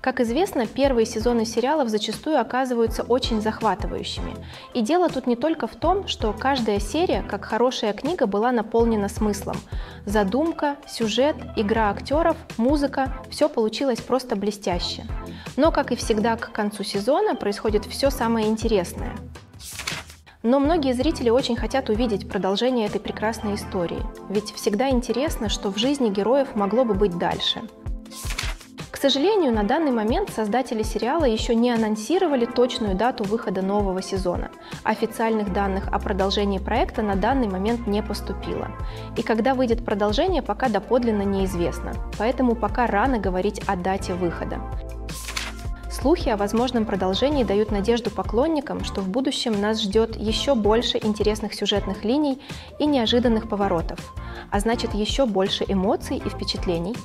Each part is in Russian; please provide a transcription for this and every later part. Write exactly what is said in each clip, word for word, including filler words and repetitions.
Как известно, первые сезоны сериалов зачастую оказываются очень захватывающими. И дело тут не только в том, что каждая серия, как хорошая книга, была наполнена смыслом. Задумка, сюжет, игра актеров, музыка – все получилось просто блестяще. Но, как и всегда, к концу сезона происходит все самое интересное. Но многие зрители очень хотят увидеть продолжение этой прекрасной истории. Ведь всегда интересно, что в жизни героев могло бы быть дальше. К сожалению, на данный момент создатели сериала еще не анонсировали точную дату выхода нового сезона. Официальных данных о продолжении проекта на данный момент не поступило. И когда выйдет продолжение, пока доподлинно неизвестно. Поэтому пока рано говорить о дате выхода. Слухи о возможном продолжении дают надежду поклонникам, что в будущем нас ждет еще больше интересных сюжетных линий и неожиданных поворотов, а значит еще больше эмоций и впечатлений.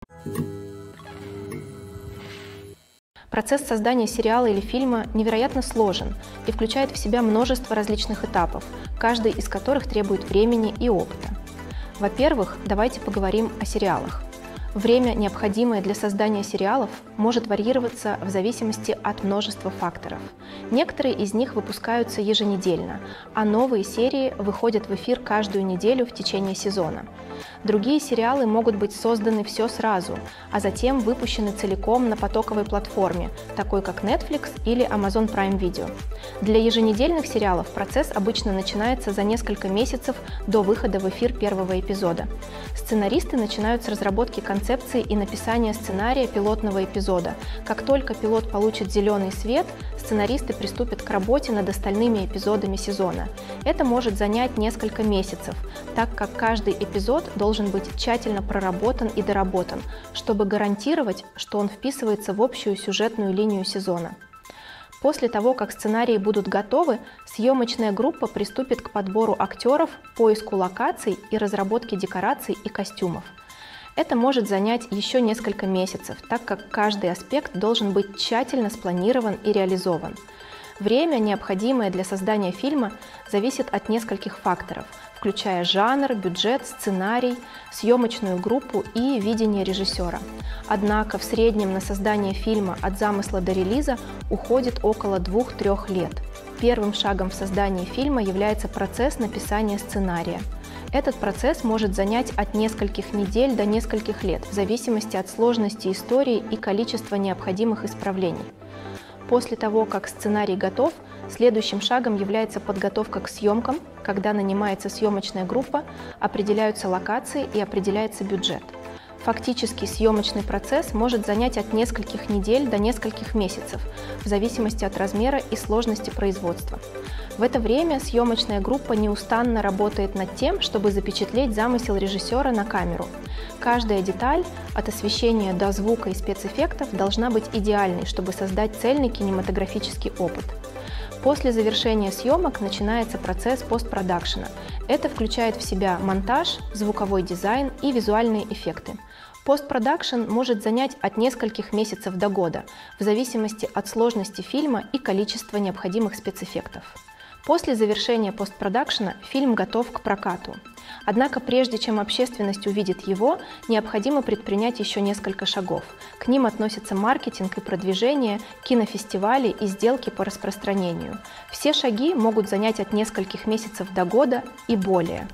Процесс создания сериала или фильма невероятно сложен и включает в себя множество различных этапов, каждый из которых требует времени и опыта. Во-первых, давайте поговорим о сериалах. Время, необходимое для создания сериалов, может варьироваться в зависимости от множества факторов. Некоторые из них выпускаются еженедельно, а новые серии выходят в эфир каждую неделю в течение сезона. Другие сериалы могут быть созданы все сразу, а затем выпущены целиком на потоковой платформе, такой как Netflix или Amazon Prime Video. Для еженедельных сериалов процесс обычно начинается за несколько месяцев до выхода в эфир первого эпизода. Сценаристы начинают с разработки концепции и написания сценария пилотного эпизода. Как только пилот получит зеленый свет, сценаристы приступят к работе над остальными эпизодами сезона. Это может занять несколько месяцев, так как каждый эпизод должен быть тщательно проработан и доработан, чтобы гарантировать, что он вписывается в общую сюжетную линию сезона. После того, как сценарии будут готовы, съемочная группа приступит к подбору актеров, поиску локаций и разработке декораций и костюмов. Это может занять еще несколько месяцев, так как каждый аспект должен быть тщательно спланирован и реализован. Время, необходимое для создания фильма, зависит от нескольких факторов, включая жанр, бюджет, сценарий, съемочную группу и видение режиссера. Однако в среднем на создание фильма от замысла до релиза уходит около двух-трех лет. Первым шагом в создании фильма является процесс написания сценария. Этот процесс может занять от нескольких недель до нескольких лет, в зависимости от сложности истории и количества необходимых исправлений. После того, как сценарий готов, следующим шагом является подготовка к съемкам, когда нанимается съемочная группа, определяются локации и определяется бюджет. Фактически съемочный процесс может занять от нескольких недель до нескольких месяцев, в зависимости от размера и сложности производства. В это время съемочная группа неустанно работает над тем, чтобы запечатлеть замысел режиссера на камеру. Каждая деталь, от освещения до звука и спецэффектов, должна быть идеальной, чтобы создать цельный кинематографический опыт. После завершения съемок начинается процесс постпродакшена. Это включает в себя монтаж, звуковой дизайн и визуальные эффекты. Постпродакшн может занять от нескольких месяцев до года, в зависимости от сложности фильма и количества необходимых спецэффектов. После завершения постпродакшена фильм готов к прокату. Однако прежде чем общественность увидит его, необходимо предпринять еще несколько шагов. К ним относятся маркетинг и продвижение, кинофестивали и сделки по распространению. Все шаги могут занять от нескольких месяцев до года и более.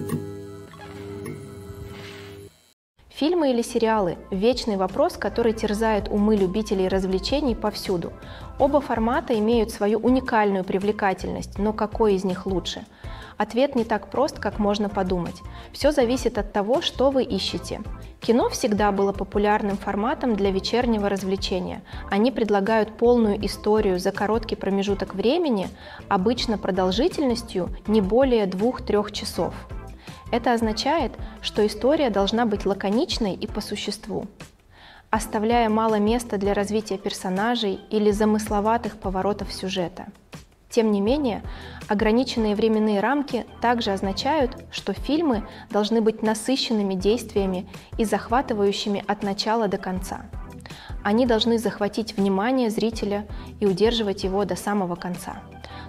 Фильмы или сериалы – вечный вопрос, который терзает умы любителей развлечений повсюду. Оба формата имеют свою уникальную привлекательность, но какой из них лучше? Ответ не так прост, как можно подумать. Все зависит от того, что вы ищете. Кино всегда было популярным форматом для вечернего развлечения. Они предлагают полную историю за короткий промежуток времени, обычно продолжительностью не более двух-трех часов. Это означает, что история должна быть лаконичной и по существу, оставляя мало места для развития персонажей или замысловатых поворотов сюжета. Тем не менее, ограниченные временные рамки также означают, что фильмы должны быть насыщенными действиями и захватывающими от начала до конца. Они должны захватить внимание зрителя и удерживать его до самого конца.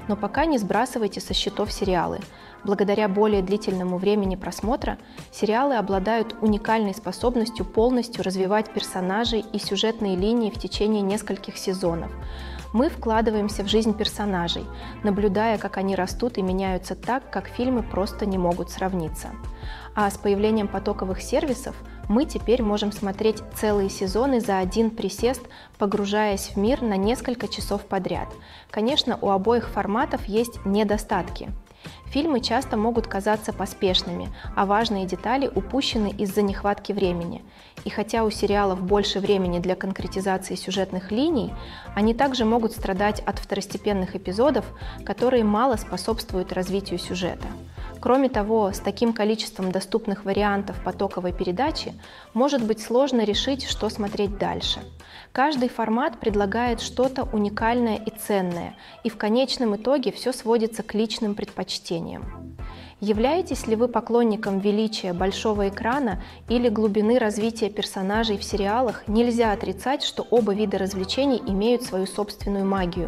Но пока не сбрасывайте со счетов сериалы. Благодаря более длительному времени просмотра сериалы обладают уникальной способностью полностью развивать персонажей и сюжетные линии в течение нескольких сезонов. Мы вкладываемся в жизнь персонажей, наблюдая, как они растут и меняются так, как фильмы просто не могут сравниться. А с появлением потоковых сервисов мы теперь можем смотреть целые сезоны за один присест, погружаясь в мир на несколько часов подряд. Конечно, у обоих форматов есть недостатки. Фильмы часто могут казаться поспешными, а важные детали упущены из-за нехватки времени. И хотя у сериалов больше времени для конкретизации сюжетных линий, они также могут страдать от второстепенных эпизодов, которые мало способствуют развитию сюжета. Кроме того, с таким количеством доступных вариантов потоковой передачи может быть сложно решить, что смотреть дальше. Каждый формат предлагает что-то уникальное и ценное, и в конечном итоге все сводится к личным предпочтениям. Являетесь ли вы поклонником величия большого экрана или глубины развития персонажей в сериалах, нельзя отрицать, что оба вида развлечений имеют свою собственную магию.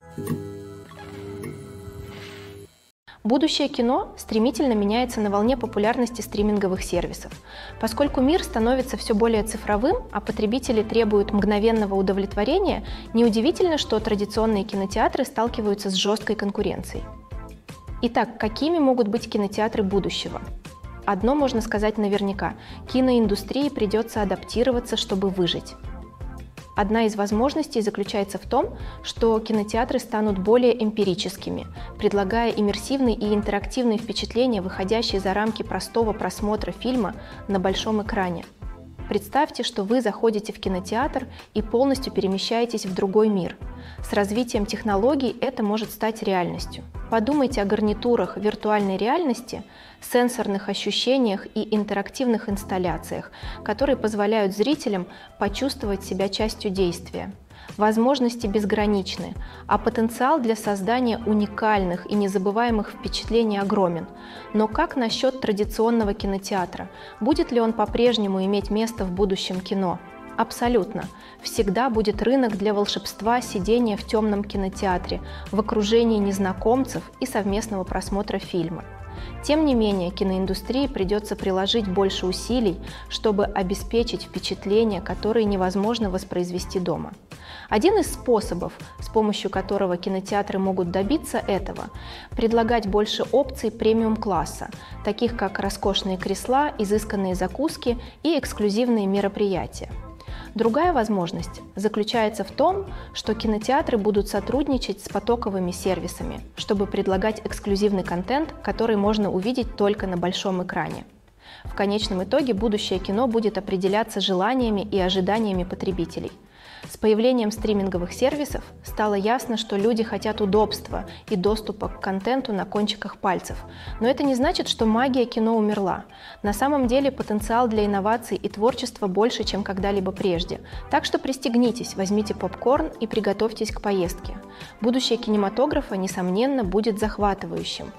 Будущее кино стремительно меняется на волне популярности стриминговых сервисов. Поскольку мир становится все более цифровым, а потребители требуют мгновенного удовлетворения, неудивительно, что традиционные кинотеатры сталкиваются с жесткой конкуренцией. Итак, какими могут быть кинотеатры будущего? Одно можно сказать наверняка – киноиндустрии придется адаптироваться, чтобы выжить. Одна из возможностей заключается в том, что кинотеатры станут более эмпирическими, предлагая иммерсивные и интерактивные впечатления, выходящие за рамки простого просмотра фильма на большом экране. Представьте, что вы заходите в кинотеатр и полностью перемещаетесь в другой мир. С развитием технологий это может стать реальностью. Подумайте о гарнитурах виртуальной реальности, сенсорных ощущениях и интерактивных инсталляциях, которые позволяют зрителям почувствовать себя частью действия. Возможности безграничны, а потенциал для создания уникальных и незабываемых впечатлений огромен. Но как насчет традиционного кинотеатра? Будет ли он по-прежнему иметь место в будущем кино? Абсолютно. Всегда будет рынок для волшебства сидения в темном кинотеатре, в окружении незнакомцев и совместного просмотра фильма. Тем не менее, киноиндустрии придется приложить больше усилий, чтобы обеспечить впечатления, которые невозможно воспроизвести дома. Один из способов, с помощью которого кинотеатры могут добиться этого, предлагать больше опций премиум-класса, таких как роскошные кресла, изысканные закуски и эксклюзивные мероприятия. Другая возможность заключается в том, что кинотеатры будут сотрудничать с потоковыми сервисами, чтобы предлагать эксклюзивный контент, который можно увидеть только на большом экране. В конечном итоге будущее кино будет определяться желаниями и ожиданиями потребителей. С появлением стриминговых сервисов стало ясно, что люди хотят удобства и доступа к контенту на кончиках пальцев. Но это не значит, что магия кино умерла. На самом деле потенциал для инноваций и творчества больше, чем когда-либо прежде. Так что пристегнитесь, возьмите попкорн и приготовьтесь к поездке. Будущее кинематографа, несомненно, будет захватывающим.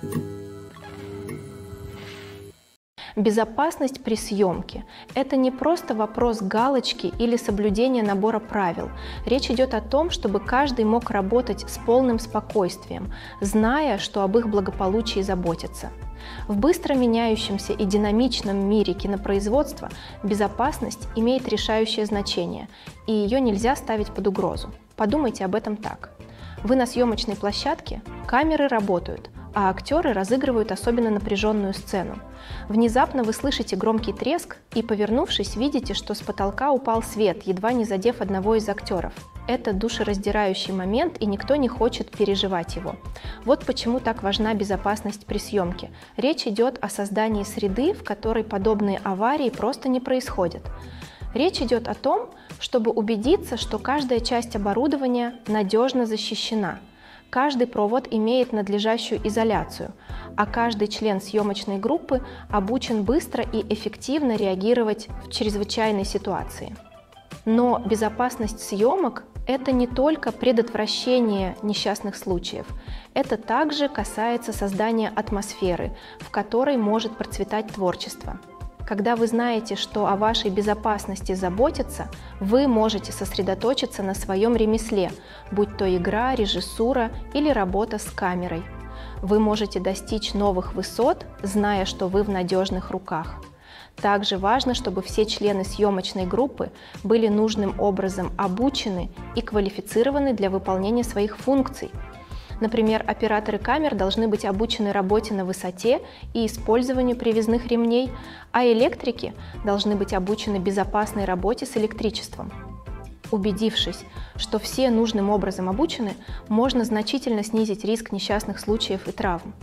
Безопасность при съемке – это не просто вопрос галочки или соблюдения набора правил. Речь идет о том, чтобы каждый мог работать с полным спокойствием, зная, что об их благополучии заботятся. В быстро меняющемся и динамичном мире кинопроизводства безопасность имеет решающее значение, и ее нельзя ставить под угрозу. Подумайте об этом так. Вы на съемочной площадке, камеры работают, а актеры разыгрывают особенно напряженную сцену. Внезапно вы слышите громкий треск и, повернувшись, видите, что с потолка упал свет, едва не задев одного из актеров. Это душераздирающий момент, и никто не хочет переживать его. Вот почему так важна безопасность при съемке. Речь идет о создании среды, в которой подобные аварии просто не происходят. Речь идет о том, чтобы убедиться, что каждая часть оборудования надежно защищена. Каждый провод имеет надлежащую изоляцию, а каждый член съемочной группы обучен быстро и эффективно реагировать в чрезвычайной ситуации. Но безопасность съемок – это не только предотвращение несчастных случаев. Это также касается создания атмосферы, в которой может процветать творчество. Когда вы знаете, что о вашей безопасности заботятся, вы можете сосредоточиться на своем ремесле, будь то игра, режиссура или работа с камерой. Вы можете достичь новых высот, зная, что вы в надежных руках. Также важно, чтобы все члены съемочной группы были нужным образом обучены и квалифицированы для выполнения своих функций. Например, операторы камер должны быть обучены работе на высоте и использованию привязных ремней, а электрики должны быть обучены безопасной работе с электричеством. Убедившись, что все нужным образом обучены, можно значительно снизить риск несчастных случаев и травм.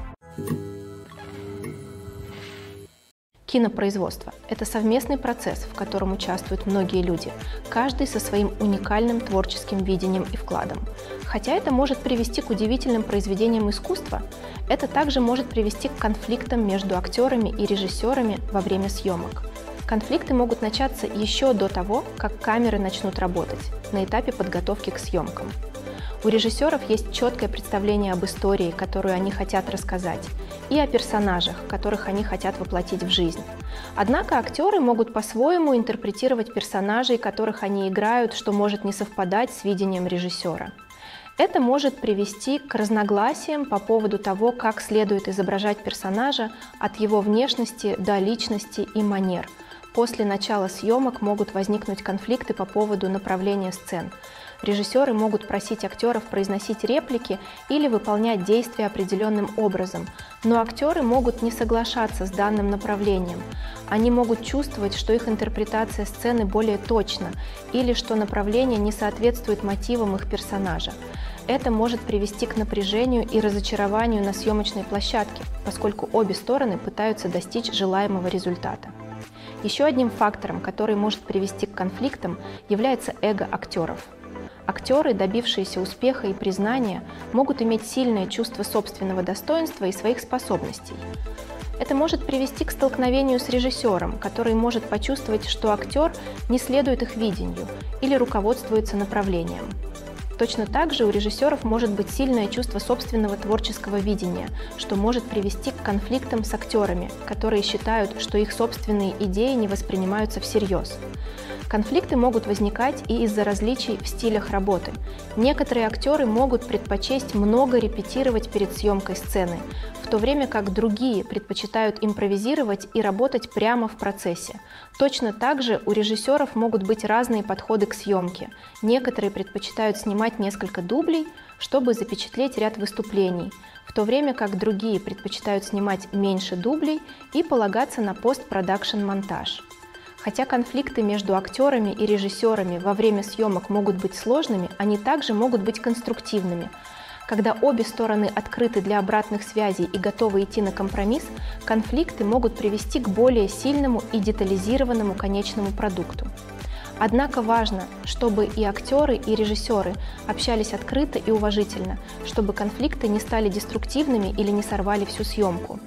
Кинопроизводство – это совместный процесс, в котором участвуют многие люди, каждый со своим уникальным творческим видением и вкладом. Хотя это может привести к удивительным произведениям искусства, это также может привести к конфликтам между актерами и режиссерами во время съемок. Конфликты могут начаться еще до того, как камеры начнут работать, на этапе подготовки к съемкам. У режиссеров есть четкое представление об истории, которую они хотят рассказать, и о персонажах, которых они хотят воплотить в жизнь. Однако актеры могут по-своему интерпретировать персонажей, которых они играют, что может не совпадать с видением режиссера. Это может привести к разногласиям по поводу того, как следует изображать персонажа от его внешности до личности и манер. После начала съемок могут возникнуть конфликты по поводу направления сцен. Режиссеры могут просить актеров произносить реплики или выполнять действия определенным образом, но актеры могут не соглашаться с данным направлением. Они могут чувствовать, что их интерпретация сцены более точна или что направление не соответствует мотивам их персонажа. Это может привести к напряжению и разочарованию на съемочной площадке, поскольку обе стороны пытаются достичь желаемого результата. Еще одним фактором, который может привести к конфликтам, является эго актеров. Актеры, добившиеся успеха и признания, могут иметь сильное чувство собственного достоинства и своих способностей. Это может привести к столкновению с режиссером, который может почувствовать, что актер не следует их видению или руководствуется направлением. Точно так же у режиссеров может быть сильное чувство собственного творческого видения, что может привести к конфликтам с актерами, которые считают, что их собственные идеи не воспринимаются всерьез. Конфликты могут возникать и из-за различий в стилях работы. Некоторые актеры могут предпочесть много репетировать перед съемкой сцены, в то время как другие предпочитают импровизировать и работать прямо в процессе. Точно так же у режиссеров могут быть разные подходы к съемке. Некоторые предпочитают снимать несколько дублей, чтобы запечатлеть ряд выступлений, в то время как другие предпочитают снимать меньше дублей и полагаться на постпродакшн-монтаж. Хотя конфликты между актерами и режиссерами во время съемок могут быть сложными, они также могут быть конструктивными. Когда обе стороны открыты для обратных связей и готовы идти на компромисс, конфликты могут привести к более сильному и детализированному конечному продукту. Однако важно, чтобы и актеры, и режиссеры общались открыто и уважительно, чтобы конфликты не стали деструктивными или не сорвали всю съемку.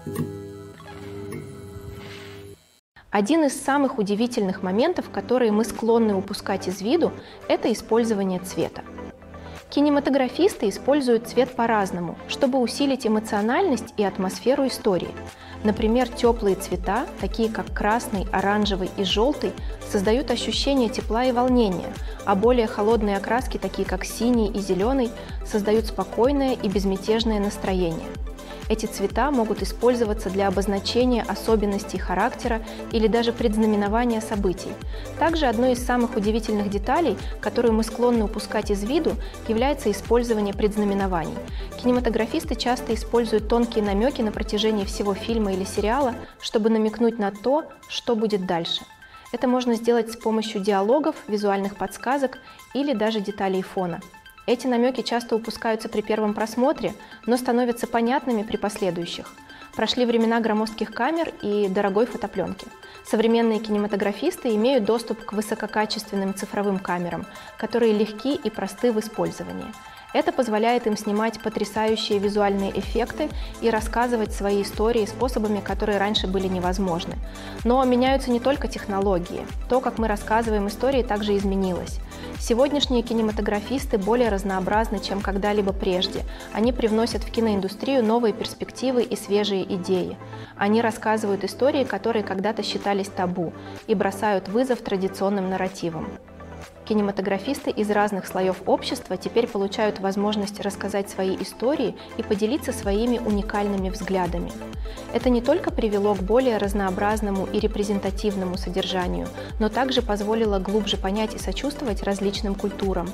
Один из самых удивительных моментов, которые мы склонны упускать из виду, это использование цвета. Кинематографисты используют цвет по-разному, чтобы усилить эмоциональность и атмосферу истории. Например, теплые цвета, такие как красный, оранжевый и желтый, создают ощущение тепла и волнения, а более холодные окраски, такие как синий и зеленый, создают спокойное и безмятежное настроение. Эти цвета могут использоваться для обозначения особенностей характера или даже предзнаменования событий. Также одной из самых удивительных деталей, которую мы склонны упускать из виду, является использование предзнаменований. Кинематографисты часто используют тонкие намеки на протяжении всего фильма или сериала, чтобы намекнуть на то, что будет дальше. Это можно сделать с помощью диалогов, визуальных подсказок или даже деталей фона. Эти намеки часто упускаются при первом просмотре, но становятся понятными при последующих. Прошли времена громоздких камер и дорогой фотопленки. Современные кинематографисты имеют доступ к высококачественным цифровым камерам, которые легки и просты в использовании. Это позволяет им снимать потрясающие визуальные эффекты и рассказывать свои истории способами, которые раньше были невозможны. Но меняются не только технологии. То, как мы рассказываем истории, также изменилось. Сегодняшние кинематографисты более разнообразны, чем когда-либо прежде. Они привносят в киноиндустрию новые перспективы и свежие идеи. Они рассказывают истории, которые когда-то считались табу, и бросают вызов традиционным нарративам. Кинематографисты из разных слоев общества теперь получают возможность рассказать свои истории и поделиться своими уникальными взглядами. Это не только привело к более разнообразному и репрезентативному содержанию, но также позволило глубже понять и сочувствовать различным культурам.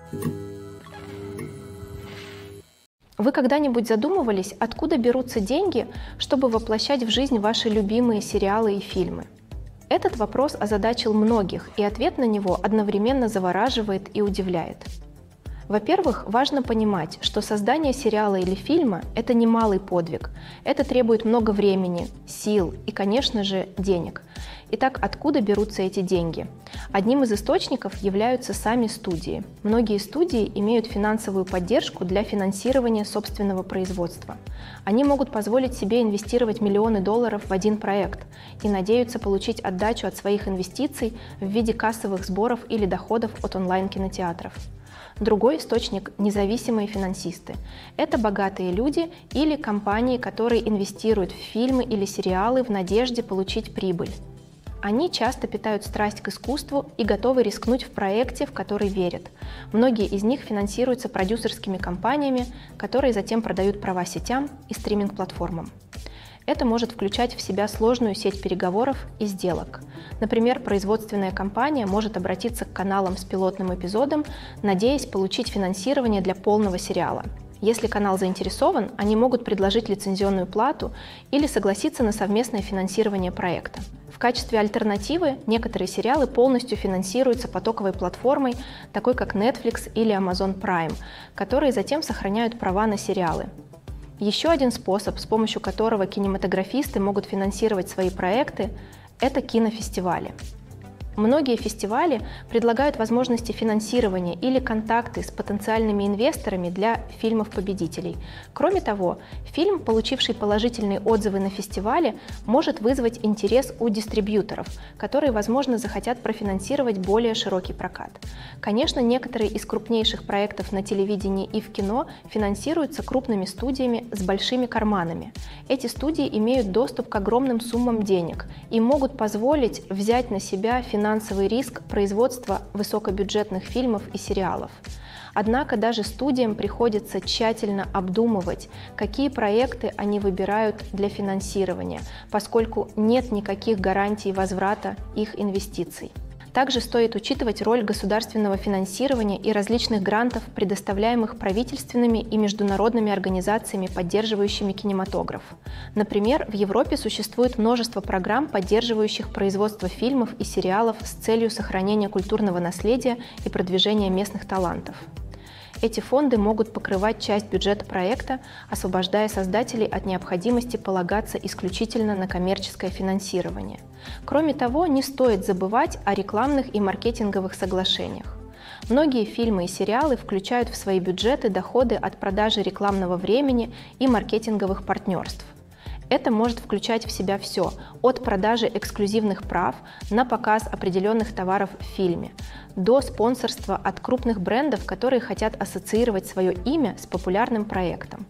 Вы когда-нибудь задумывались, откуда берутся деньги, чтобы воплощать в жизнь ваши любимые сериалы и фильмы? Этот вопрос озадачил многих, и ответ на него одновременно завораживает и удивляет. Во-первых, важно понимать, что создание сериала или фильма – это немалый подвиг. Это требует много времени, сил и, конечно же, денег. Итак, откуда берутся эти деньги? Одним из источников являются сами студии. Многие студии имеют финансовую поддержку для финансирования собственного производства. Они могут позволить себе инвестировать миллионы долларов в один проект и надеются получить отдачу от своих инвестиций в виде кассовых сборов или доходов от онлайн-кинотеатров. Другой источник – независимые финансисты. Это богатые люди или компании, которые инвестируют в фильмы или сериалы в надежде получить прибыль. Они часто питают страсть к искусству и готовы рискнуть в проекте, в который верят. Многие из них финансируются продюсерскими компаниями, которые затем продают права сетям и стриминг-платформам. Это может включать в себя сложную сеть переговоров и сделок. Например, производственная компания может обратиться к каналам с пилотным эпизодом, надеясь получить финансирование для полного сериала. Если канал заинтересован, они могут предложить лицензионную плату или согласиться на совместное финансирование проекта. В качестве альтернативы некоторые сериалы полностью финансируются потоковой платформой, такой как Netflix или Amazon Prime, которые затем сохраняют права на сериалы. Еще один способ, с помощью которого кинематографисты могут финансировать свои проекты, это кинофестивали. Многие фестивали предлагают возможности финансирования или контакты с потенциальными инвесторами для фильмов-победителей. Кроме того, фильм, получивший положительные отзывы на фестивале, может вызвать интерес у дистрибьюторов, которые, возможно, захотят профинансировать более широкий прокат. Конечно, некоторые из крупнейших проектов на телевидении и в кино финансируются крупными студиями с большими карманами. Эти студии имеют доступ к огромным суммам денег и могут позволить взять на себя финансирование финансовый риск производства высокобюджетных фильмов и сериалов. Однако даже студиям приходится тщательно обдумывать, какие проекты они выбирают для финансирования, поскольку нет никаких гарантий возврата их инвестиций. Также стоит учитывать роль государственного финансирования и различных грантов, предоставляемых правительственными и международными организациями, поддерживающими кинематограф. Например, в Европе существует множество программ, поддерживающих производство фильмов и сериалов с целью сохранения культурного наследия и продвижения местных талантов. Эти фонды могут покрывать часть бюджета проекта, освобождая создателей от необходимости полагаться исключительно на коммерческое финансирование. Кроме того, не стоит забывать о рекламных и маркетинговых соглашениях. Многие фильмы и сериалы включают в свои бюджеты доходы от продажи рекламного времени и маркетинговых партнерств. Это может включать в себя все, от продажи эксклюзивных прав на показ определенных товаров в фильме, до спонсорства от крупных брендов, которые хотят ассоциировать свое имя с популярным проектом.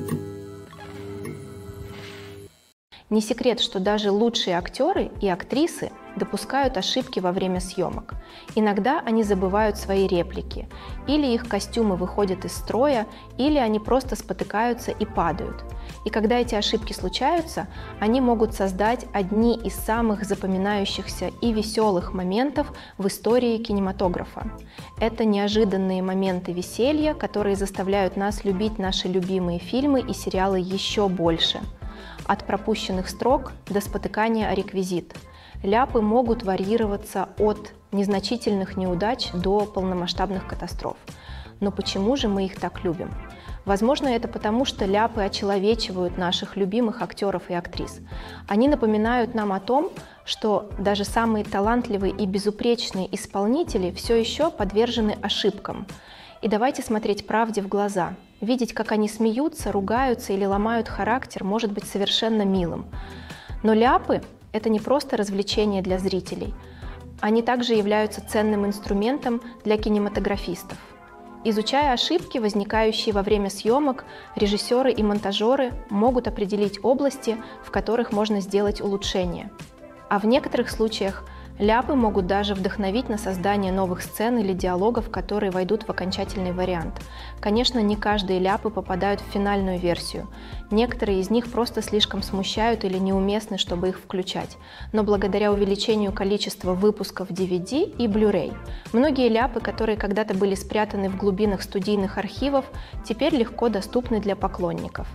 Не секрет, что даже лучшие актеры и актрисы допускают ошибки во время съемок. Иногда они забывают свои реплики, или их костюмы выходят из строя, или они просто спотыкаются и падают. И когда эти ошибки случаются, они могут создать одни из самых запоминающихся и веселых моментов в истории кинематографа. Это неожиданные моменты веселья, которые заставляют нас любить наши любимые фильмы и сериалы еще больше. От пропущенных строк до спотыкания о реквизит. Ляпы могут варьироваться от незначительных неудач до полномасштабных катастроф. Но почему же мы их так любим? Возможно, это потому, что ляпы очеловечивают наших любимых актеров и актрис. Они напоминают нам о том, что даже самые талантливые и безупречные исполнители все еще подвержены ошибкам. И давайте смотреть правде в глаза. Видеть, как они смеются, ругаются или ломают характер, может быть совершенно милым. Но ляпы – это не просто развлечение для зрителей. Они также являются ценным инструментом для кинематографистов. Изучая ошибки, возникающие во время съемок, режиссеры и монтажеры могут определить области, в которых можно сделать улучшения. А в некоторых случаях ляпы могут даже вдохновить на создание новых сцен или диалогов, которые войдут в окончательный вариант. Конечно, не каждые ляпы попадают в финальную версию. Некоторые из них просто слишком смущают или неуместны, чтобы их включать. Но благодаря увеличению количества выпусков ди ви ди и Blu-ray, многие ляпы, которые когда-то были спрятаны в глубинах студийных архивов, теперь легко доступны для поклонников.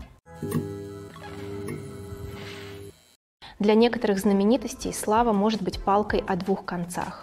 Для некоторых знаменитостей слава может быть палкой о двух концах.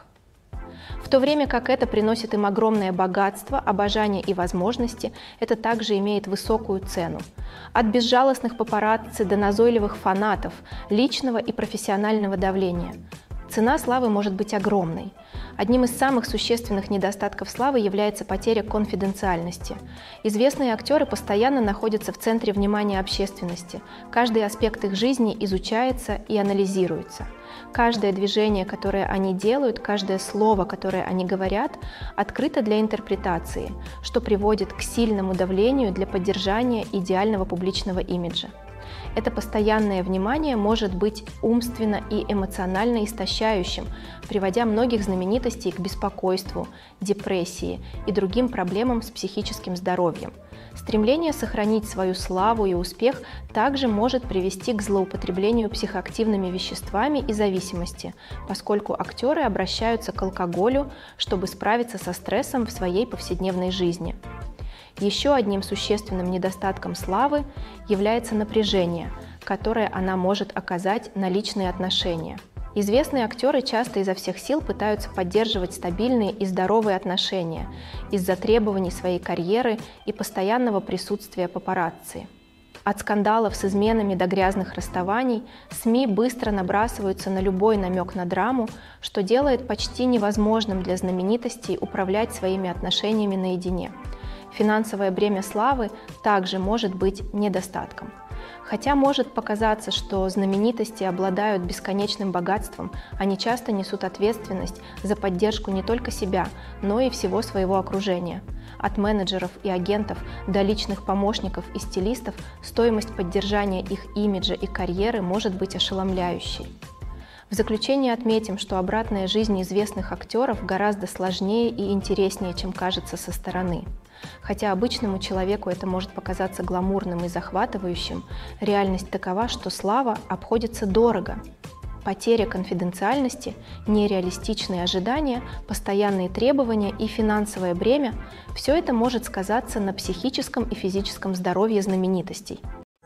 В то время как это приносит им огромное богатство, обожание и возможности, это также имеет высокую цену. От безжалостных папарацци до назойливых фанатов, личного и профессионального давления. Цена славы может быть огромной. Одним из самых существенных недостатков славы является потеря конфиденциальности. Известные актеры постоянно находятся в центре внимания общественности. Каждый аспект их жизни изучается и анализируется. Каждое движение, которое они делают, каждое слово, которое они говорят, открыто для интерпретации, что приводит к сильному давлению для поддержания идеального публичного имиджа. Это постоянное внимание может быть умственно и эмоционально истощающим, приводя многих знаменитостей к беспокойству, депрессии и другим проблемам с психическим здоровьем. Стремление сохранить свою славу и успех также может привести к злоупотреблению психоактивными веществами и зависимости, поскольку актеры обращаются к алкоголю, чтобы справиться со стрессом в своей повседневной жизни. Еще одним существенным недостатком славы является напряжение, которое она может оказать на личные отношения. Известные актеры часто изо всех сил пытаются поддерживать стабильные и здоровые отношения из-за требований своей карьеры и постоянного присутствия папарацци. От скандалов с изменами до грязных расставаний СМИ быстро набрасываются на любой намек на драму, что делает почти невозможным для знаменитостей управлять своими отношениями наедине. Финансовое бремя славы также может быть недостатком. Хотя может показаться, что знаменитости обладают бесконечным богатством, они часто несут ответственность за поддержку не только себя, но и всего своего окружения. От менеджеров и агентов до личных помощников и стилистов стоимость поддержания их имиджа и карьеры может быть ошеломляющей. В заключение отметим, что обратная жизнь известных актеров гораздо сложнее и интереснее, чем кажется со стороны. Хотя обычному человеку это может показаться гламурным и захватывающим, реальность такова, что слава обходится дорого. Потеря конфиденциальности, нереалистичные ожидания, постоянные требования и финансовое бремя – все это может сказаться на психическом и физическом здоровье знаменитостей.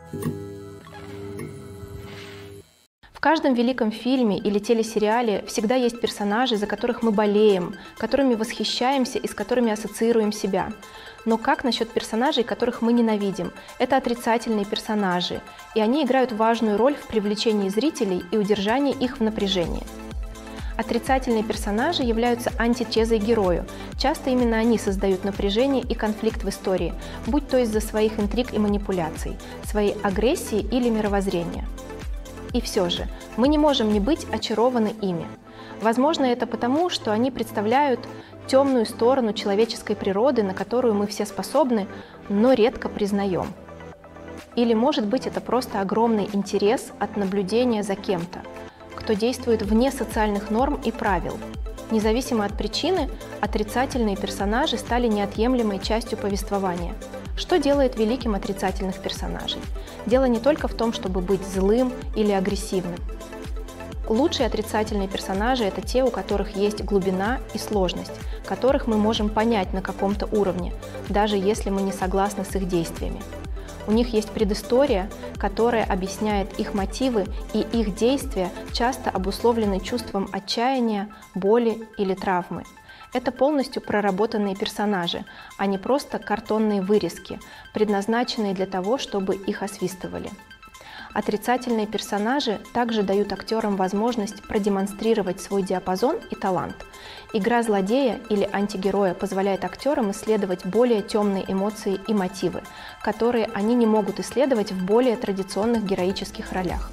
В каждом великом фильме или телесериале всегда есть персонажи, за которых мы болеем, которыми восхищаемся и с которыми ассоциируем себя. Но как насчет персонажей, которых мы ненавидим? Это отрицательные персонажи, и они играют важную роль в привлечении зрителей и удержании их в напряжении. Отрицательные персонажи являются антитезой герою. Часто именно они создают напряжение и конфликт в истории, будь то из-за своих интриг и манипуляций, своей агрессии или мировоззрения. И все же, мы не можем не быть очарованы ими. Возможно, это потому, что они представляют темную сторону человеческой природы, на которую мы все способны, но редко признаем. Или, может быть, это просто огромный интерес от наблюдения за кем-то, кто действует вне социальных норм и правил. Независимо от причины, отрицательные персонажи стали неотъемлемой частью повествования. Что делает великим отрицательных персонажей? Дело не только в том, чтобы быть злым или агрессивным. Лучшие отрицательные персонажи – это те, у которых есть глубина и сложность, которых мы можем понять на каком-то уровне, даже если мы не согласны с их действиями. У них есть предыстория, которая объясняет их мотивы, и их действия часто обусловлены чувством отчаяния, боли или травмы. Это полностью проработанные персонажи, а не просто картонные вырезки, предназначенные для того, чтобы их освистывали. Отрицательные персонажи также дают актерам возможность продемонстрировать свой диапазон и талант. Игра злодея или антигероя позволяет актерам исследовать более темные эмоции и мотивы, которые они не могут исследовать в более традиционных героических ролях.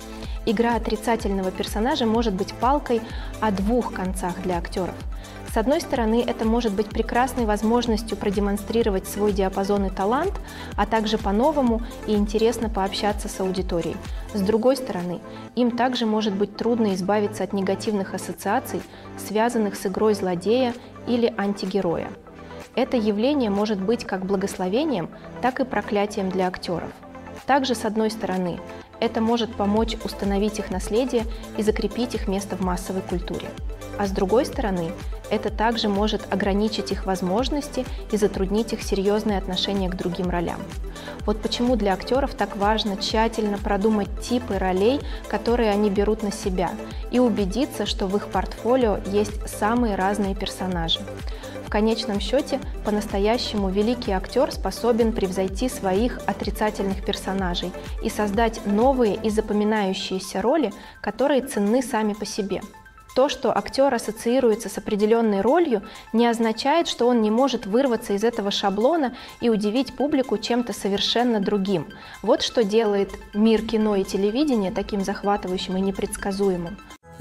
Игра отрицательного персонажа может быть палкой о двух концах для актеров. С одной стороны, это может быть прекрасной возможностью продемонстрировать свой диапазон и талант, а также по-новому и интересно пообщаться с аудиторией. С другой стороны, им также может быть трудно избавиться от негативных ассоциаций, связанных с игрой злодея или антигероя. Это явление может быть как благословением, так и проклятием для актеров. Также, с одной стороны, это может помочь установить их наследие и закрепить их место в массовой культуре. А с другой стороны, это также может ограничить их возможности и затруднить их серьезные отношения к другим ролям. Вот почему для актеров так важно тщательно продумать типы ролей, которые они берут на себя, и убедиться, что в их портфолио есть самые разные персонажи. В конечном счете, по-настоящему великий актер способен превзойти своих отрицательных персонажей и создать новые и запоминающиеся роли, которые ценны сами по себе. То, что актер ассоциируется с определенной ролью, не означает, что он не может вырваться из этого шаблона и удивить публику чем-то совершенно другим. Вот что делает мир кино и телевидения таким захватывающим и непредсказуемым.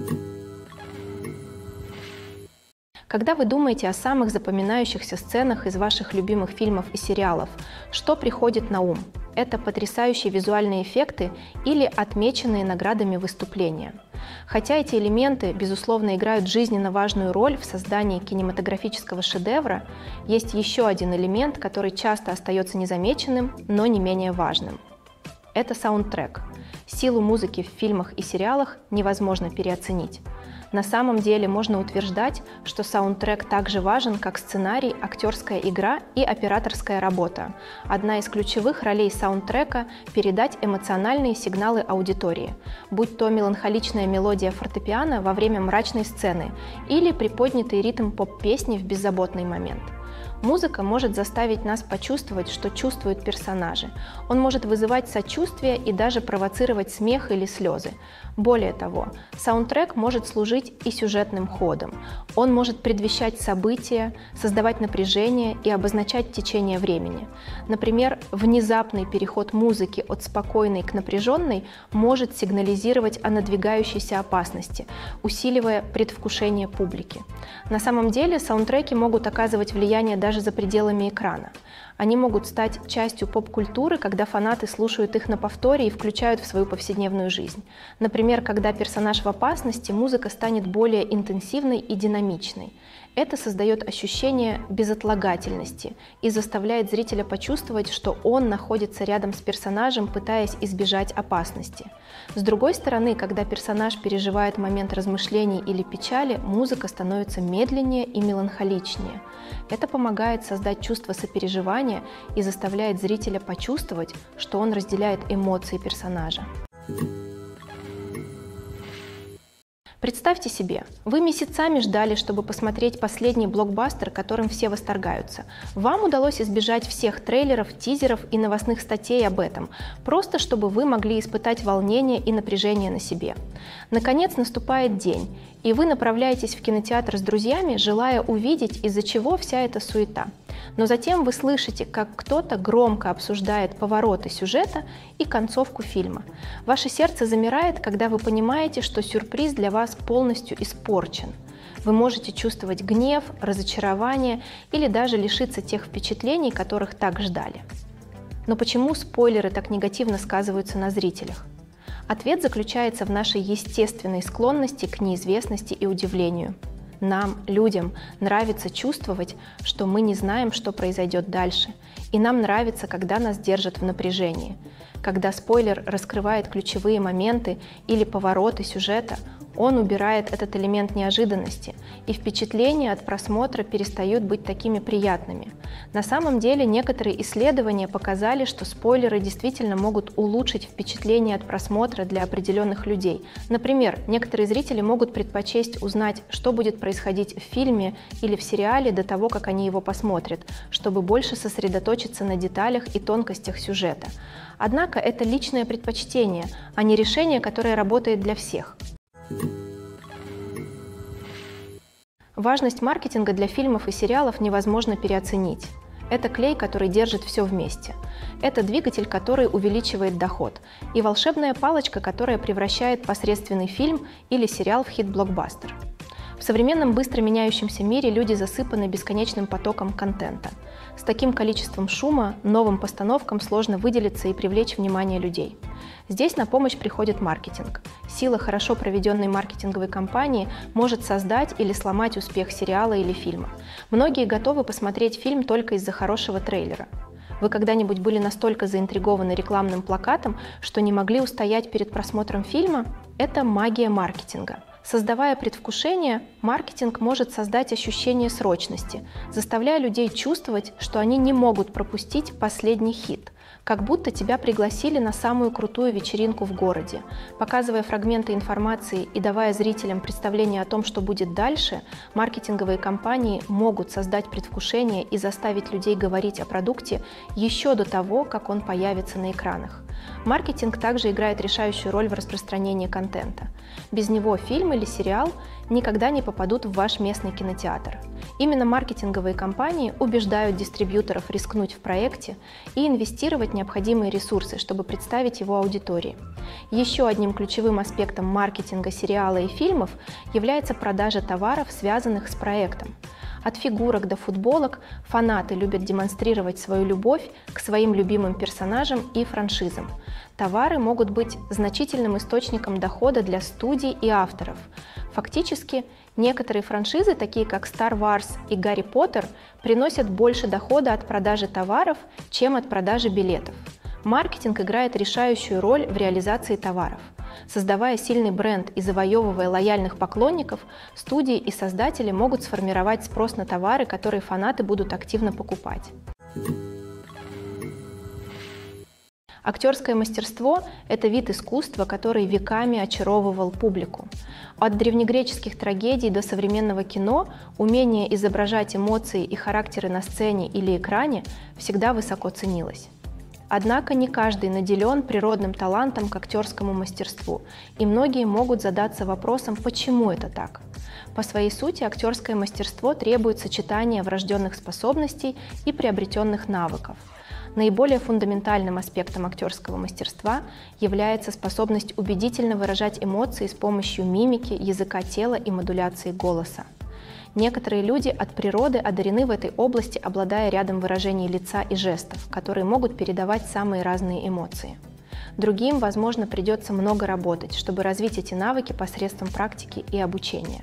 Когда вы думаете о самых запоминающихся сценах из ваших любимых фильмов и сериалов, что приходит на ум? Это потрясающие визуальные эффекты или отмеченные наградами выступления. Хотя эти элементы, безусловно, играют жизненно важную роль в создании кинематографического шедевра, есть еще один элемент, который часто остается незамеченным, но не менее важным. Это саундтрек. Силу музыки в фильмах и сериалах невозможно переоценить. На самом деле можно утверждать, что саундтрек так же важен, как сценарий, актерская игра и операторская работа. Одна из ключевых ролей саундтрека – передать эмоциональные сигналы аудитории, будь то меланхоличная мелодия фортепиано во время мрачной сцены или приподнятый ритм поп-песни в беззаботный момент. Музыка может заставить нас почувствовать, что чувствуют персонажи. Он может вызывать сочувствие и даже провоцировать смех или слезы. Более того, саундтрек может служить и сюжетным ходом. Он может предвещать события, создавать напряжение и обозначать течение времени. Например, внезапный переход музыки от спокойной к напряженной может сигнализировать о надвигающейся опасности, усиливая предвкушение публики. На самом деле саундтреки могут оказывать влияние даже за пределами экрана. Они могут стать частью поп-культуры, когда фанаты слушают их на повторе и включают в свою повседневную жизнь. Например, когда персонаж в опасности, музыка станет более интенсивной и динамичной. Это создает ощущение безотлагательности и заставляет зрителя почувствовать, что он находится рядом с персонажем, пытаясь избежать опасности. С другой стороны, когда персонаж переживает момент размышлений или печали, музыка становится медленнее и меланхоличнее. Это помогает создать чувство сопереживания и заставляет зрителя почувствовать, что он разделяет эмоции персонажа. Представьте себе, вы месяцами ждали, чтобы посмотреть последний блокбастер, которым все восторгаются. Вам удалось избежать всех трейлеров, тизеров и новостных статей об этом, просто чтобы вы могли испытать волнение и напряжение на себе. Наконец наступает день, и вы направляетесь в кинотеатр с друзьями, желая увидеть, из-за чего вся эта суета. Но затем вы слышите, как кто-то громко обсуждает повороты сюжета и концовку фильма. Ваше сердце замирает, когда вы понимаете, что сюрприз для вас полностью испорчен. Вы можете чувствовать гнев, разочарование или даже лишиться тех впечатлений, которых так ждали. Но почему спойлеры так негативно сказываются на зрителях? Ответ заключается в нашей естественной склонности к неизвестности и удивлению. Нам, людям, нравится чувствовать, что мы не знаем, что произойдет дальше, и нам нравится, когда нас держат в напряжении. Когда спойлер раскрывает ключевые моменты или повороты сюжета, он убирает этот элемент неожиданности, и впечатления от просмотра перестают быть такими приятными. На самом деле, некоторые исследования показали, что спойлеры действительно могут улучшить впечатление от просмотра для определенных людей. Например, некоторые зрители могут предпочесть узнать, что будет происходить в фильме или в сериале до того, как они его посмотрят, чтобы больше сосредоточиться на деталях и тонкостях сюжета. Однако это личное предпочтение, а не решение, которое работает для всех. Важность маркетинга для фильмов и сериалов невозможно переоценить. Это клей, который держит все вместе. Это двигатель, который увеличивает доход. И волшебная палочка, которая превращает посредственный фильм или сериал в хит-блокбастер. В современном быстро меняющемся мире люди засыпаны бесконечным потоком контента. С таким количеством шума новым постановкам сложно выделиться и привлечь внимание людей. Здесь на помощь приходит маркетинг. Сила хорошо проведенной маркетинговой кампании может создать или сломать успех сериала или фильма. Многие готовы посмотреть фильм только из-за хорошего трейлера. Вы когда-нибудь были настолько заинтригованы рекламным плакатом, что не могли устоять перед просмотром фильма? Это магия маркетинга. Создавая предвкушение, маркетинг может создать ощущение срочности, заставляя людей чувствовать, что они не могут пропустить последний хит, как будто тебя пригласили на самую крутую вечеринку в городе. Показывая фрагменты информации и давая зрителям представление о том, что будет дальше, маркетинговые компании могут создать предвкушение и заставить людей говорить о продукте еще до того, как он появится на экранах. Маркетинг также играет решающую роль в распространении контента. Без него фильм или сериал никогда не попадут в ваш местный кинотеатр. Именно маркетинговые компании убеждают дистрибьюторов рискнуть в проекте и инвестировать необходимые ресурсы, чтобы представить его аудитории. Еще одним ключевым аспектом маркетинга сериала и фильмов является продажа товаров, связанных с проектом. От фигурок до футболок фанаты любят демонстрировать свою любовь к своим любимым персонажам и франшизам. Товары могут быть значительным источником дохода для студий и авторов. Фактически, некоторые франшизы, такие как Star Wars и Гарри Поттер, приносят больше дохода от продажи товаров, чем от продажи билетов. Маркетинг играет решающую роль в реализации товаров. Создавая сильный бренд и завоевывая лояльных поклонников, студии и создатели могут сформировать спрос на товары, которые фанаты будут активно покупать. Актерское мастерство – это вид искусства, который веками очаровывал публику. От древнегреческих трагедий до современного кино умение изображать эмоции и характеры на сцене или экране всегда высоко ценилось. Однако не каждый наделен природным талантом к актерскому мастерству, и многие могут задаться вопросом, почему это так. По своей сути, актерское мастерство требует сочетания врожденных способностей и приобретенных навыков. Наиболее фундаментальным аспектом актерского мастерства является способность убедительно выражать эмоции с помощью мимики, языка тела и модуляции голоса. Некоторые люди от природы одарены в этой области, обладая рядом выражений лица и жестов, которые могут передавать самые разные эмоции. Другим, возможно, придется много работать, чтобы развить эти навыки посредством практики и обучения.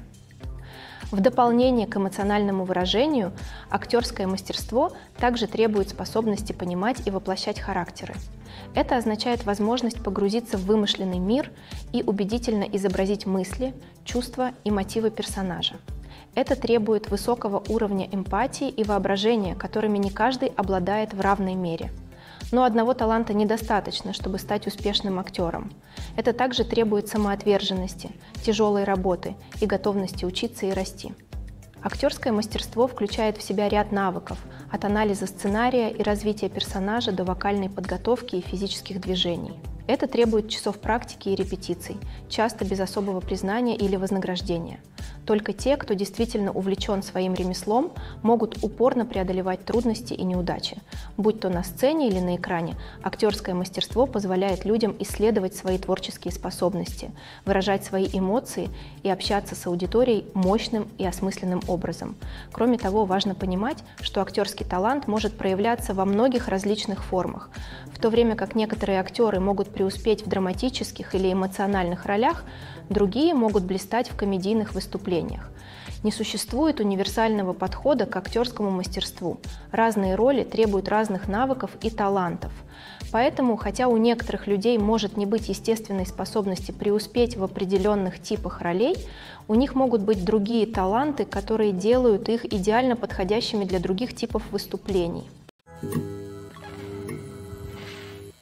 В дополнение к эмоциональному выражению, актерское мастерство также требует способности понимать и воплощать характеры. Это означает возможность погрузиться в вымышленный мир и убедительно изобразить мысли, чувства и мотивы персонажа. Это требует высокого уровня эмпатии и воображения, которыми не каждый обладает в равной мере. Но одного таланта недостаточно, чтобы стать успешным актером. Это также требует самоотверженности, тяжелой работы и готовности учиться и расти. Актерское мастерство включает в себя ряд навыков, от анализа сценария и развития персонажа до вокальной подготовки и физических движений. Это требует часов практики и репетиций, часто без особого признания или вознаграждения. Только те, кто действительно увлечен своим ремеслом, могут упорно преодолевать трудности и неудачи. Будь то на сцене или на экране, актерское мастерство позволяет людям исследовать свои творческие способности, выражать свои эмоции и общаться с аудиторией мощным и осмысленным образом. Кроме того, важно понимать, что актерский талант может проявляться во многих различных формах. В то время как некоторые актеры могут преуспеть в драматических или эмоциональных ролях, другие могут блистать в комедийных выступлениях. Не существует универсального подхода к актерскому мастерству. Разные роли требуют разных навыков и талантов. Поэтому, хотя у некоторых людей может не быть естественной способности преуспеть в определенных типах ролей, у них могут быть другие таланты, которые делают их идеально подходящими для других типов выступлений.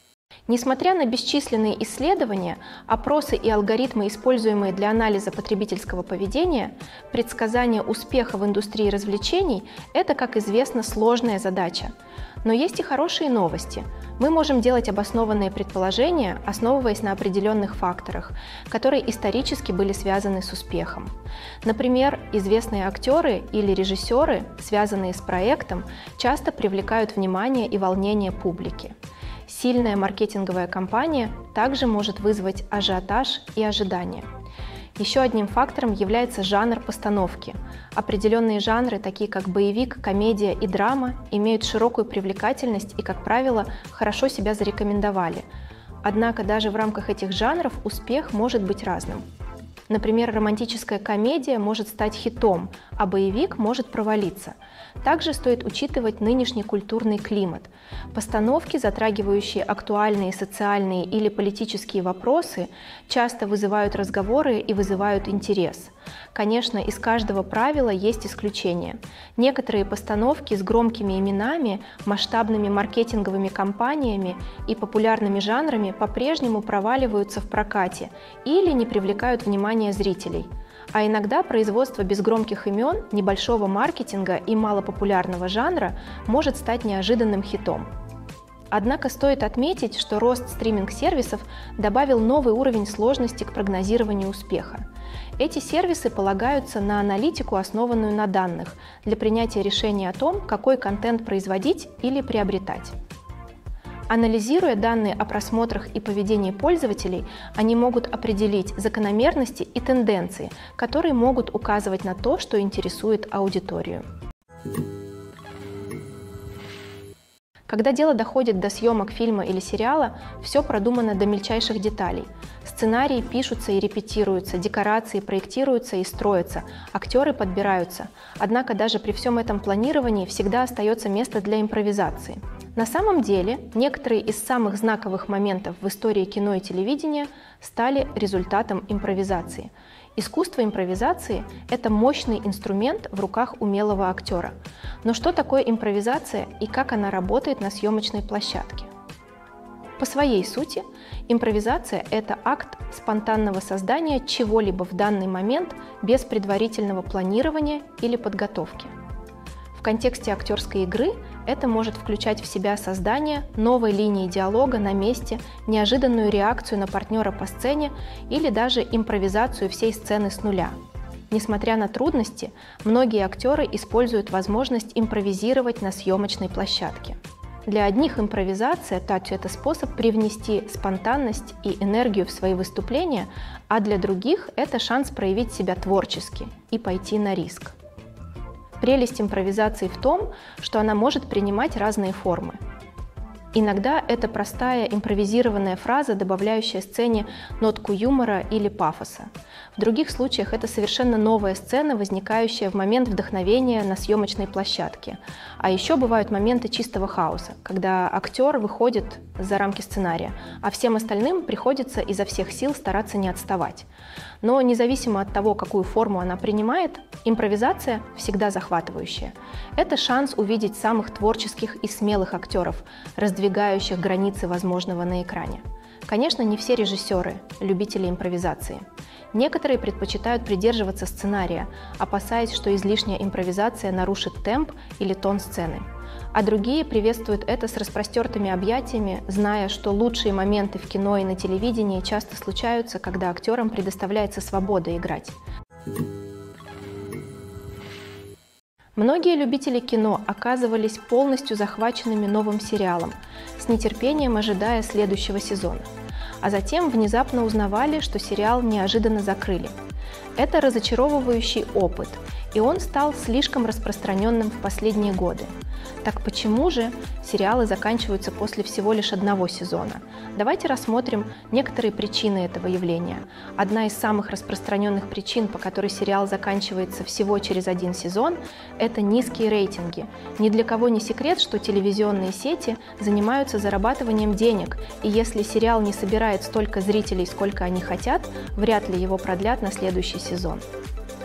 Несмотря на бесчисленные исследования, опросы и алгоритмы, используемые для анализа потребительского поведения, предсказание успеха в индустрии развлечений – это, как известно, сложная задача. Но есть и хорошие новости. Мы можем делать обоснованные предположения, основываясь на определенных факторах, которые исторически были связаны с успехом. Например, известные актеры или режиссеры, связанные с проектом, часто привлекают внимание и волнение публики. Сильная маркетинговая кампания также может вызвать ажиотаж и ожидания. Еще одним фактором является жанр постановки. Определенные жанры, такие как боевик, комедия и драма, имеют широкую привлекательность и, как правило, хорошо себя зарекомендовали. Однако даже в рамках этих жанров успех может быть разным. Например, романтическая комедия может стать хитом, а боевик может провалиться. Также стоит учитывать нынешний культурный климат. Постановки, затрагивающие актуальные социальные или политические вопросы, часто вызывают разговоры и вызывают интерес. Конечно, из каждого правила есть исключения. Некоторые постановки с громкими именами, масштабными маркетинговыми кампаниями и популярными жанрами по-прежнему проваливаются в прокате или не привлекают внимания зрителей. А иногда производство без громких имен, небольшого маркетинга и малопопулярного жанра может стать неожиданным хитом. Однако стоит отметить, что рост стриминг-сервисов добавил новый уровень сложности к прогнозированию успеха. Эти сервисы полагаются на аналитику, основанную на данных, для принятия решения о том, какой контент производить или приобретать. Анализируя данные о просмотрах и поведении пользователей, они могут определить закономерности и тенденции, которые могут указывать на то, что интересует аудиторию. Когда дело доходит до съемок фильма или сериала, все продумано до мельчайших деталей. Сценарии пишутся и репетируются, декорации проектируются и строятся, актеры подбираются. Однако даже при всем этом планировании всегда остается место для импровизации. На самом деле, некоторые из самых знаковых моментов в истории кино и телевидения стали результатом импровизации. Искусство импровизации – это мощный инструмент в руках умелого актера. Но что такое импровизация и как она работает на съемочной площадке? По своей сути, импровизация – это акт спонтанного создания чего-либо в данный момент без предварительного планирования или подготовки. В контексте актерской игры это может включать в себя создание новой линии диалога на месте, неожиданную реакцию на партнера по сцене или даже импровизацию всей сцены с нуля. Несмотря на трудности, многие актеры используют возможность импровизировать на съемочной площадке. Для одних импровизация – это способ привнести спонтанность и энергию в свои выступления, а для других – это шанс проявить себя творчески и пойти на риск. Прелесть импровизации в том, что она может принимать разные формы. Иногда это простая импровизированная фраза, добавляющая сцене нотку юмора или пафоса. В других случаях это совершенно новая сцена, возникающая в момент вдохновения на съемочной площадке. А еще бывают моменты чистого хаоса, когда актер выходит за рамки сценария, а всем остальным приходится изо всех сил стараться не отставать. Но независимо от того, какую форму она принимает, импровизация всегда захватывающая. Это шанс увидеть самых творческих и смелых актеров, раздвигающих границы возможного на экране. Конечно, не все режиссеры – любители импровизации. Некоторые предпочитают придерживаться сценария, опасаясь, что излишняя импровизация нарушит темп или тон сцены. А другие приветствуют это с распростертыми объятиями, зная, что лучшие моменты в кино и на телевидении часто случаются, когда актерам предоставляется свобода играть. Многие любители кино оказывались полностью захваченными новым сериалом, с нетерпением ожидая следующего сезона. А затем внезапно узнавали, что сериал неожиданно закрыли. Это разочаровывающий опыт, и он стал слишком распространенным в последние годы. Так почему же сериалы заканчиваются после всего лишь одного сезона? Давайте рассмотрим некоторые причины этого явления. Одна из самых распространенных причин, по которой сериал заканчивается всего через один сезон, это низкие рейтинги. Ни для кого не секрет, что телевизионные сети занимаются зарабатыванием денег, и если сериал не собирает столько зрителей, сколько они хотят, вряд ли его продлят на следующий сезон.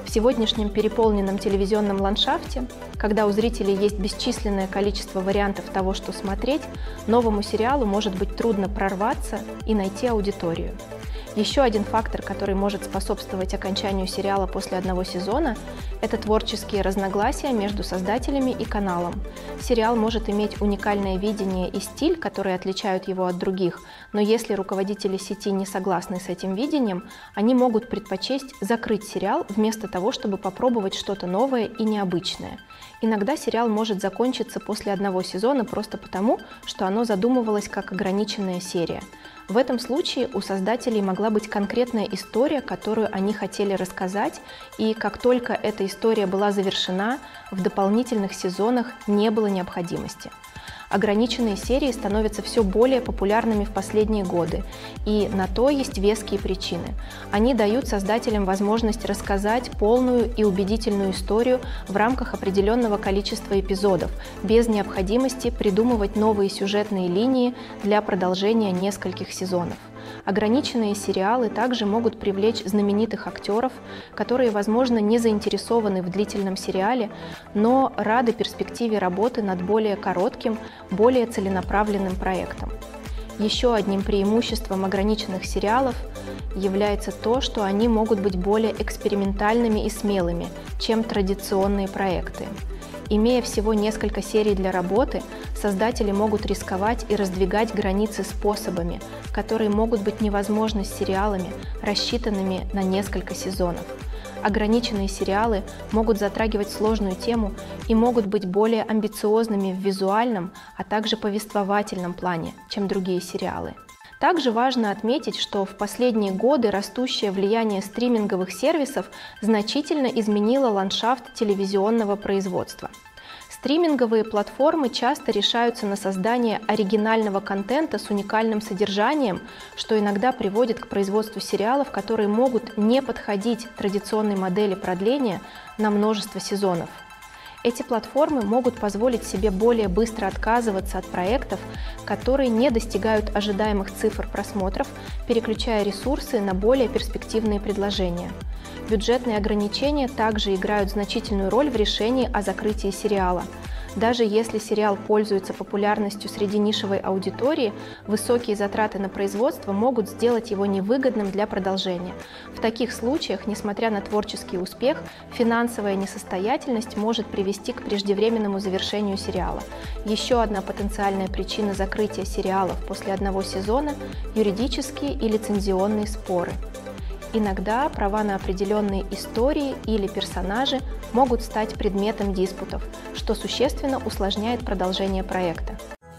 В сегодняшнем переполненном телевизионном ландшафте, когда у зрителей есть бесчисленное количество вариантов того, что смотреть, новому сериалу может быть трудно прорваться и найти аудиторию. Еще один фактор, который может способствовать окончанию сериала после одного сезона, это творческие разногласия между создателями и каналом. Сериал может иметь уникальное видение и стиль, которые отличают его от других, но если руководители сети не согласны с этим видением, они могут предпочесть закрыть сериал вместо того, чтобы попробовать что-то новое и необычное. Иногда сериал может закончиться после одного сезона просто потому, что оно задумывалось как ограниченная серия. В этом случае у создателей могла быть конкретная история, которую они хотели рассказать, и как только эта история была завершена, в дополнительных сезонах не было необходимости. Ограниченные серии становятся все более популярными в последние годы, и на то есть веские причины. Они дают создателям возможность рассказать полную и убедительную историю в рамках определенного количества эпизодов, без необходимости придумывать новые сюжетные линии для продолжения нескольких сезонов. Ограниченные сериалы также могут привлечь знаменитых актеров, которые, возможно, не заинтересованы в длительном сериале, но рады перспективе работы над более коротким, более целенаправленным проектом. Еще одним преимуществом ограниченных сериалов является то, что они могут быть более экспериментальными и смелыми, чем традиционные проекты. Имея всего несколько серий для работы, создатели могут рисковать и раздвигать границы способами, которые могут быть невозможны с сериалами, рассчитанными на несколько сезонов. Ограниченные сериалы могут затрагивать сложную тему и могут быть более амбициозными в визуальном, а также повествовательном плане, чем другие сериалы. Также важно отметить, что в последние годы растущее влияние стриминговых сервисов значительно изменило ландшафт телевизионного производства. Стриминговые платформы часто решаются на создание оригинального контента с уникальным содержанием, что иногда приводит к производству сериалов, которые могут не подходить традиционной модели продления на множество сезонов. Эти платформы могут позволить себе более быстро отказываться от проектов, которые не достигают ожидаемых цифр просмотров, переключая ресурсы на более перспективные предложения. Бюджетные ограничения также играют значительную роль в решении о закрытии сериала. Даже если сериал пользуется популярностью среди нишевой аудитории, высокие затраты на производство могут сделать его невыгодным для продолжения. В таких случаях, несмотря на творческий успех, финансовая несостоятельность может привести к преждевременному завершению сериала. Еще одна потенциальная причина закрытия сериалов после одного сезона – юридические и лицензионные споры. Иногда права на определенные истории или персонажи могут стать предметом диспутов, что существенно усложняет продолжение проекта.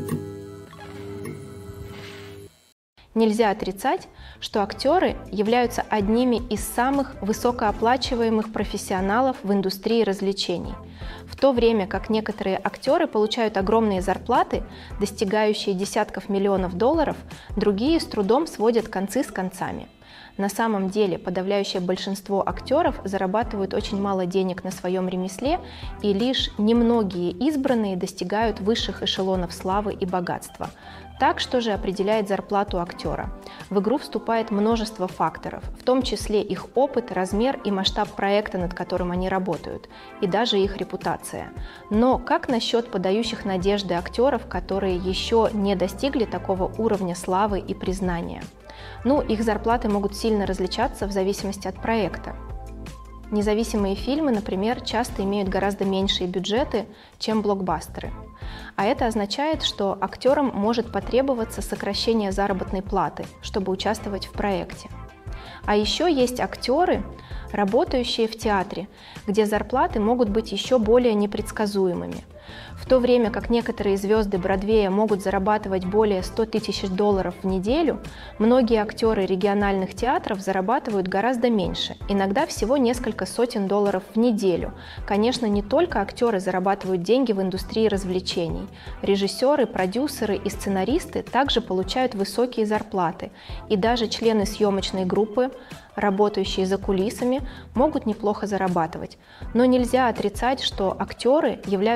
Нельзя отрицать, что актеры являются одними из самых высокооплачиваемых профессионалов в индустрии развлечений. В то время как некоторые актеры получают огромные зарплаты, достигающие десятков миллионов долларов, другие с трудом сводят концы с концами. На самом деле подавляющее большинство актеров зарабатывают очень мало денег на своем ремесле, и лишь немногие избранные достигают высших эшелонов славы и богатства. Так, что же определяет зарплату актера? В игру вступает множество факторов, в том числе их опыт, размер и масштаб проекта, над которым они работают, и даже их репутация. Но как насчет подающих надежды актеров, которые еще не достигли такого уровня славы и признания? Ну, их зарплаты могут сильно различаться в зависимости от проекта. Независимые фильмы, например, часто имеют гораздо меньшие бюджеты, чем блокбастеры. А это означает, что актерам может потребоваться сокращение заработной платы, чтобы участвовать в проекте. А еще есть актеры, работающие в театре, где зарплаты могут быть еще более непредсказуемыми. В то время как некоторые звезды Бродвея могут зарабатывать более ста тысяч долларов в неделю, многие актеры региональных театров зарабатывают гораздо меньше, иногда всего несколько сотен долларов в неделю. Конечно, не только актеры зарабатывают деньги в индустрии развлечений. Режиссеры, продюсеры и сценаристы также получают высокие зарплаты, и даже члены съемочной группы, работающие за кулисами, могут неплохо зарабатывать. Но нельзя отрицать, что актеры являются публичными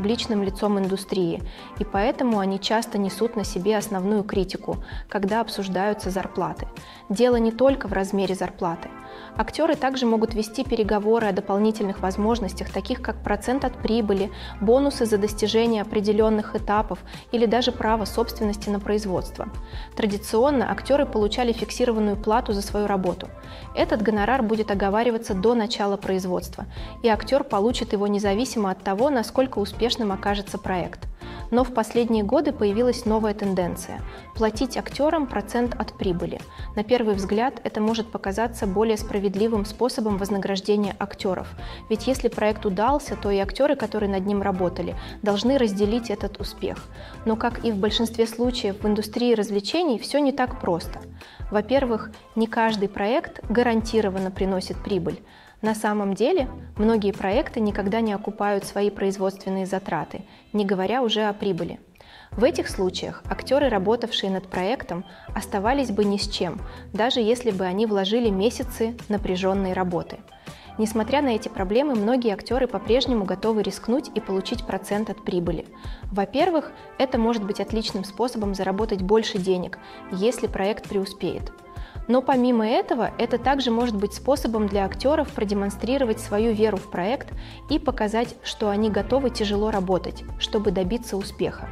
публичным лицом индустрии, и поэтому они часто несут на себе основную критику, когда обсуждаются зарплаты. Дело не только в размере зарплаты. Актеры также могут вести переговоры о дополнительных возможностях, таких как процент от прибыли, бонусы за достижение определенных этапов или даже право собственности на производство. Традиционно актеры получали фиксированную плату за свою работу. Этот гонорар будет оговариваться до начала производства, и актер получит его независимо от того, насколько успешным окажется проект. Но в последние годы появилась новая тенденция – платить актерам процент от прибыли. На первый взгляд это может показаться более справедливым способом вознаграждения актеров, ведь если проект удался, то и актеры, которые над ним работали, должны разделить этот успех. Но, как и в большинстве случаев в индустрии развлечений, все не так просто. Во-первых, не каждый проект гарантированно приносит прибыль. На самом деле, многие проекты никогда не окупают свои производственные затраты, не говоря уже о прибыли. В этих случаях актеры, работавшие над проектом, оставались бы ни с чем, даже если бы они вложили месяцы напряженной работы. Несмотря на эти проблемы, многие актеры по-прежнему готовы рискнуть и получить процент от прибыли. Во-первых, это может быть отличным способом заработать больше денег, если проект преуспеет. Но помимо этого, это также может быть способом для актеров продемонстрировать свою веру в проект и показать, что они готовы тяжело работать, чтобы добиться успеха.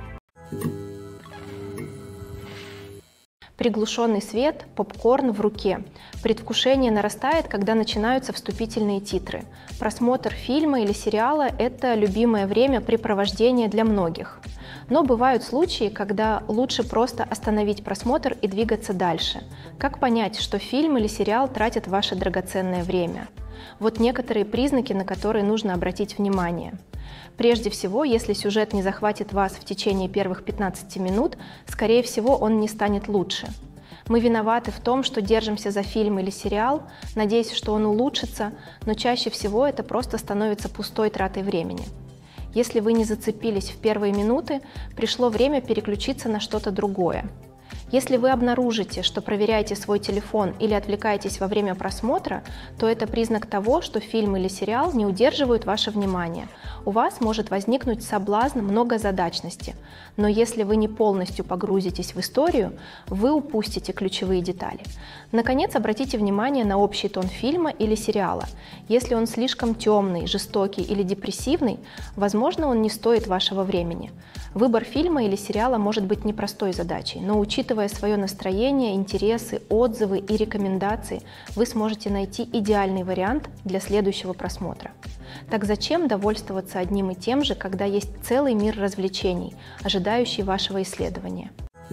Приглушенный свет, попкорн в руке. Предвкушение нарастает, когда начинаются вступительные титры. Просмотр фильма или сериала – это любимое времяпрепровождение для многих. Но бывают случаи, когда лучше просто остановить просмотр и двигаться дальше. Как понять, что фильм или сериал тратят ваше драгоценное время? Вот некоторые признаки, на которые нужно обратить внимание. Прежде всего, если сюжет не захватит вас в течение первых пятнадцати минут, скорее всего, он не станет лучше. Мы виноваты в том, что держимся за фильм или сериал, надеясь, что он улучшится, но чаще всего это просто становится пустой тратой времени. Если вы не зацепились в первые минуты, пришло время переключиться на что-то другое. Если вы обнаружите, что проверяете свой телефон или отвлекаетесь во время просмотра, то это признак того, что фильм или сериал не удерживают ваше внимание. У вас может возникнуть соблазн многозадачности, но если вы не полностью погрузитесь в историю, вы упустите ключевые детали. Наконец, обратите внимание на общий тон фильма или сериала. Если он слишком темный, жестокий или депрессивный, возможно, он не стоит вашего времени. Выбор фильма или сериала может быть непростой задачей, но учитывая свое настроение, интересы, отзывы и рекомендации, вы сможете найти идеальный вариант для следующего просмотра. Так зачем довольствоваться одним и тем же, когда есть целый мир развлечений, ожидающий вашего исследования?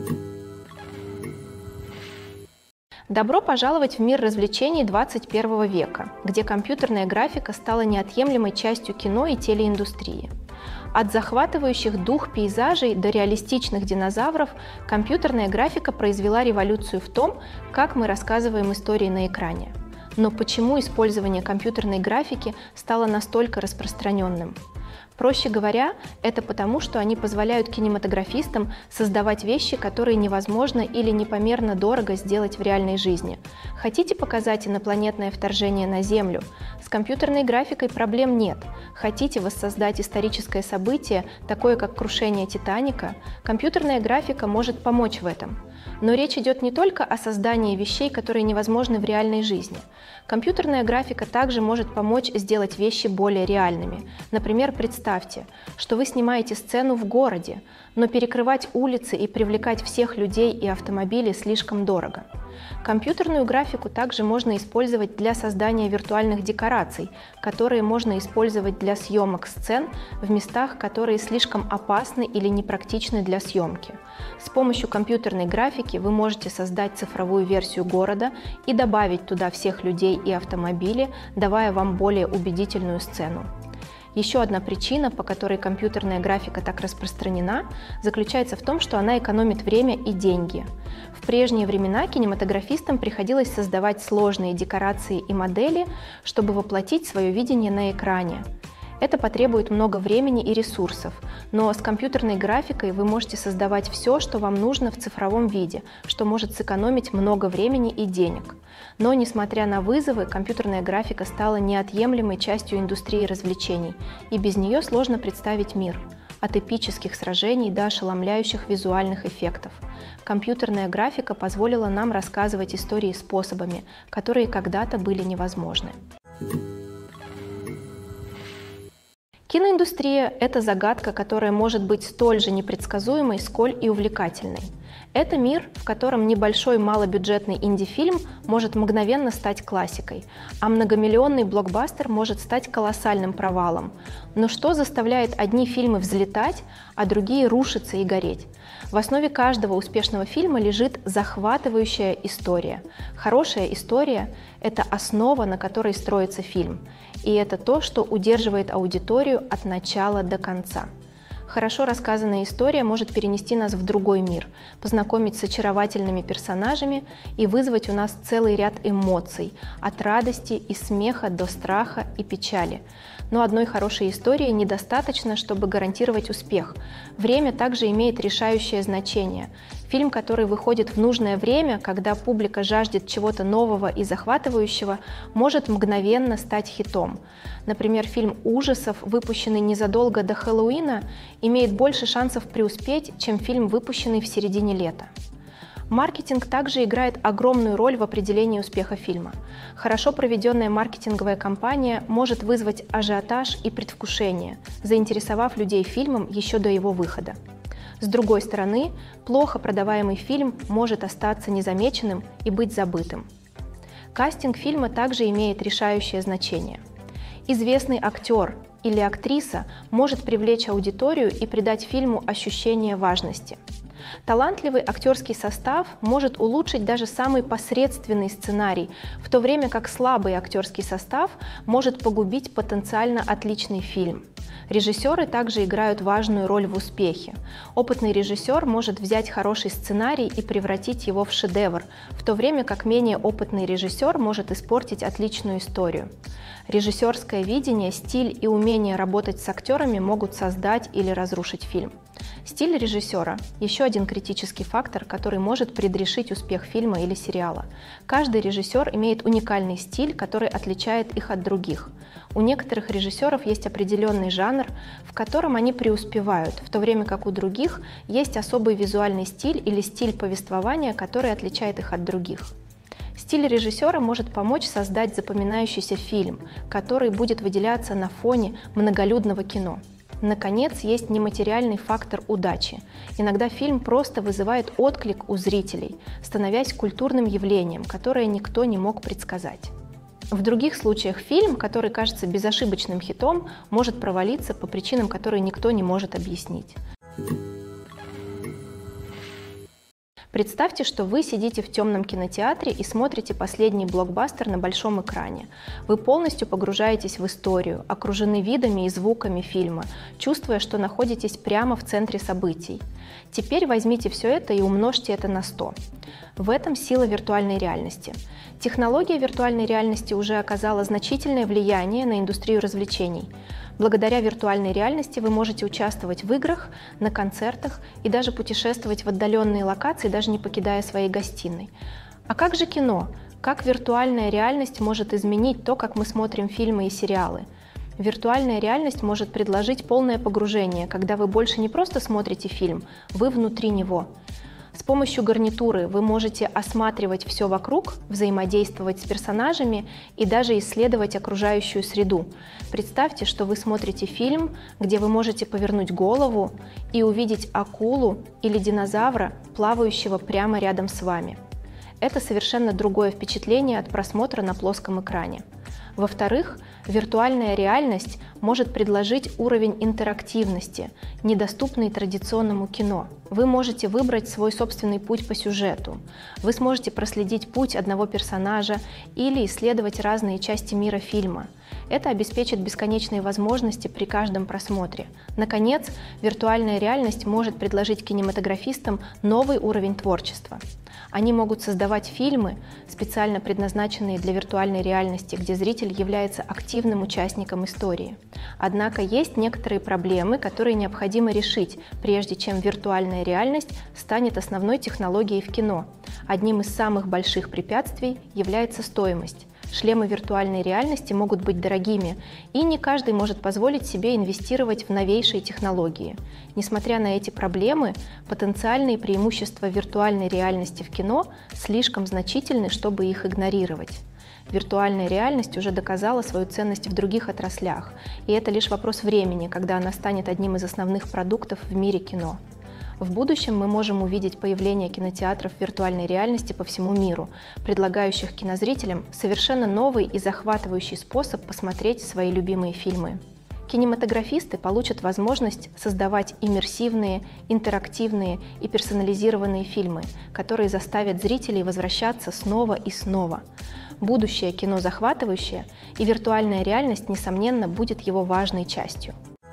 Добро пожаловать в мир развлечений двадцать первого века, где компьютерная графика стала неотъемлемой частью кино и телеиндустрии. От захватывающих дух пейзажей до реалистичных динозавров компьютерная графика произвела революцию в том, как мы рассказываем истории на экране. Но почему использование компьютерной графики стало настолько распространенным? Проще говоря, это потому, что они позволяют кинематографистам создавать вещи, которые невозможно или непомерно дорого сделать в реальной жизни. Хотите показать инопланетное вторжение на Землю? С компьютерной графикой проблем нет. Хотите воссоздать историческое событие, такое как крушение Титаника? Компьютерная графика может помочь в этом. Но речь идет не только о создании вещей, которые невозможны в реальной жизни. Компьютерная графика также может помочь сделать вещи более реальными. Например, представьте, что вы снимаете сцену в городе, но перекрывать улицы и привлекать всех людей и автомобили слишком дорого. Компьютерную графику также можно использовать для создания виртуальных декораций, которые можно использовать для съемок сцен в местах, которые слишком опасны или непрактичны для съемки. С помощью компьютерной графики вы можете создать цифровую версию города и добавить туда всех людей и автомобили, давая вам более убедительную сцену. Еще одна причина, по которой компьютерная графика так распространена, заключается в том, что она экономит время и деньги. В прежние времена кинематографистам приходилось создавать сложные декорации и модели, чтобы воплотить свое видение на экране. Это потребует много времени и ресурсов, но с компьютерной графикой вы можете создавать все, что вам нужно в цифровом виде, что может сэкономить много времени и денег. Но, несмотря на вызовы, компьютерная графика стала неотъемлемой частью индустрии развлечений, и без нее сложно представить мир. от эпических сражений до ошеломляющих визуальных эффектов. Компьютерная графика позволила нам рассказывать истории способами, которые когда-то были невозможны. Киноиндустрия – это загадка, которая может быть столь же непредсказуемой, сколь и увлекательной. Это мир, в котором небольшой малобюджетный инди-фильм может мгновенно стать классикой, а многомиллионный блокбастер может стать колоссальным провалом. Но что заставляет одни фильмы взлетать, а другие рушиться и гореть? В основе каждого успешного фильма лежит захватывающая история. Хорошая история – это основа, на которой строится фильм. И это то, что удерживает аудиторию от начала до конца. Хорошо рассказанная история может перенести нас в другой мир, познакомить с очаровательными персонажами и вызвать у нас целый ряд эмоций, от радости и смеха до страха и печали. Но одной хорошей истории недостаточно, чтобы гарантировать успех. Время также имеет решающее значение. Фильм, который выходит в нужное время, когда публика жаждет чего-то нового и захватывающего, может мгновенно стать хитом. Например, фильм ужасов, выпущенный незадолго до Хэллоуина, имеет больше шансов преуспеть, чем фильм, выпущенный в середине лета. Маркетинг также играет огромную роль в определении успеха фильма. Хорошо проведенная маркетинговая кампания может вызвать ажиотаж и предвкушение, заинтересовав людей фильмом еще до его выхода. С другой стороны, плохо продаваемый фильм может остаться незамеченным и быть забытым. Кастинг фильма также имеет решающее значение. Известный актер или актриса может привлечь аудиторию и придать фильму ощущение важности. Талантливый актерский состав может улучшить даже самый посредственный сценарий, в то время как слабый актерский состав может погубить потенциально отличный фильм. Режиссеры также играют важную роль в успехе. Опытный режиссер может взять хороший сценарий и превратить его в шедевр, в то время как менее опытный режиссер может испортить отличную историю. Режиссерское видение, стиль и умение работать с актерами могут создать или разрушить фильм. Стиль режиссера – еще один критический фактор, который может предрешить успех фильма или сериала. Каждый режиссер имеет уникальный стиль, который отличает их от других. У некоторых режиссеров есть определенный жанр, в котором они преуспевают, в то время как у других есть особый визуальный стиль или стиль повествования, который отличает их от других. Стиль режиссера может помочь создать запоминающийся фильм, который будет выделяться на фоне многолюдного кино. Наконец, есть нематериальный фактор удачи. Иногда фильм просто вызывает отклик у зрителей, становясь культурным явлением, которое никто не мог предсказать. В других случаях фильм, который кажется безошибочным хитом, может провалиться по причинам, которые никто не может объяснить. Представьте, что вы сидите в темном кинотеатре и смотрите последний блокбастер на большом экране. Вы полностью погружаетесь в историю, окружены видами и звуками фильма, чувствуя, что находитесь прямо в центре событий. Теперь возьмите все это и умножьте это на сто. В этом сила виртуальной реальности. Технология виртуальной реальности уже оказала значительное влияние на индустрию развлечений. Благодаря виртуальной реальности вы можете участвовать в играх, на концертах и даже путешествовать в отдаленные локации, даже не покидая своей гостиной. А как же кино? Как виртуальная реальность может изменить то, как мы смотрим фильмы и сериалы? Виртуальная реальность может предложить полное погружение, когда вы больше не просто смотрите фильм, вы внутри него. С помощью гарнитуры вы можете осматривать все вокруг, взаимодействовать с персонажами и даже исследовать окружающую среду. Представьте, что вы смотрите фильм, где вы можете повернуть голову и увидеть акулу или динозавра, плавающего прямо рядом с вами. Это совершенно другое впечатление от просмотра на плоском экране. Во-вторых, виртуальная реальность может предложить уровень интерактивности, недоступный традиционному кино. Вы можете выбрать свой собственный путь по сюжету. Вы сможете проследить путь одного персонажа или исследовать разные части мира фильма. Это обеспечит бесконечные возможности при каждом просмотре. Наконец, виртуальная реальность может предложить кинематографистам новый уровень творчества. Они могут создавать фильмы, специально предназначенные для виртуальной реальности, где зритель является активным участником истории. Однако есть некоторые проблемы, которые необходимо решить, прежде чем виртуальная реальность станет основной технологией в кино. Одним из самых больших препятствий является стоимость. Шлемы виртуальной реальности могут быть дорогими, и не каждый может позволить себе инвестировать в новейшие технологии. Несмотря на эти проблемы, потенциальные преимущества виртуальной реальности в кино слишком значительны, чтобы их игнорировать. Виртуальная реальность уже доказала свою ценность в других отраслях, и это лишь вопрос времени, когда она станет одним из основных продуктов в мире кино. В будущем мы можем увидеть появление кинотеатров виртуальной реальности по всему миру, предлагающих кинозрителям совершенно новый и захватывающий способ посмотреть свои любимые фильмы. Кинематографисты получат возможность создавать иммерсивные, интерактивные и персонализированные фильмы, которые заставят зрителей возвращаться снова и снова. Будущее кино захватывающее, и виртуальная реальность, несомненно, будет его важной частью.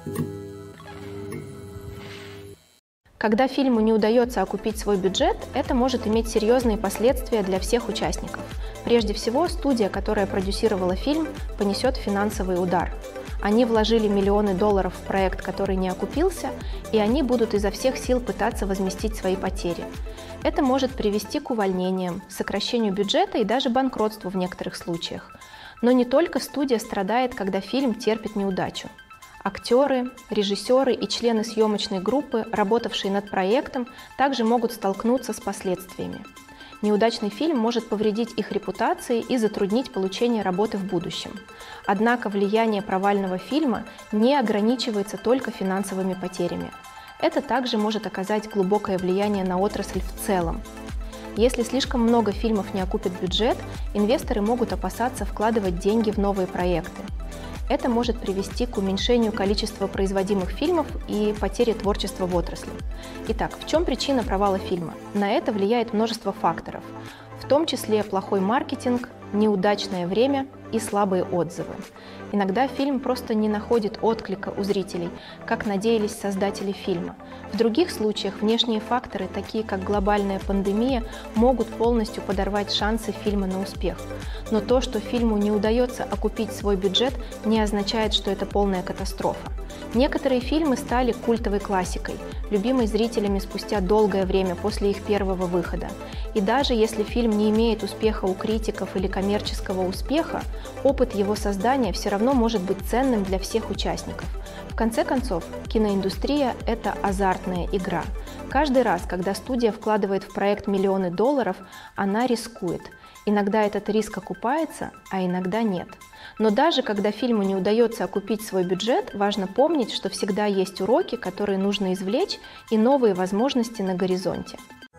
Когда фильму не удается окупить свой бюджет, это может иметь серьезные последствия для всех участников. Прежде всего, студия, которая продюсировала фильм, понесет финансовый удар. Они вложили миллионы долларов в проект, который не окупился, и они будут изо всех сил пытаться возместить свои потери. Это может привести к увольнениям, сокращению бюджета и даже банкротству в некоторых случаях. Но не только студия страдает, когда фильм терпит неудачу. Актеры, режиссеры и члены съемочной группы, работавшие над проектом, также могут столкнуться с последствиями. Неудачный фильм может повредить их репутации и затруднить получение работы в будущем. Однако влияние провального фильма не ограничивается только финансовыми потерями. Это также может оказать глубокое влияние на отрасль в целом. Если слишком много фильмов не окупит бюджет, инвесторы могут опасаться вкладывать деньги в новые проекты. Это может привести к уменьшению количества производимых фильмов и потере творчества в отрасли. Итак, в чем причина провала фильма? На это влияет множество факторов, в том числе плохой маркетинг, неудачное время и слабые отзывы. Иногда фильм просто не находит отклика у зрителей, как надеялись создатели фильма. В других случаях внешние факторы, такие как глобальная пандемия, могут полностью подорвать шансы фильма на успех. Но то, что фильму не удается окупить свой бюджет, не означает, что это полная катастрофа. Некоторые фильмы стали культовой классикой, любимой зрителями спустя долгое время после их первого выхода. И даже если фильм не имеет успеха у критиков или коммерческого успеха, опыт его создания все равно может быть ценным для всех участников. В конце концов, киноиндустрия – это азартная игра. Каждый раз, когда студия вкладывает в проект миллионы долларов, она рискует. Иногда этот риск окупается, а иногда нет. Но даже когда фильму не удается окупить свой бюджет, важно помнить, что всегда есть уроки, которые нужно извлечь, и новые возможности на горизонте.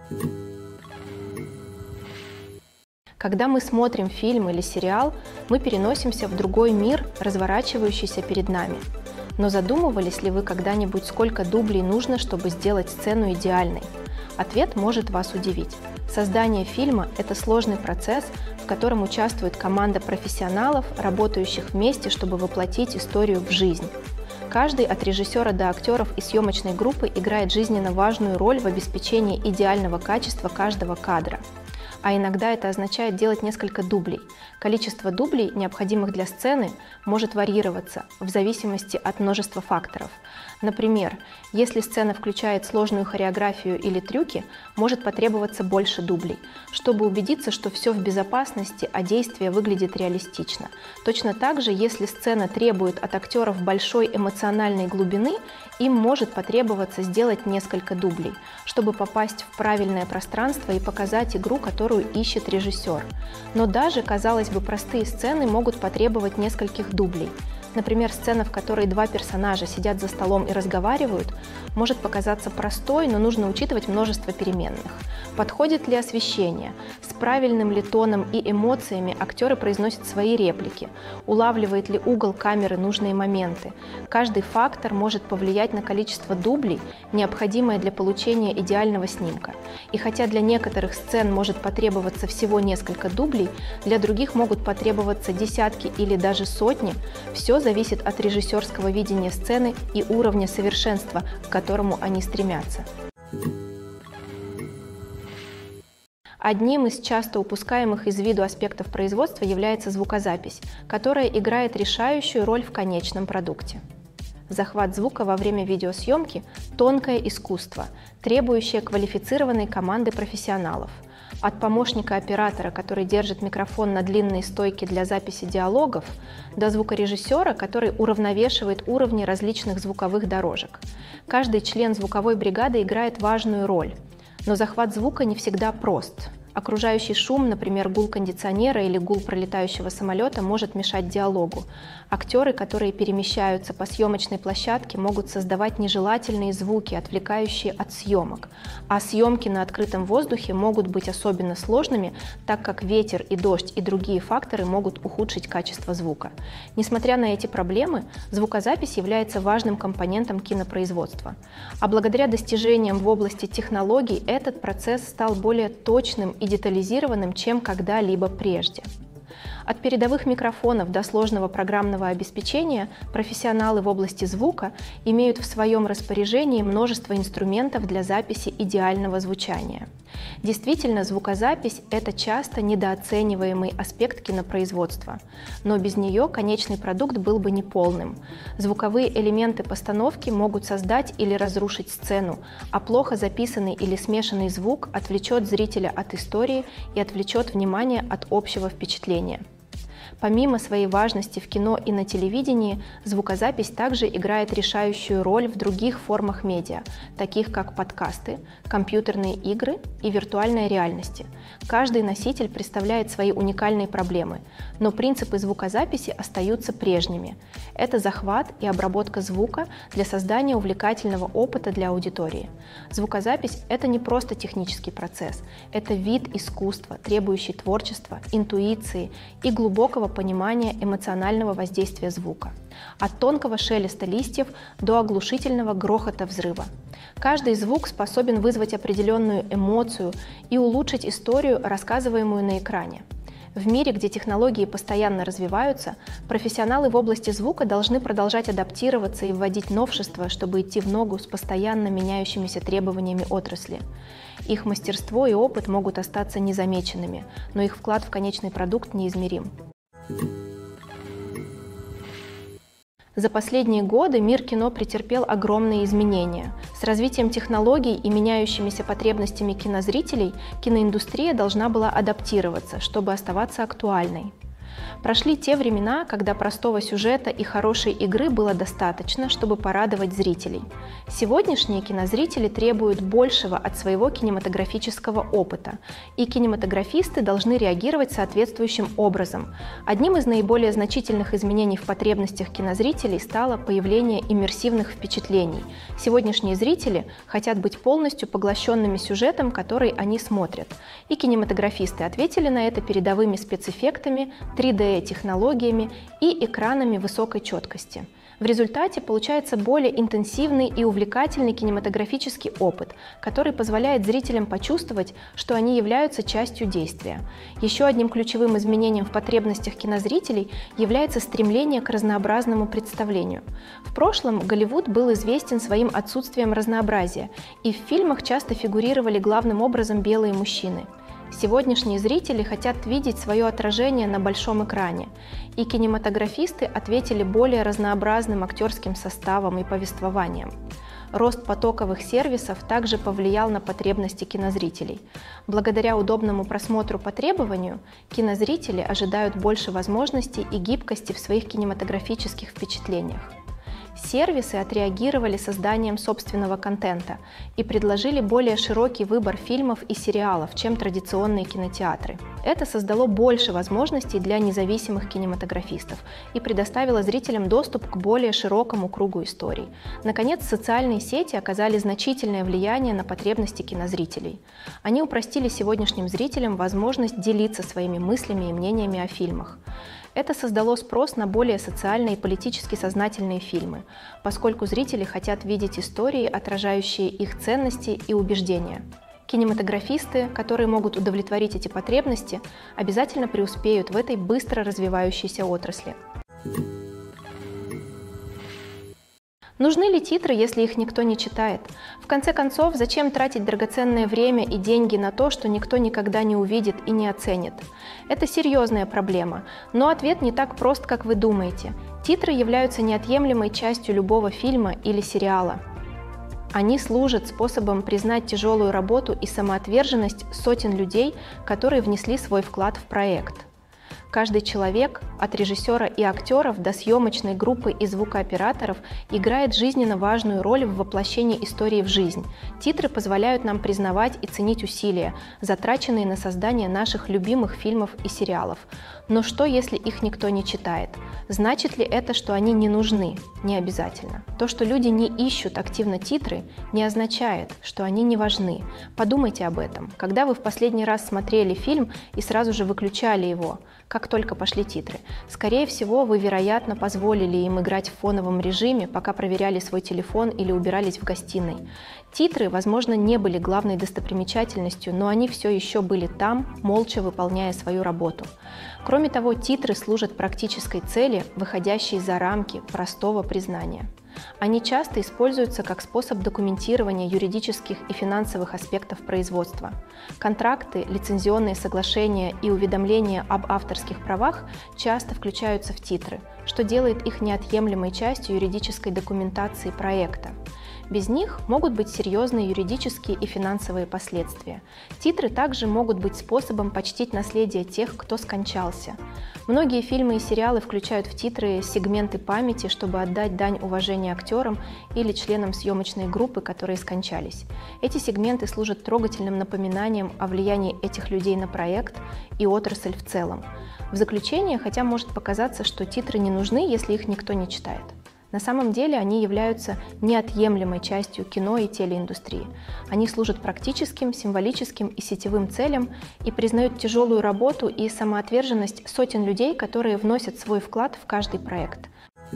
Когда мы смотрим фильм или сериал, мы переносимся в другой мир, разворачивающийся перед нами. Но задумывались ли вы когда-нибудь, сколько дублей нужно, чтобы сделать сцену идеальной? Ответ может вас удивить. Создание фильма – это сложный процесс, в котором участвует команда профессионалов, работающих вместе, чтобы воплотить историю в жизнь. Каждый, от режиссера до актеров и съемочной группы, играет жизненно важную роль в обеспечении идеального качества каждого кадра. А иногда это означает делать несколько дублей. Количество дублей, необходимых для сцены, может варьироваться в зависимости от множества факторов. Например, если сцена включает сложную хореографию или трюки, может потребоваться больше дублей, чтобы убедиться, что все в безопасности, а действие выглядит реалистично. Точно так же, если сцена требует от актеров большой эмоциональной глубины, им может потребоваться сделать несколько дублей, чтобы попасть в правильное пространство и показать игру, которую ищет режиссер. Но даже, казалось бы, простые сцены могут потребовать нескольких дублей. Например, сцена, в которой два персонажа сидят за столом и разговаривают, может показаться простой, но нужно учитывать множество переменных. Подходит ли освещение? С правильным ли тоном и эмоциями актеры произносят свои реплики? Улавливает ли угол камеры нужные моменты? Каждый фактор может повлиять на количество дублей, необходимое для получения идеального снимка. И хотя для некоторых сцен может потребоваться всего несколько дублей, для других могут потребоваться десятки или даже сотни, все зависит от режиссерского видения сцены и уровня совершенства, к которому они стремятся. Одним из часто упускаемых из виду аспектов производства является звукозапись, которая играет решающую роль в конечном продукте. Захват звука во время видеосъемки – тонкое искусство, требующее квалифицированной команды профессионалов. От помощника оператора, который держит микрофон на длинной стойке для записи диалогов, до звукорежиссера, который уравновешивает уровни различных звуковых дорожек. Каждый член звуковой бригады играет важную роль, но захват звука не всегда прост. Окружающий шум, например, гул кондиционера или гул пролетающего самолета, может мешать диалогу. Актеры, которые перемещаются по съемочной площадке, могут создавать нежелательные звуки, отвлекающие от съемок. А съемки на открытом воздухе могут быть особенно сложными, так как ветер и дождь и другие факторы могут ухудшить качество звука. Несмотря на эти проблемы, звукозапись является важным компонентом кинопроизводства. А благодаря достижениям в области технологий этот процесс стал более точным и детализированным, чем когда-либо прежде. От передовых микрофонов до сложного программного обеспечения профессионалы в области звука имеют в своем распоряжении множество инструментов для записи идеального звучания. Действительно, звукозапись – это часто недооцениваемый аспект кинопроизводства, но без нее конечный продукт был бы неполным. Звуковые элементы постановки могут создать или разрушить сцену, а плохо записанный или смешанный звук отвлечет зрителя от истории и отвлечет внимание от общего впечатления. Помимо своей важности в кино и на телевидении, звукозапись также играет решающую роль в других формах медиа, таких как подкасты, компьютерные игры и виртуальная реальность. Каждый носитель представляет свои уникальные проблемы, но принципы звукозаписи остаются прежними. Это захват и обработка звука для создания увлекательного опыта для аудитории. Звукозапись – это не просто технический процесс, это вид искусства, требующий творчества, интуиции и глубокого понимания эмоционального воздействия звука. От тонкого шелеста листьев до оглушительного грохота взрыва. Каждый звук способен вызвать определенную эмоцию и улучшить историю, рассказываемую на экране. В мире, где технологии постоянно развиваются, профессионалы в области звука должны продолжать адаптироваться и вводить новшества, чтобы идти в ногу с постоянно меняющимися требованиями отрасли. Их мастерство и опыт могут остаться незамеченными, но их вклад в конечный продукт неизмерим. За последние годы мир кино претерпел огромные изменения. С развитием технологий и меняющимися потребностями кинозрителей киноиндустрия должна была адаптироваться, чтобы оставаться актуальной. Прошли те времена, когда простого сюжета и хорошей игры было достаточно, чтобы порадовать зрителей. Сегодняшние кинозрители требуют большего от своего кинематографического опыта, и кинематографисты должны реагировать соответствующим образом. Одним из наиболее значительных изменений в потребностях кинозрителей стало появление иммерсивных впечатлений. Сегодняшние зрители хотят быть полностью поглощенными сюжетом, который они смотрят. И кинематографисты ответили на это передовыми спецэффектами, три дэ-технологиями и экранами высокой четкости. В результате получается более интенсивный и увлекательный кинематографический опыт, который позволяет зрителям почувствовать, что они являются частью действия. Еще одним ключевым изменением в потребностях кинозрителей является стремление к разнообразному представлению. В прошлом Голливуд был известен своим отсутствием разнообразия, и в фильмах часто фигурировали главным образом белые мужчины. Сегодняшние зрители хотят видеть свое отражение на большом экране, и кинематографисты ответили более разнообразным актерским составом и повествованием. Рост потоковых сервисов также повлиял на потребности кинозрителей. Благодаря удобному просмотру по требованию, кинозрители ожидают больше возможностей и гибкости в своих кинематографических впечатлениях. Сервисы отреагировали созданием собственного контента и предложили более широкий выбор фильмов и сериалов, чем традиционные кинотеатры. Это создало больше возможностей для независимых кинематографистов и предоставило зрителям доступ к более широкому кругу историй. Наконец, социальные сети оказали значительное влияние на потребности кинозрителей. Они упростили сегодняшним зрителям возможность делиться своими мыслями и мнениями о фильмах. Это создало спрос на более социально и политически сознательные фильмы, поскольку зрители хотят видеть истории, отражающие их ценности и убеждения. Кинематографисты, которые могут удовлетворить эти потребности, обязательно преуспеют в этой быстро развивающейся отрасли. Нужны ли титры, если их никто не читает? В конце концов, зачем тратить драгоценное время и деньги на то, что никто никогда не увидит и не оценит? Это серьезная проблема, но ответ не так прост, как вы думаете. Титры являются неотъемлемой частью любого фильма или сериала. Они служат способом признать тяжелую работу и самоотверженность сотен людей, которые внесли свой вклад в проект. Каждый человек, от режиссера и актеров до съемочной группы и звукооператоров, играет жизненно важную роль в воплощении истории в жизнь. Титры позволяют нам признавать и ценить усилия, затраченные на создание наших любимых фильмов и сериалов. Но что, если их никто не читает? Значит ли это, что они не нужны? Не обязательно. То, что люди не ищут активно титры, не означает, что они не важны. Подумайте об этом. Когда вы в последний раз смотрели фильм и сразу же выключали его, как только пошли титры? Скорее всего, вы, вероятно, позволили им играть в фоновом режиме, пока проверяли свой телефон или убирались в гостиной. Титры, возможно, не были главной достопримечательностью, но они все еще были там, молча выполняя свою работу. Кроме того, титры служат практической цели, выходящей за рамки простого признания. Они часто используются как способ документирования юридических и финансовых аспектов производства. Контракты, лицензионные соглашения и уведомления об авторских правах часто включаются в титры, что делает их неотъемлемой частью юридической документации проекта. Без них могут быть серьезные юридические и финансовые последствия. Титры также могут быть способом почтить наследие тех, кто скончался. Многие фильмы и сериалы включают в титры сегменты памяти, чтобы отдать дань уважения актерам или членам съемочной группы, которые скончались. Эти сегменты служат трогательным напоминанием о влиянии этих людей на проект и отрасль в целом. В заключение, хотя может показаться, что титры не нужны, если их никто не читает. На самом деле они являются неотъемлемой частью кино и телеиндустрии. Они служат практическим, символическим и сетевым целям и признают тяжелую работу и самоотверженность сотен людей, которые вносят свой вклад в каждый проект.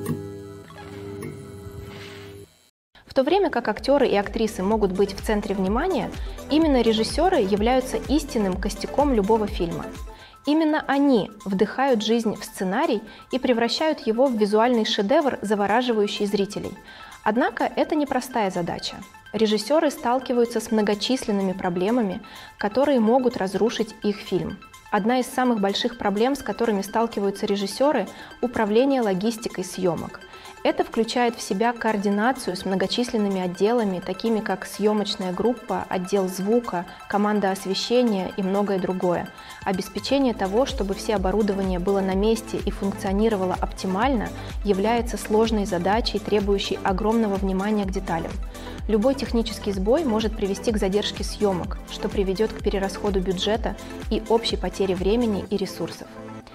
В то время как актеры и актрисы могут быть в центре внимания, именно режиссеры являются истинным костяком любого фильма. Именно они вдыхают жизнь в сценарий и превращают его в визуальный шедевр, завораживающий зрителей. Однако это непростая задача. Режиссеры сталкиваются с многочисленными проблемами, которые могут разрушить их фильм. Одна из самых больших проблем, с которыми сталкиваются режиссеры – управление логистикой съемок. Это включает в себя координацию с многочисленными отделами, такими как съемочная группа, отдел звука, команда освещения и многое другое. Обеспечение того, чтобы все оборудование было на месте и функционировало оптимально, является сложной задачей, требующей огромного внимания к деталям. Любой технический сбой может привести к задержке съемок, что приведет к перерасходу бюджета и общей потере времени и ресурсов.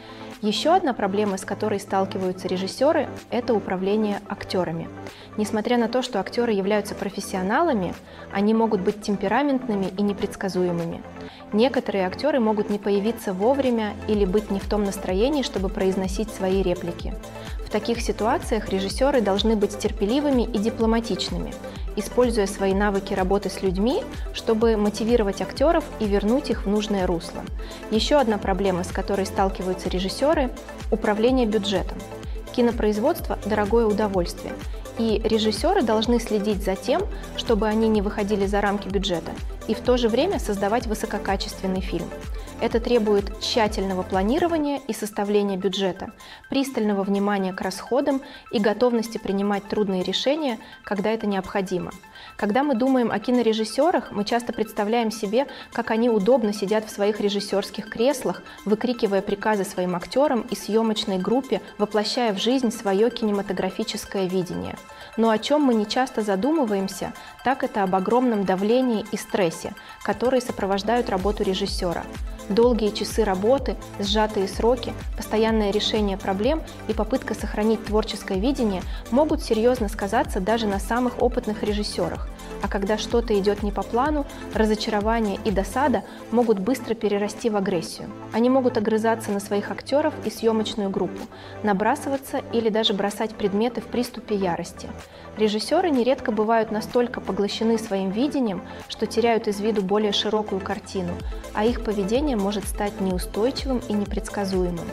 Еще одна проблема, с которой сталкиваются режиссеры, это управление актерами. Несмотря на то, что актеры являются профессионалами, они могут быть темпераментными и непредсказуемыми. Некоторые актеры могут не появиться вовремя или быть не в том настроении, чтобы произносить свои реплики. В таких ситуациях режиссеры должны быть терпеливыми и дипломатичными, используя свои навыки работы с людьми, чтобы мотивировать актеров и вернуть их в нужное русло. Еще одна проблема, с которой сталкиваются режиссеры – управление бюджетом. Кинопроизводство – дорогое удовольствие, и режиссеры должны следить за тем, чтобы они не выходили за рамки бюджета, и в то же время создавать высококачественный фильм. Это требует тщательного планирования и составления бюджета, пристального внимания к расходам и готовности принимать трудные решения, когда это необходимо. Когда мы думаем о кинорежиссерах, мы часто представляем себе, как они удобно сидят в своих режиссерских креслах, выкрикивая приказы своим актерам и съемочной группе, воплощая в жизнь свое кинематографическое видение. Но о чем мы не часто задумываемся, так это об огромном давлении и стрессе, которые сопровождают работу режиссера. Долгие часы работы, сжатые сроки, постоянное решение проблем и попытка сохранить творческое видение могут серьезно сказаться даже на самых опытных режиссерах. А когда что-то идет не по плану, разочарование и досада могут быстро перерасти в агрессию. Они могут огрызаться на своих актеров и съемочную группу, набрасываться или даже бросать предметы в приступе ярости. Режиссеры нередко бывают настолько поглощены своим видением, что теряют из виду более широкую картину, а их поведение может стать неустойчивым и непредсказуемым.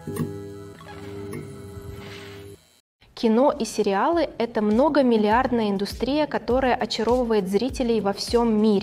Кино и сериалы – это многомиллиардная индустрия, которая очаровывает зрителей во всем мире.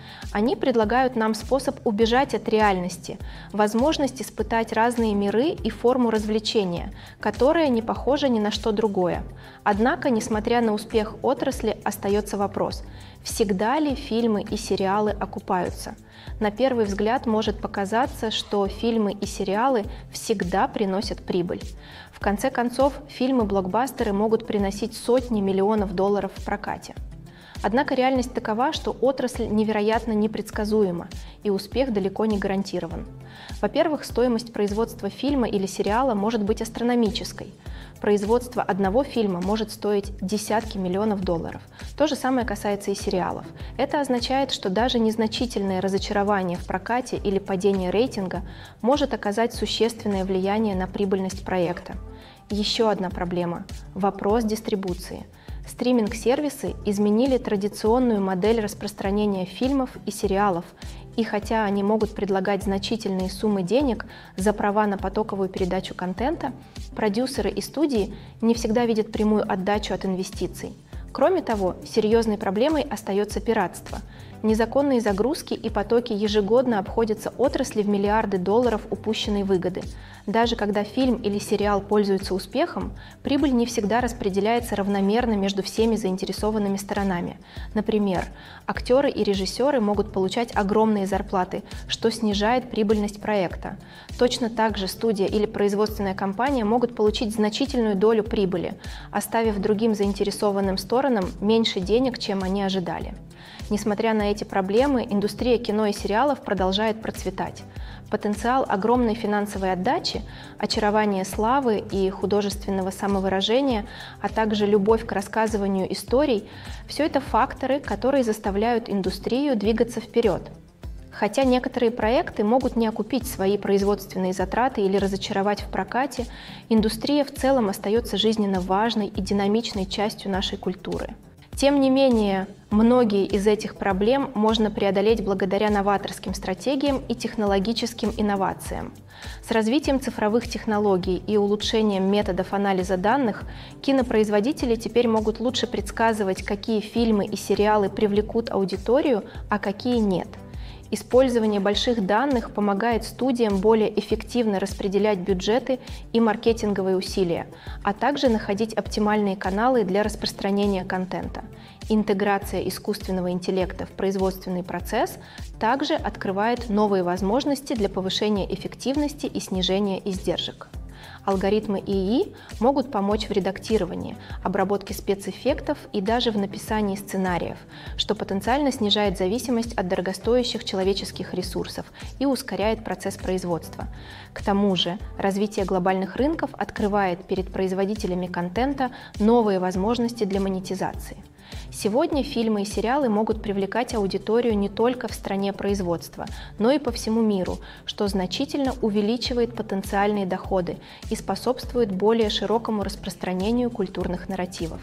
Они предлагают нам способ убежать от реальности, возможность испытать разные миры и форму развлечения, которая не похожа ни на что другое. Однако, несмотря на успех отрасли, остается вопрос: всегда ли фильмы и сериалы окупаются? На первый взгляд может показаться, что фильмы и сериалы всегда приносят прибыль. В конце концов, фильмы-блокбастеры могут приносить сотни миллионов долларов в прокате. Однако реальность такова, что отрасль невероятно непредсказуема, и успех далеко не гарантирован. Во-первых, стоимость производства фильма или сериала может быть астрономической. Производство одного фильма может стоить десятки миллионов долларов. То же самое касается и сериалов. Это означает, что даже незначительное разочарование в прокате или падение рейтинга может оказать существенное влияние на прибыльность проекта. Еще одна проблема – вопрос дистрибуции. Стриминг-сервисы изменили традиционную модель распространения фильмов и сериалов, и хотя они могут предлагать значительные суммы денег за права на потоковую передачу контента, продюсеры и студии не всегда видят прямую отдачу от инвестиций. Кроме того, серьезной проблемой остается пиратство. Незаконные загрузки и потоки ежегодно обходятся отрасли в миллиарды долларов упущенной выгоды. Даже когда фильм или сериал пользуются успехом, прибыль не всегда распределяется равномерно между всеми заинтересованными сторонами. Например, актеры и режиссеры могут получать огромные зарплаты, что снижает прибыльность проекта. Точно так же студия или производственная компания могут получить значительную долю прибыли, оставив другим заинтересованным сторонам меньше денег, чем они ожидали. Несмотря на эти проблемы, индустрия кино и сериалов продолжает процветать. Потенциал огромной финансовой отдачи, очарование славы и художественного самовыражения, а также любовь к рассказыванию историй – все это факторы, которые заставляют индустрию двигаться вперед. Хотя некоторые проекты могут не окупить свои производственные затраты или разочаровать в прокате, индустрия в целом остается жизненно важной и динамичной частью нашей культуры. Тем не менее, многие из этих проблем можно преодолеть благодаря новаторским стратегиям и технологическим инновациям. С развитием цифровых технологий и улучшением методов анализа данных кинопроизводители теперь могут лучше предсказывать, какие фильмы и сериалы привлекут аудиторию, а какие нет. Использование больших данных помогает студиям более эффективно распределять бюджеты и маркетинговые усилия, а также находить оптимальные каналы для распространения контента. Интеграция искусственного интеллекта в производственный процесс также открывает новые возможности для повышения эффективности и снижения издержек. Алгоритмы ИИ могут помочь в редактировании, обработке спецэффектов и даже в написании сценариев, что потенциально снижает зависимость от дорогостоящих человеческих ресурсов и ускоряет процесс производства. К тому же, развитие глобальных рынков открывает перед производителями контента новые возможности для монетизации. Сегодня фильмы и сериалы могут привлекать аудиторию не только в стране производства, но и по всему миру, что значительно увеличивает потенциальные доходы и способствует более широкому распространению культурных нарративов.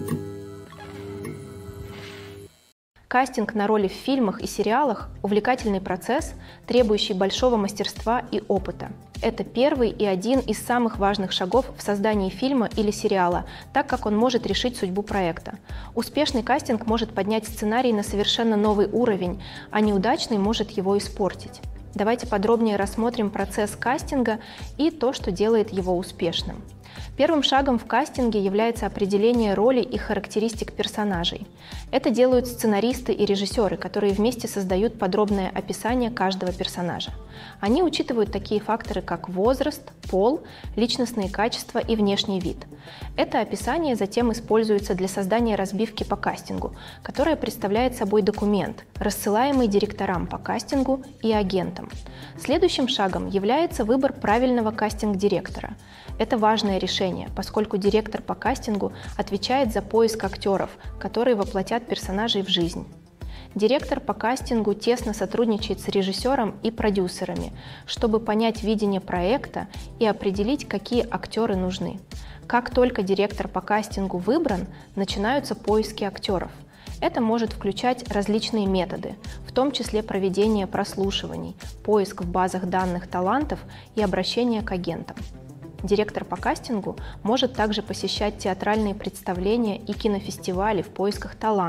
Кастинг на роли в фильмах и сериалах – увлекательный процесс, требующий большого мастерства и опыта. Это первый и один из самых важных шагов в создании фильма или сериала, так как он может решить судьбу проекта. Успешный кастинг может поднять сценарий на совершенно новый уровень, а неудачный может его испортить. Давайте подробнее рассмотрим процесс кастинга и то, что делает его успешным. Первым шагом в кастинге является определение роли и характеристик персонажей. Это делают сценаристы и режиссеры, которые вместе создают подробное описание каждого персонажа. Они учитывают такие факторы, как возраст, пол, личностные качества и внешний вид. Это описание затем используется для создания разбивки по кастингу, которая представляет собой документ, рассылаемый директорам по кастингу и агентам. Следующим шагом является выбор правильного кастинг-директора. Это важное решение, поскольку директор по кастингу отвечает за поиск актеров, которые воплотят персонажей в жизнь. Директор по кастингу тесно сотрудничает с режиссером и продюсерами, чтобы понять видение проекта и определить, какие актеры нужны. Как только директор по кастингу выбран, начинаются поиски актеров. Это может включать различные методы, в том числе проведение прослушиваний, поиск в базах данных талантов и обращение к агентам. Директор по кастингу может также посещать театральные представления и кинофестивали в поисках талантов.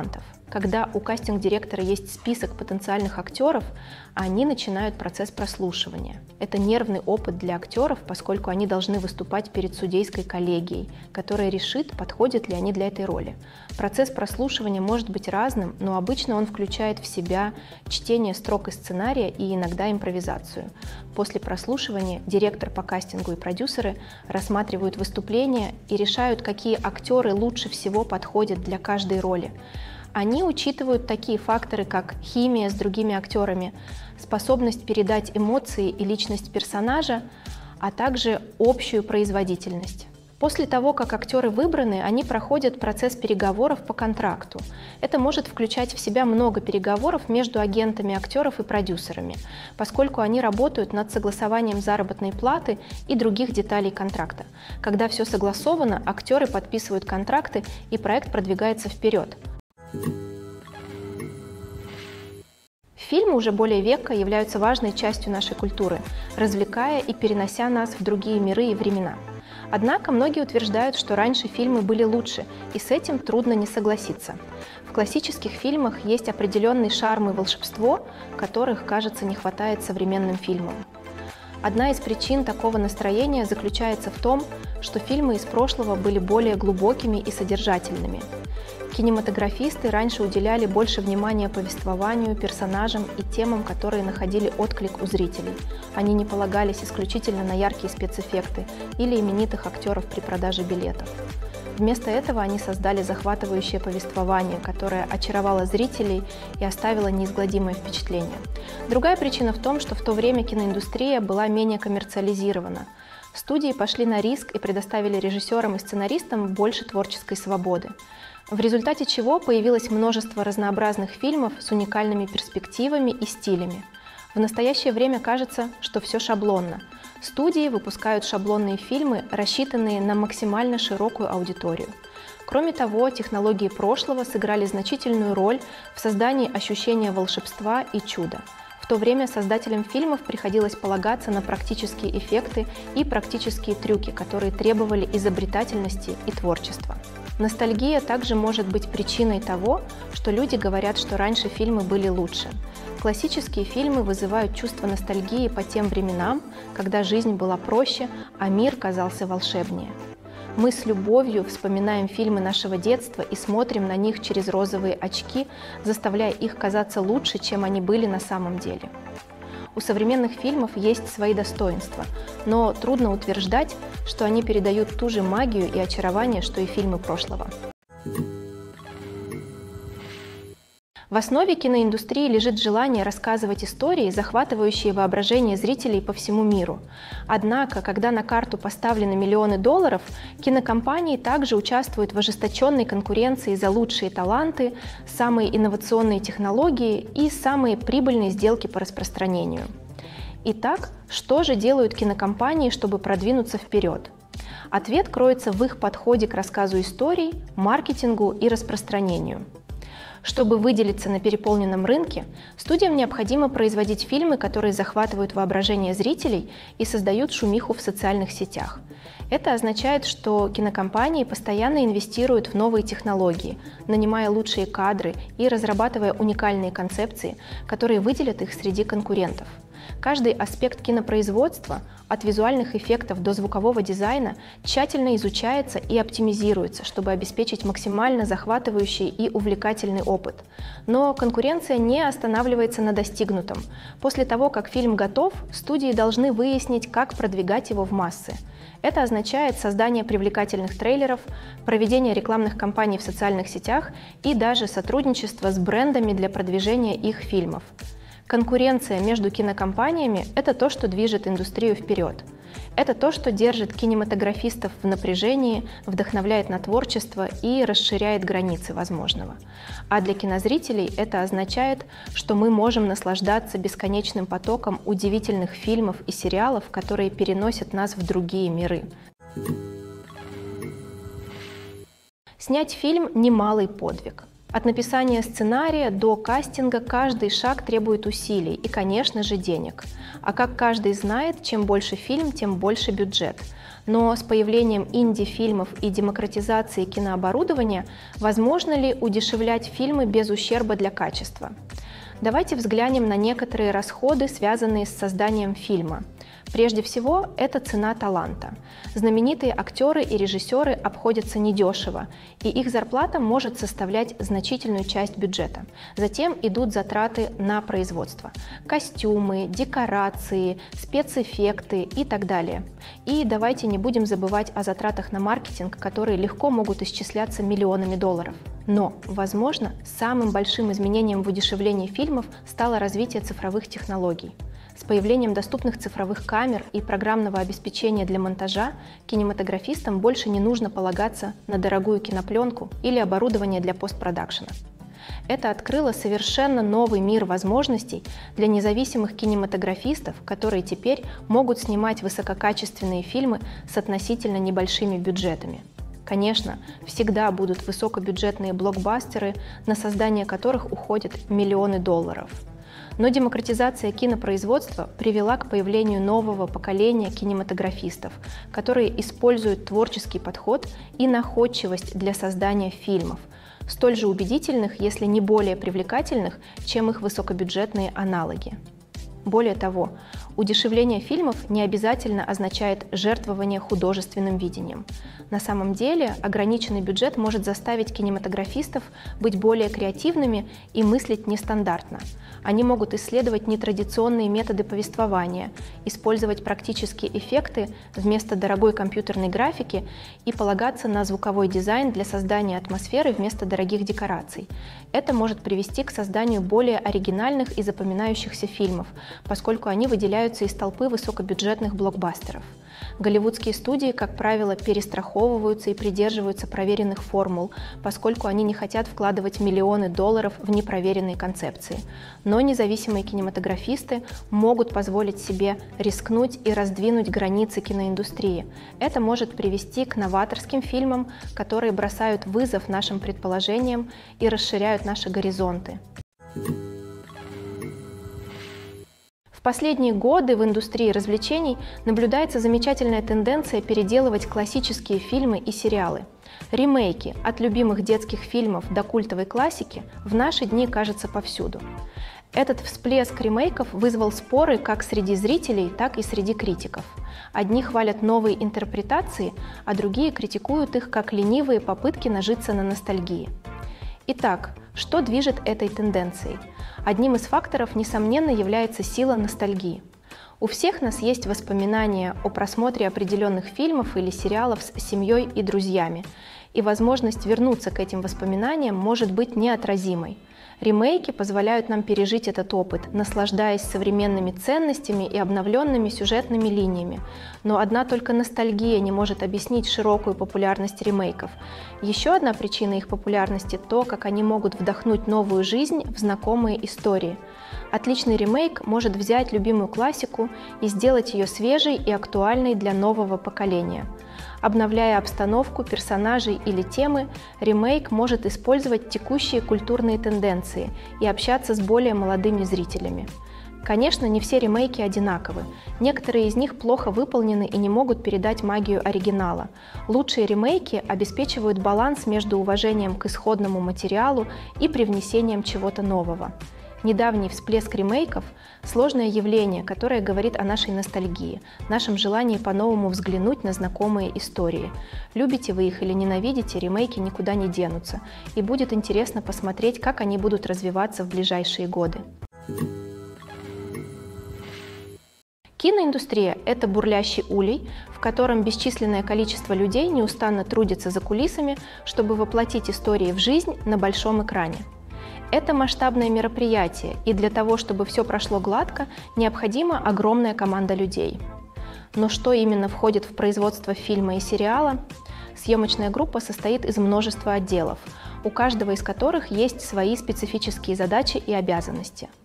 Когда у кастинг-директора есть список потенциальных актеров, они начинают процесс прослушивания. Это нервный опыт для актеров, поскольку они должны выступать перед судейской коллегией, которая решит, подходят ли они для этой роли. Процесс прослушивания может быть разным, но обычно он включает в себя чтение строк из сценария и иногда импровизацию. После прослушивания директор по кастингу и продюсеры рассматривают выступления и решают, какие актеры лучше всего подходят для каждой роли. Они учитывают такие факторы, как химия с другими актерами, способность передать эмоции и личность персонажа, а также общую производительность. После того, как актеры выбраны, они проходят процесс переговоров по контракту. Это может включать в себя много переговоров между агентами актеров и продюсерами, поскольку они работают над согласованием заработной платы и других деталей контракта. Когда все согласовано, актеры подписывают контракты, и проект продвигается вперед. Фильмы уже более века являются важной частью нашей культуры, развлекая и перенося нас в другие миры и времена. Однако многие утверждают, что раньше фильмы были лучше, и с этим трудно не согласиться. В классических фильмах есть определенный шарм и волшебство, которых, кажется, не хватает современным фильмам. Одна из причин такого настроения заключается в том, что фильмы из прошлого были более глубокими и содержательными. Кинематографисты раньше уделяли больше внимания повествованию, персонажам и темам, которые находили отклик у зрителей. Они не полагались исключительно на яркие спецэффекты или именитых актеров при продаже билетов. Вместо этого они создали захватывающее повествование, которое очаровало зрителей и оставило неизгладимое впечатление. Другая причина в том, что в то время киноиндустрия была менее коммерциализирована. Студии пошли на риск и предоставили режиссерам и сценаристам больше творческой свободы, в результате чего появилось множество разнообразных фильмов с уникальными перспективами и стилями. В настоящее время кажется, что все шаблонно. Студии выпускают шаблонные фильмы, рассчитанные на максимально широкую аудиторию. Кроме того, технологии прошлого сыграли значительную роль в создании ощущения волшебства и чуда. В то время создателям фильмов приходилось полагаться на практические эффекты и практические трюки, которые требовали изобретательности и творчества. Ностальгия также может быть причиной того, что люди говорят, что раньше фильмы были лучше. Классические фильмы вызывают чувство ностальгии по тем временам, когда жизнь была проще, а мир казался волшебнее. Мы с любовью вспоминаем фильмы нашего детства и смотрим на них через розовые очки, заставляя их казаться лучше, чем они были на самом деле. У современных фильмов есть свои достоинства, но трудно утверждать, что они передают ту же магию и очарование, что и фильмы прошлого. В основе киноиндустрии лежит желание рассказывать истории, захватывающие воображение зрителей по всему миру. Однако, когда на карту поставлены миллионы долларов, кинокомпании также участвуют в ожесточенной конкуренции за лучшие таланты, самые инновационные технологии и самые прибыльные сделки по распространению. Итак, что же делают кинокомпании, чтобы продвинуться вперед? Ответ кроется в их подходе к рассказу историй, маркетингу и распространению. Чтобы выделиться на переполненном рынке, студиям необходимо производить фильмы, которые захватывают воображение зрителей и создают шумиху в социальных сетях. Это означает, что кинокомпании постоянно инвестируют в новые технологии, нанимая лучшие кадры и разрабатывая уникальные концепции, которые выделят их среди конкурентов. Каждый аспект кинопроизводства, от визуальных эффектов до звукового дизайна, тщательно изучается и оптимизируется, чтобы обеспечить максимально захватывающий и увлекательный опыт. Но конкуренция не останавливается на достигнутом. После того, как фильм готов, студии должны выяснить, как продвигать его в массы. Это означает создание привлекательных трейлеров, проведение рекламных кампаний в социальных сетях и даже сотрудничество с брендами для продвижения их фильмов. Конкуренция между кинокомпаниями – это то, что движет индустрию вперед. Это то, что держит кинематографистов в напряжении, вдохновляет на творчество и расширяет границы возможного. А для кинозрителей это означает, что мы можем наслаждаться бесконечным потоком удивительных фильмов и сериалов, которые переносят нас в другие миры. Снять фильм – немалый подвиг. От написания сценария до кастинга каждый шаг требует усилий и, конечно же, денег. А как каждый знает, чем больше фильм, тем больше бюджет. Но с появлением инди-фильмов и демократизацией кинооборудования возможно ли удешевлять фильмы без ущерба для качества? Давайте взглянем на некоторые расходы, связанные с созданием фильма. Прежде всего, это цена таланта. Знаменитые актеры и режиссеры обходятся недешево, и их зарплата может составлять значительную часть бюджета. Затем идут затраты на производство. Костюмы, декорации, спецэффекты и так далее. И давайте не будем забывать о затратах на маркетинг, которые легко могут исчисляться миллионами долларов. Но, возможно, самым большим изменением в удешевлении фильмов стало развитие цифровых технологий. С появлением доступных цифровых камер и программного обеспечения для монтажа кинематографистам больше не нужно полагаться на дорогую кинопленку или оборудование для постпродакшена. Это открыло совершенно новый мир возможностей для независимых кинематографистов, которые теперь могут снимать высококачественные фильмы с относительно небольшими бюджетами. Конечно, всегда будут высокобюджетные блокбастеры, на создание которых уходят миллионы долларов. Но демократизация кинопроизводства привела к появлению нового поколения кинематографистов, которые используют творческий подход и находчивость для создания фильмов, столь же убедительных, если не более привлекательных, чем их высокобюджетные аналоги. Более того, удешевление фильмов не обязательно означает жертвование художественным видением. На самом деле, ограниченный бюджет может заставить кинематографистов быть более креативными и мыслить нестандартно. Они могут исследовать нетрадиционные методы повествования, использовать практические эффекты вместо дорогой компьютерной графики и полагаться на звуковой дизайн для создания атмосферы вместо дорогих декораций. Это может привести к созданию более оригинальных и запоминающихся фильмов, поскольку они выделяются из толпы высокобюджетных блокбастеров. Голливудские студии, как правило, перестраховываются и придерживаются проверенных формул, поскольку они не хотят вкладывать миллионы долларов в непроверенные концепции. Но независимые кинематографисты могут позволить себе рискнуть и раздвинуть границы киноиндустрии. Это может привести к новаторским фильмам, которые бросают вызов нашим предположениям и расширяют наши горизонты. В последние годы в индустрии развлечений наблюдается замечательная тенденция переделывать классические фильмы и сериалы. Ремейки от любимых детских фильмов до культовой классики в наши дни кажутся повсюду. Этот всплеск ремейков вызвал споры как среди зрителей, так и среди критиков. Одни хвалят новые интерпретации, а другие критикуют их как ленивые попытки нажиться на ностальгии. Итак, что движет этой тенденцией? Одним из факторов, несомненно, является сила ностальгии. У всех нас есть воспоминания о просмотре определенных фильмов или сериалов с семьей и друзьями, и возможность вернуться к этим воспоминаниям может быть неотразимой. Ремейки позволяют нам пережить этот опыт, наслаждаясь современными ценностями и обновленными сюжетными линиями. Но одна только ностальгия не может объяснить широкую популярность ремейков. Еще одна причина их популярности – то, как они могут вдохнуть новую жизнь в знакомые истории. Отличный ремейк может взять любимую классику и сделать ее свежей и актуальной для нового поколения. Обновляя обстановку, персонажей или темы, ремейк может использовать текущие культурные тенденции и общаться с более молодыми зрителями. Конечно, не все ремейки одинаковы. Некоторые из них плохо выполнены и не могут передать магию оригинала. Лучшие ремейки обеспечивают баланс между уважением к исходному материалу и привнесением чего-то нового. Недавний всплеск ремейков – сложное явление, которое говорит о нашей ностальгии, нашем желании по-новому взглянуть на знакомые истории. Любите вы их или ненавидите, ремейки никуда не денутся, и будет интересно посмотреть, как они будут развиваться в ближайшие годы. Киноиндустрия – это бурлящий улей, в котором бесчисленное количество людей неустанно трудится за кулисами, чтобы воплотить истории в жизнь на большом экране. Это масштабное мероприятие, и для того, чтобы все прошло гладко, необходима огромная команда людей. Но что именно входит в производство фильма и сериала? Съемочная группа состоит из множества отделов, у каждого из которых есть свои специфические задачи и обязанности.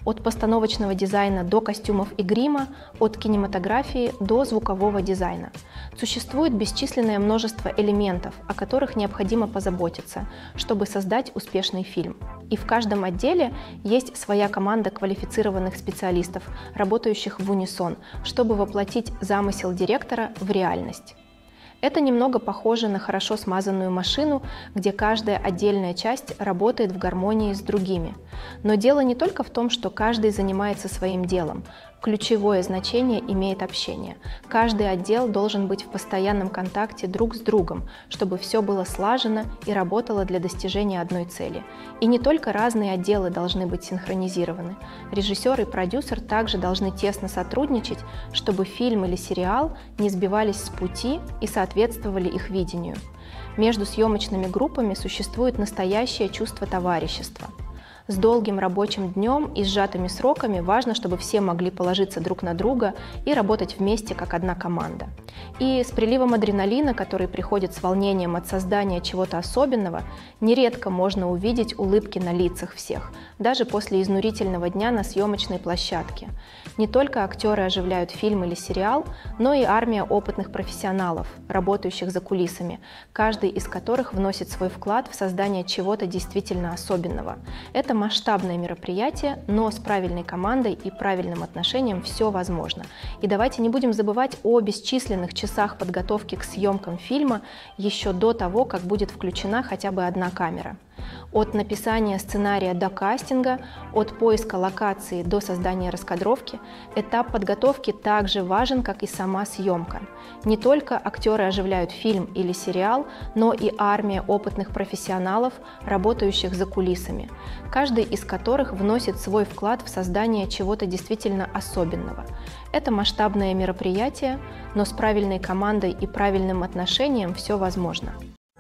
от постановочного дизайна до костюмов и грима, от кинематографии до звукового дизайна. Существует бесчисленное множество элементов, о которых необходимо позаботиться, чтобы создать успешный фильм. И в каждом отделе есть своя команда квалифицированных специалистов, работающих в унисон, чтобы воплотить замысел директора в реальность. Это немного похоже на хорошо смазанную машину, где каждая отдельная часть работает в гармонии с другими. Но дело не только в том, что каждый занимается своим делом. Ключевое значение имеет общение. Каждый отдел должен быть в постоянном контакте друг с другом, чтобы все было слажено и работало для достижения одной цели. И не только разные отделы должны быть синхронизированы. Режиссер и продюсер также должны тесно сотрудничать, чтобы фильм или сериал не сбивались с пути и соответствовали их видению. Между съемочными группами существует настоящее чувство товарищества. С долгим рабочим днем и сжатыми сроками важно, чтобы все могли положиться друг на друга и работать вместе как одна команда. И с приливом адреналина, который приходит с волнением от создания чего-то особенного, нередко можно увидеть улыбки на лицах всех, даже после изнурительного дня на съемочной площадке. Не только актеры оживляют фильм или сериал, но и армия опытных профессионалов, работающих за кулисами, каждый из которых вносит свой вклад в создание чего-то действительно особенного. Это масштабное мероприятие, но с правильной командой и правильным отношением все возможно. И давайте не будем забывать о бесчисленных часах подготовки к съемкам фильма еще до того, как будет включена хотя бы одна камера. От написания сценария до кастинга, от поиска локации до создания раскадровки, этап подготовки также важен, как и сама съемка. Не только актеры оживляют фильм или сериал, но и армия опытных профессионалов, работающих за кулисами, каждый из которых вносит свой вклад в создание чего-то действительно особенного. Это масштабное мероприятие, но с правильной командой и правильным отношением все возможно.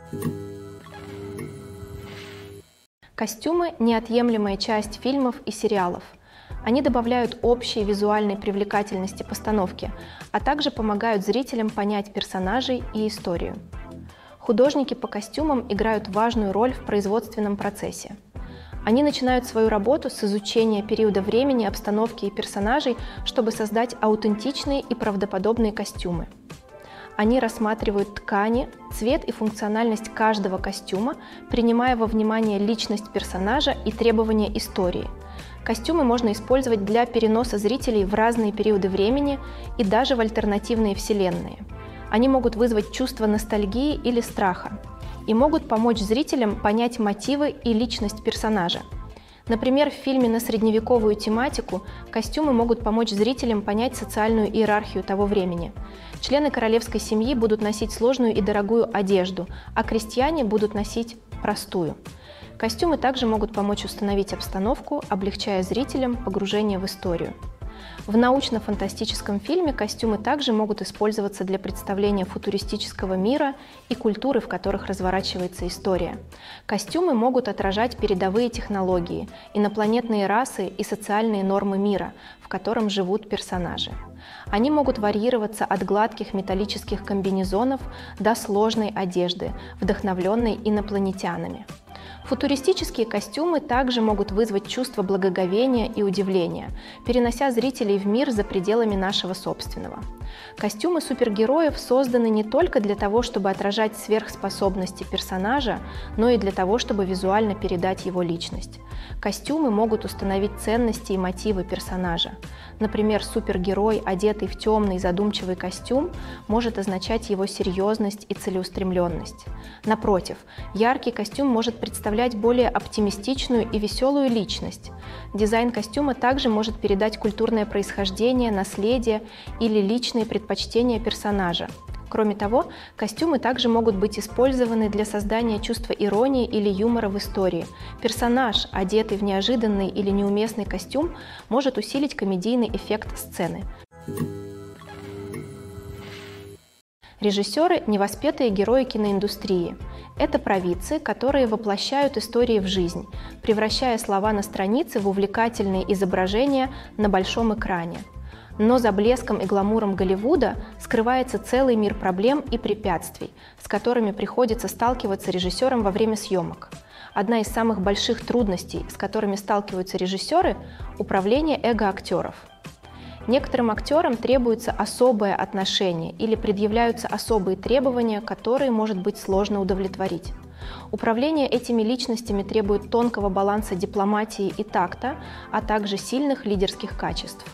Костюмы – неотъемлемая часть фильмов и сериалов. Они добавляют общей визуальной привлекательности постановки, а также помогают зрителям понять персонажей и историю. Художники по костюмам играют важную роль в производственном процессе. Они начинают свою работу с изучения периода времени, обстановки и персонажей, чтобы создать аутентичные и правдоподобные костюмы. Они рассматривают ткани, цвет и функциональность каждого костюма, принимая во внимание личность персонажа и требования истории. Костюмы можно использовать для переноса зрителей в разные периоды времени и даже в альтернативные вселенные. Они могут вызвать чувство ностальгии или страха и могут помочь зрителям понять мотивы и личность персонажа. Например, в фильме на средневековую тематику костюмы могут помочь зрителям понять социальную иерархию того времени. Члены королевской семьи будут носить сложную и дорогую одежду, а крестьяне будут носить простую. Костюмы также могут помочь установить обстановку, облегчая зрителям погружение в историю. В научно-фантастическом фильме костюмы также могут использоваться для представления футуристического мира и культуры, в которых разворачивается история. Костюмы могут отражать передовые технологии, инопланетные расы и социальные нормы мира, в котором живут персонажи. Они могут варьироваться от гладких металлических комбинезонов до сложной одежды, вдохновленной инопланетянами. Футуристические костюмы также могут вызвать чувство благоговения и удивления, перенося зрителей в мир за пределами нашего собственного. Костюмы супергероев созданы не только для того, чтобы отражать сверхспособности персонажа, но и для того, чтобы визуально передать его личность. Костюмы могут установить ценности и мотивы персонажа. Например, супергерой, одетый в темный задумчивый костюм, может означать его серьезность и целеустремленность. Напротив, яркий костюм может представлять более оптимистичную и веселую личность. Дизайн костюма также может передать культурное происхождение, наследие или личные предпочтения персонажа. Кроме того, костюмы также могут быть использованы для создания чувства иронии или юмора в истории. Персонаж, одетый в неожиданный или неуместный костюм, может усилить комедийный эффект сцены. Режиссеры – невоспетые герои киноиндустрии. Это провидцы, которые воплощают истории в жизнь, превращая слова на странице в увлекательные изображения на большом экране. Но за блеском и гламуром Голливуда скрывается целый мир проблем и препятствий, с которыми приходится сталкиваться режиссерам во время съемок. Одна из самых больших трудностей, с которыми сталкиваются режиссеры – Управление эго актеров. Некоторым актерам требуется особое отношение или предъявляются особые требования, которые может быть сложно удовлетворить. Управление этими личностями требует тонкого баланса дипломатии и такта, а также сильных лидерских качеств.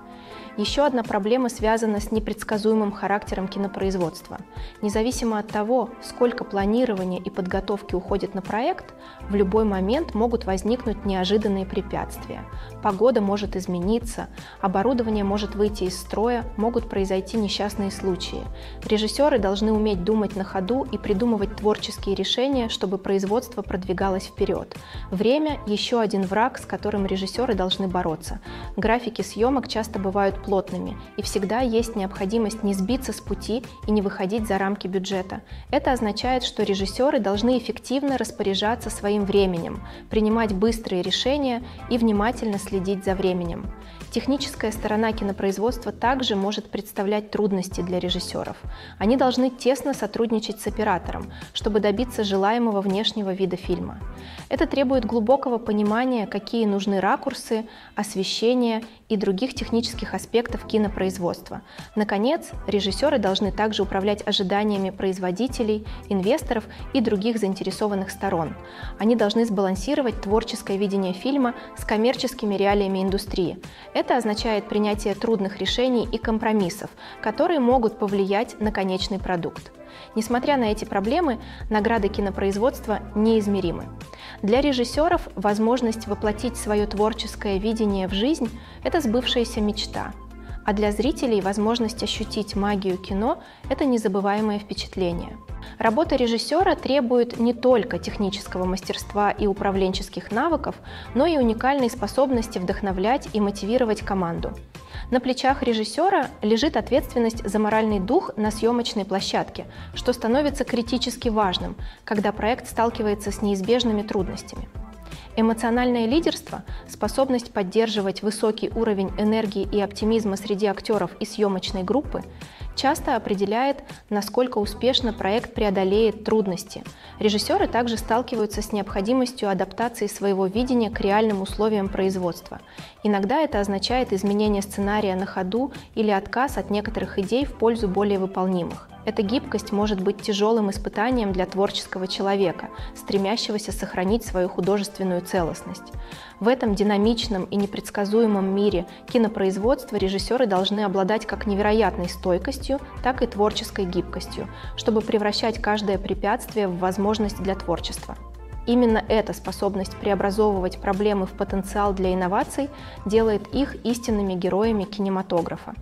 Еще одна проблема связана с непредсказуемым характером кинопроизводства. Независимо от того, сколько планирования и подготовки уходит на проект, в любой момент могут возникнуть неожиданные препятствия. Погода может измениться, оборудование может выйти из строя, могут произойти несчастные случаи. Режиссеры должны уметь думать на ходу и придумывать творческие решения, чтобы производство продвигалось вперед. Время – еще один враг, с которым режиссеры должны бороться. Графики съемок часто бывают плотными, и всегда есть необходимость не сбиться с пути и не выходить за рамки бюджета. Это означает, что режиссеры должны эффективно распоряжаться своим временем, принимать быстрые решения и внимательно следить за временем. Техническая сторона кинопроизводства также может представлять трудности для режиссеров. Они должны тесно сотрудничать с оператором, чтобы добиться желаемого внешнего вида фильма. Это требует глубокого понимания, какие нужны ракурсы, освещение и других технических аспектов кинопроизводства. Наконец, режиссеры должны также управлять ожиданиями производителей, инвесторов и других заинтересованных сторон. Они должны сбалансировать творческое видение фильма с коммерческими реалиями индустрии. Это означает принятие трудных решений и компромиссов, которые могут повлиять на конечный продукт. Несмотря на эти проблемы, награды кинопроизводства неизмеримы. Для режиссеров возможность воплотить свое творческое видение в жизнь – это сбывшаяся мечта. А для зрителей возможность ощутить магию кино – это незабываемое впечатление. Работа режиссера требует не только технического мастерства и управленческих навыков, но и уникальной способности вдохновлять и мотивировать команду. На плечах режиссера лежит ответственность за моральный дух на съемочной площадке, что становится критически важным, когда проект сталкивается с неизбежными трудностями. Эмоциональное лидерство, способность поддерживать высокий уровень энергии и оптимизма среди актеров и съемочной группы, часто определяет, насколько успешно проект преодолеет трудности. Режиссеры также сталкиваются с необходимостью адаптации своего видения к реальным условиям производства. Иногда это означает изменение сценария на ходу или отказ от некоторых идей в пользу более выполнимых. Эта гибкость может быть тяжелым испытанием для творческого человека, стремящегося сохранить свою художественную целостность. В этом динамичном и непредсказуемом мире кинопроизводства режиссеры должны обладать как невероятной стойкостью, так и творческой гибкостью, чтобы превращать каждое препятствие в возможность для творчества. Именно эта способность преобразовывать проблемы в потенциал для инноваций делает их истинными героями кинематографа.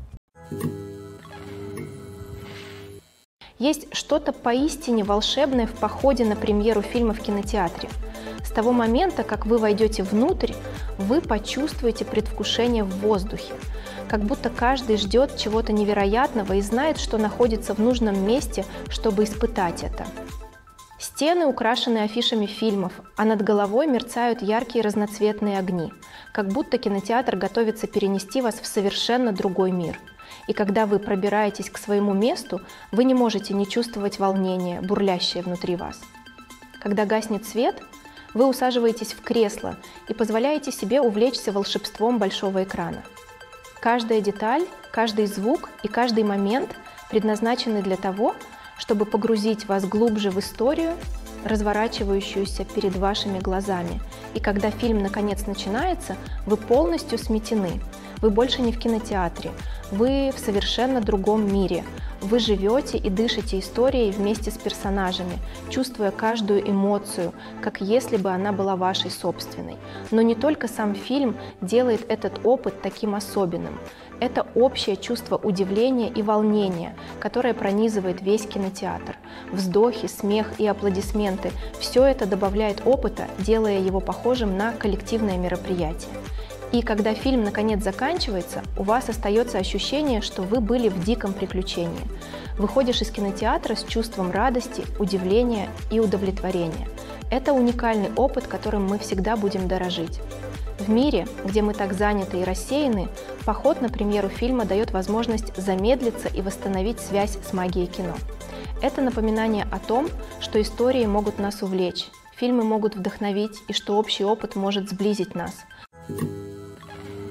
Есть что-то поистине волшебное в походе на премьеру фильма в кинотеатре. С того момента, как вы войдете внутрь, вы почувствуете предвкушение в воздухе, как будто каждый ждет чего-то невероятного и знает, что находится в нужном месте, чтобы испытать это. Стены украшены афишами фильмов, а над головой мерцают яркие разноцветные огни, как будто кинотеатр готовится перенести вас в совершенно другой мир. И когда вы пробираетесь к своему месту, вы не можете не чувствовать волнения, бурлящее внутри вас. Когда гаснет свет, вы усаживаетесь в кресло и позволяете себе увлечься волшебством большого экрана. Каждая деталь, каждый звук и каждый момент предназначены для того, чтобы погрузить вас глубже в историю, разворачивающуюся перед вашими глазами. И когда фильм наконец начинается, вы полностью сметены. Вы больше не в кинотеатре, вы в совершенно другом мире. Вы живете и дышите историей вместе с персонажами, чувствуя каждую эмоцию, как если бы она была вашей собственной. Но не только сам фильм делает этот опыт таким особенным. Это общее чувство удивления и волнения, которое пронизывает весь кинотеатр. Вздохи, смех и аплодисменты – все это добавляет опыта, делая его похожим на коллективное мероприятие. И когда фильм наконец заканчивается, у вас остается ощущение, что вы были в диком приключении. Выходишь из кинотеатра с чувством радости, удивления и удовлетворения. Это уникальный опыт, которым мы всегда будем дорожить. В мире, где мы так заняты и рассеяны, поход на премьеру фильма дает возможность замедлиться и восстановить связь с магией кино. Это напоминание о том, что истории могут нас увлечь, фильмы могут вдохновить и что общий опыт может сблизить нас.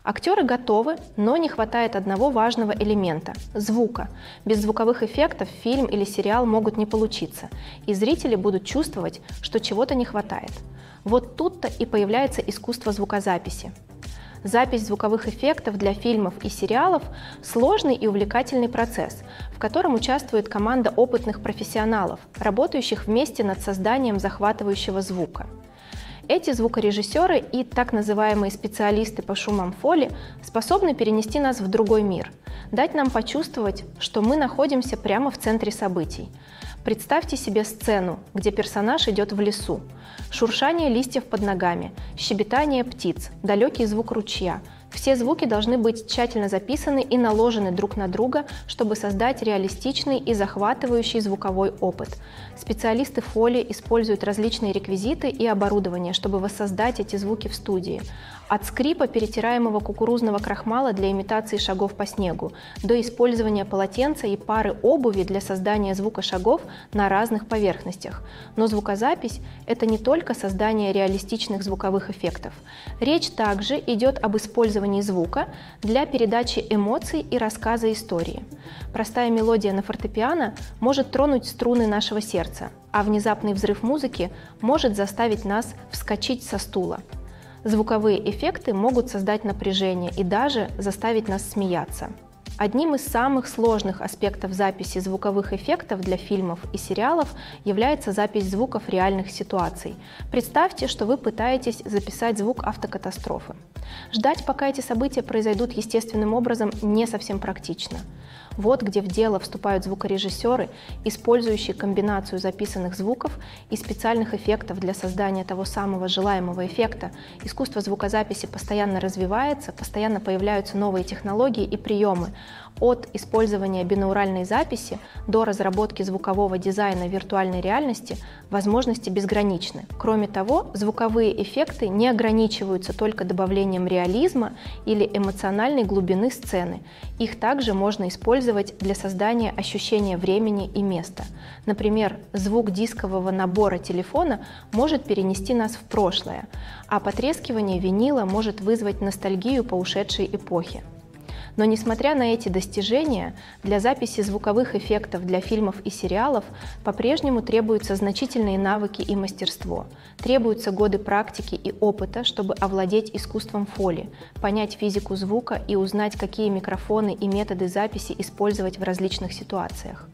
Актеры готовы, но не хватает одного важного элемента – звука. Без звуковых эффектов фильм или сериал могут не получиться, и зрители будут чувствовать, что чего-то не хватает. Вот тут-то и появляется искусство звукозаписи. Запись звуковых эффектов для фильмов и сериалов – сложный и увлекательный процесс, в котором участвует команда опытных профессионалов, работающих вместе над созданием захватывающего звука. Эти звукорежиссеры и так называемые специалисты по шумам фоли способны перенести нас в другой мир, дать нам почувствовать, что мы находимся прямо в центре событий. Представьте себе сцену, где персонаж идет в лесу. Шуршание листьев под ногами, щебетание птиц, далекий звук ручья. Все звуки должны быть тщательно записаны и наложены друг на друга, чтобы создать реалистичный и захватывающий звуковой опыт. Специалисты фоли используют различные реквизиты и оборудование, чтобы воссоздать эти звуки в студии. От скрипа перетираемого кукурузного крахмала для имитации шагов по снегу до использования полотенца и пары обуви для создания звука шагов на разных поверхностях. Но звукозапись – это не только создание реалистичных звуковых эффектов. Речь также идет об использовании звука для передачи эмоций и рассказа истории. Простая мелодия на фортепиано может тронуть струны нашего сердца, а внезапный взрыв музыки может заставить нас вскочить со стула. Звуковые эффекты могут создать напряжение и даже заставить нас смеяться. Одним из самых сложных аспектов записи звуковых эффектов для фильмов и сериалов является запись звуков реальных ситуаций. Представьте, что вы пытаетесь записать звук автокатастрофы. Ждать, пока эти события произойдут естественным образом, не совсем практично. Вот где в дело вступают звукорежиссеры, использующие комбинацию записанных звуков и специальных эффектов для создания того самого желаемого эффекта. Искусство звукозаписи постоянно развивается, постоянно появляются новые технологии и приемы. От использования бинауральной записи до разработки звукового дизайна виртуальной реальности возможности безграничны. Кроме того, звуковые эффекты не ограничиваются только добавлением реализма или эмоциональной глубины сцены. Их также можно использовать для создания ощущения времени и места. Например, звук дискового набора телефона может перенести нас в прошлое, а потрескивание винила может вызвать ностальгию по ушедшей эпохе. Но несмотря на эти достижения, для записи звуковых эффектов для фильмов и сериалов по-прежнему требуются значительные навыки и мастерство. Требуются годы практики и опыта, чтобы овладеть искусством фоли, понять физику звука и узнать, какие микрофоны и методы записи использовать в различных ситуациях.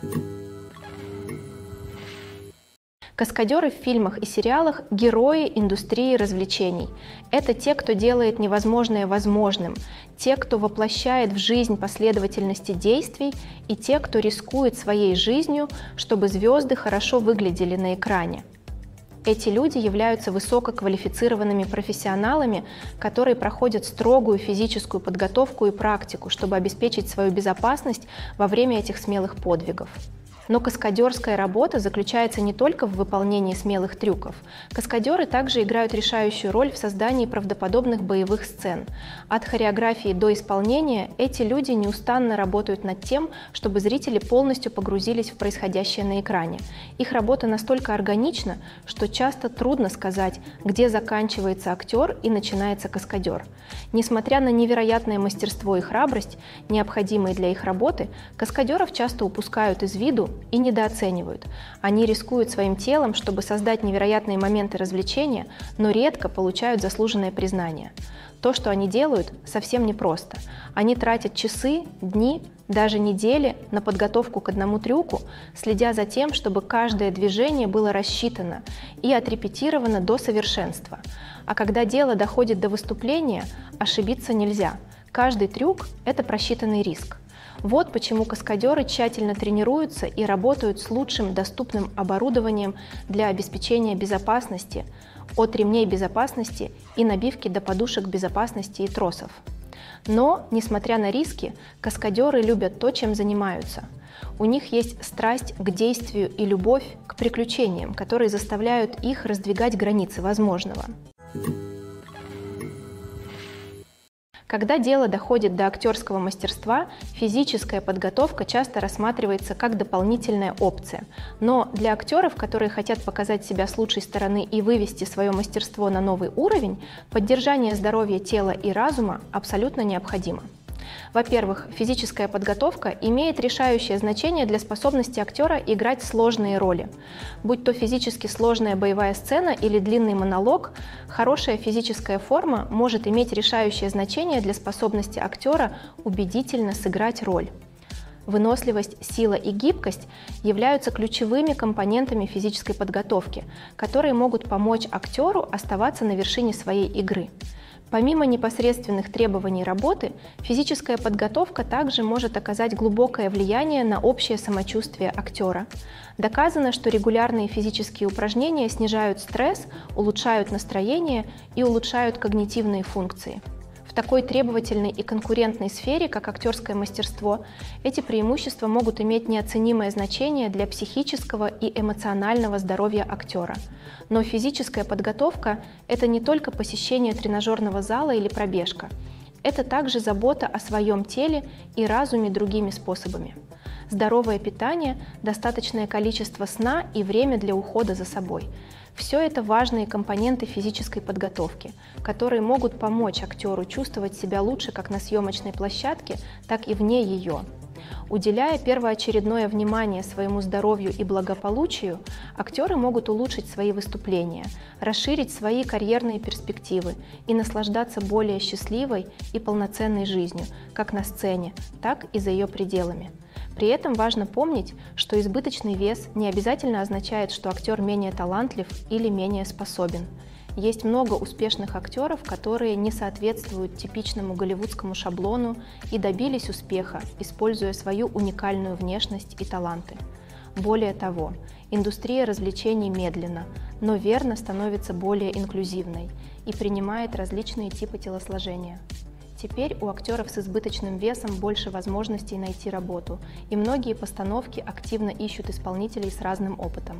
Каскадеры в фильмах и сериалах – герои индустрии развлечений. Это те, кто делает невозможное возможным, те, кто воплощает в жизнь последовательности действий, и те, кто рискует своей жизнью, чтобы звезды хорошо выглядели на экране. Эти люди являются высококвалифицированными профессионалами, которые проходят строгую физическую подготовку и практику, чтобы обеспечить свою безопасность во время этих смелых подвигов. Но каскадерская работа заключается не только в выполнении смелых трюков. Каскадеры также играют решающую роль в создании правдоподобных боевых сцен. От хореографии до исполнения эти люди неустанно работают над тем, чтобы зрители полностью погрузились в происходящее на экране. Их работа настолько органична, что часто трудно сказать, где заканчивается актер и начинается каскадер. Несмотря на невероятное мастерство и храбрость, необходимые для их работы, каскадеров часто упускают из виду и недооценивают. Они рискуют своим телом, чтобы создать невероятные моменты развлечения, но редко получают заслуженное признание. То, что они делают, совсем непросто. Они тратят часы, дни, даже недели на подготовку к одному трюку, следя за тем, чтобы каждое движение было рассчитано и отрепетировано до совершенства. А когда дело доходит до выступления, ошибиться нельзя. Каждый трюк – это просчитанный риск. Вот почему каскадеры тщательно тренируются и работают с лучшим доступным оборудованием для обеспечения безопасности, от ремней безопасности и набивки до подушек безопасности и тросов. Но, несмотря на риски, каскадеры любят то, чем занимаются. У них есть страсть к действию и любовь к приключениям, которые заставляют их раздвигать границы возможного. Когда дело доходит до актерского мастерства, физическая подготовка часто рассматривается как дополнительная опция. Но для актеров, которые хотят показать себя с лучшей стороны и вывести свое мастерство на новый уровень, поддержание здоровья тела и разума абсолютно необходимо. Во-первых, физическая подготовка имеет решающее значение для способности актера играть сложные роли. Будь то физически сложная боевая сцена или длинный монолог, хорошая физическая форма может иметь решающее значение для способности актера убедительно сыграть роль. Выносливость, сила и гибкость являются ключевыми компонентами физической подготовки, которые могут помочь актеру оставаться на вершине своей игры. Помимо непосредственных требований работы, физическая подготовка также может оказать глубокое влияние на общее самочувствие актера. Доказано, что регулярные физические упражнения снижают стресс, улучшают настроение и улучшают когнитивные функции. В такой требовательной и конкурентной сфере, как актерское мастерство, эти преимущества могут иметь неоценимое значение для психического и эмоционального здоровья актера. Но физическая подготовка – это не только посещение тренажерного зала или пробежка. Это также забота о своем теле и разуме другими способами. Здоровое питание, достаточное количество сна и время для ухода за собой – все это важные компоненты физической подготовки, которые могут помочь актеру чувствовать себя лучше как на съемочной площадке, так и вне ее. Уделяя первоочередное внимание своему здоровью и благополучию, актеры могут улучшить свои выступления, расширить свои карьерные перспективы и наслаждаться более счастливой и полноценной жизнью, как на сцене, так и за ее пределами. При этом важно помнить, что избыточный вес не обязательно означает, что актер менее талантлив или менее способен. Есть много успешных актеров, которые не соответствуют типичному голливудскому шаблону и добились успеха, используя свою уникальную внешность и таланты. Более того, индустрия развлечений медленно, но верно становится более инклюзивной и принимает различные типы телосложения. Теперь у актеров с избыточным весом больше возможностей найти работу, и многие постановки активно ищут исполнителей с разным опытом.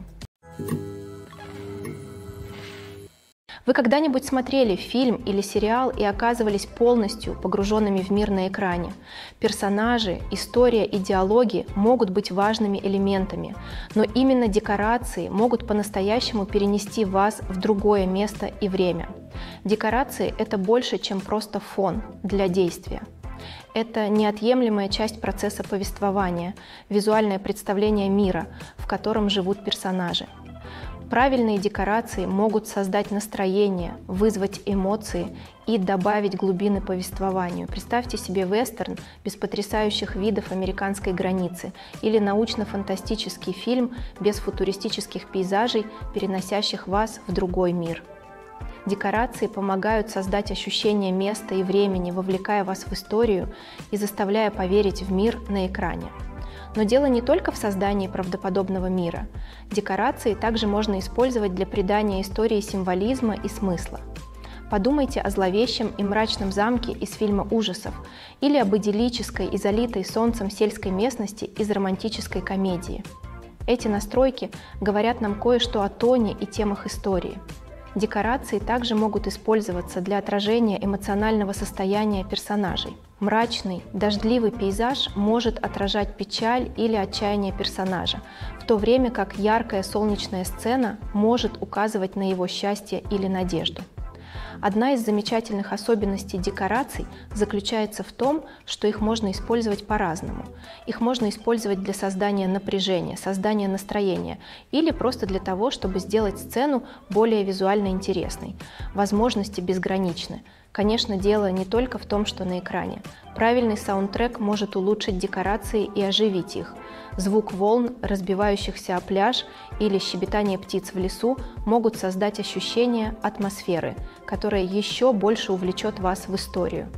Вы когда-нибудь смотрели фильм или сериал и оказывались полностью погруженными в мир на экране? Персонажи, история и диалоги могут быть важными элементами, но именно декорации могут по-настоящему перенести вас в другое место и время. Декорации – это больше, чем просто фон для действия. Это неотъемлемая часть процесса повествования, визуальное представление мира, в котором живут персонажи. Правильные декорации могут создать настроение, вызвать эмоции и добавить глубины повествованию. Представьте себе вестерн без потрясающих видов американской границы или научно-фантастический фильм без футуристических пейзажей, переносящих вас в другой мир. Декорации помогают создать ощущение места и времени, вовлекая вас в историю и заставляя поверить в мир на экране. Но дело не только в создании правдоподобного мира. Декорации также можно использовать для придания истории символизма и смысла. Подумайте о зловещем и мрачном замке из фильма ужасов или об идиллической и залитой солнцем сельской местности из романтической комедии. Эти настройки говорят нам кое-что о тоне и темах истории. Декорации также могут использоваться для отражения эмоционального состояния персонажей. Мрачный, дождливый пейзаж может отражать печаль или отчаяние персонажа, в то время как яркая солнечная сцена может указывать на его счастье или надежду. Одна из замечательных особенностей декораций заключается в том, что их можно использовать по-разному. Их можно использовать для создания напряжения, создания настроения или просто для того, чтобы сделать сцену более визуально интересной. Возможности безграничны. Конечно, дело не только в том, что на экране. Правильный саундтрек может улучшить декорации и оживить их. Звук волн, разбивающихся о пляж, или щебетание птиц в лесу могут создать ощущение атмосферы, которая еще больше увлечет вас в историю.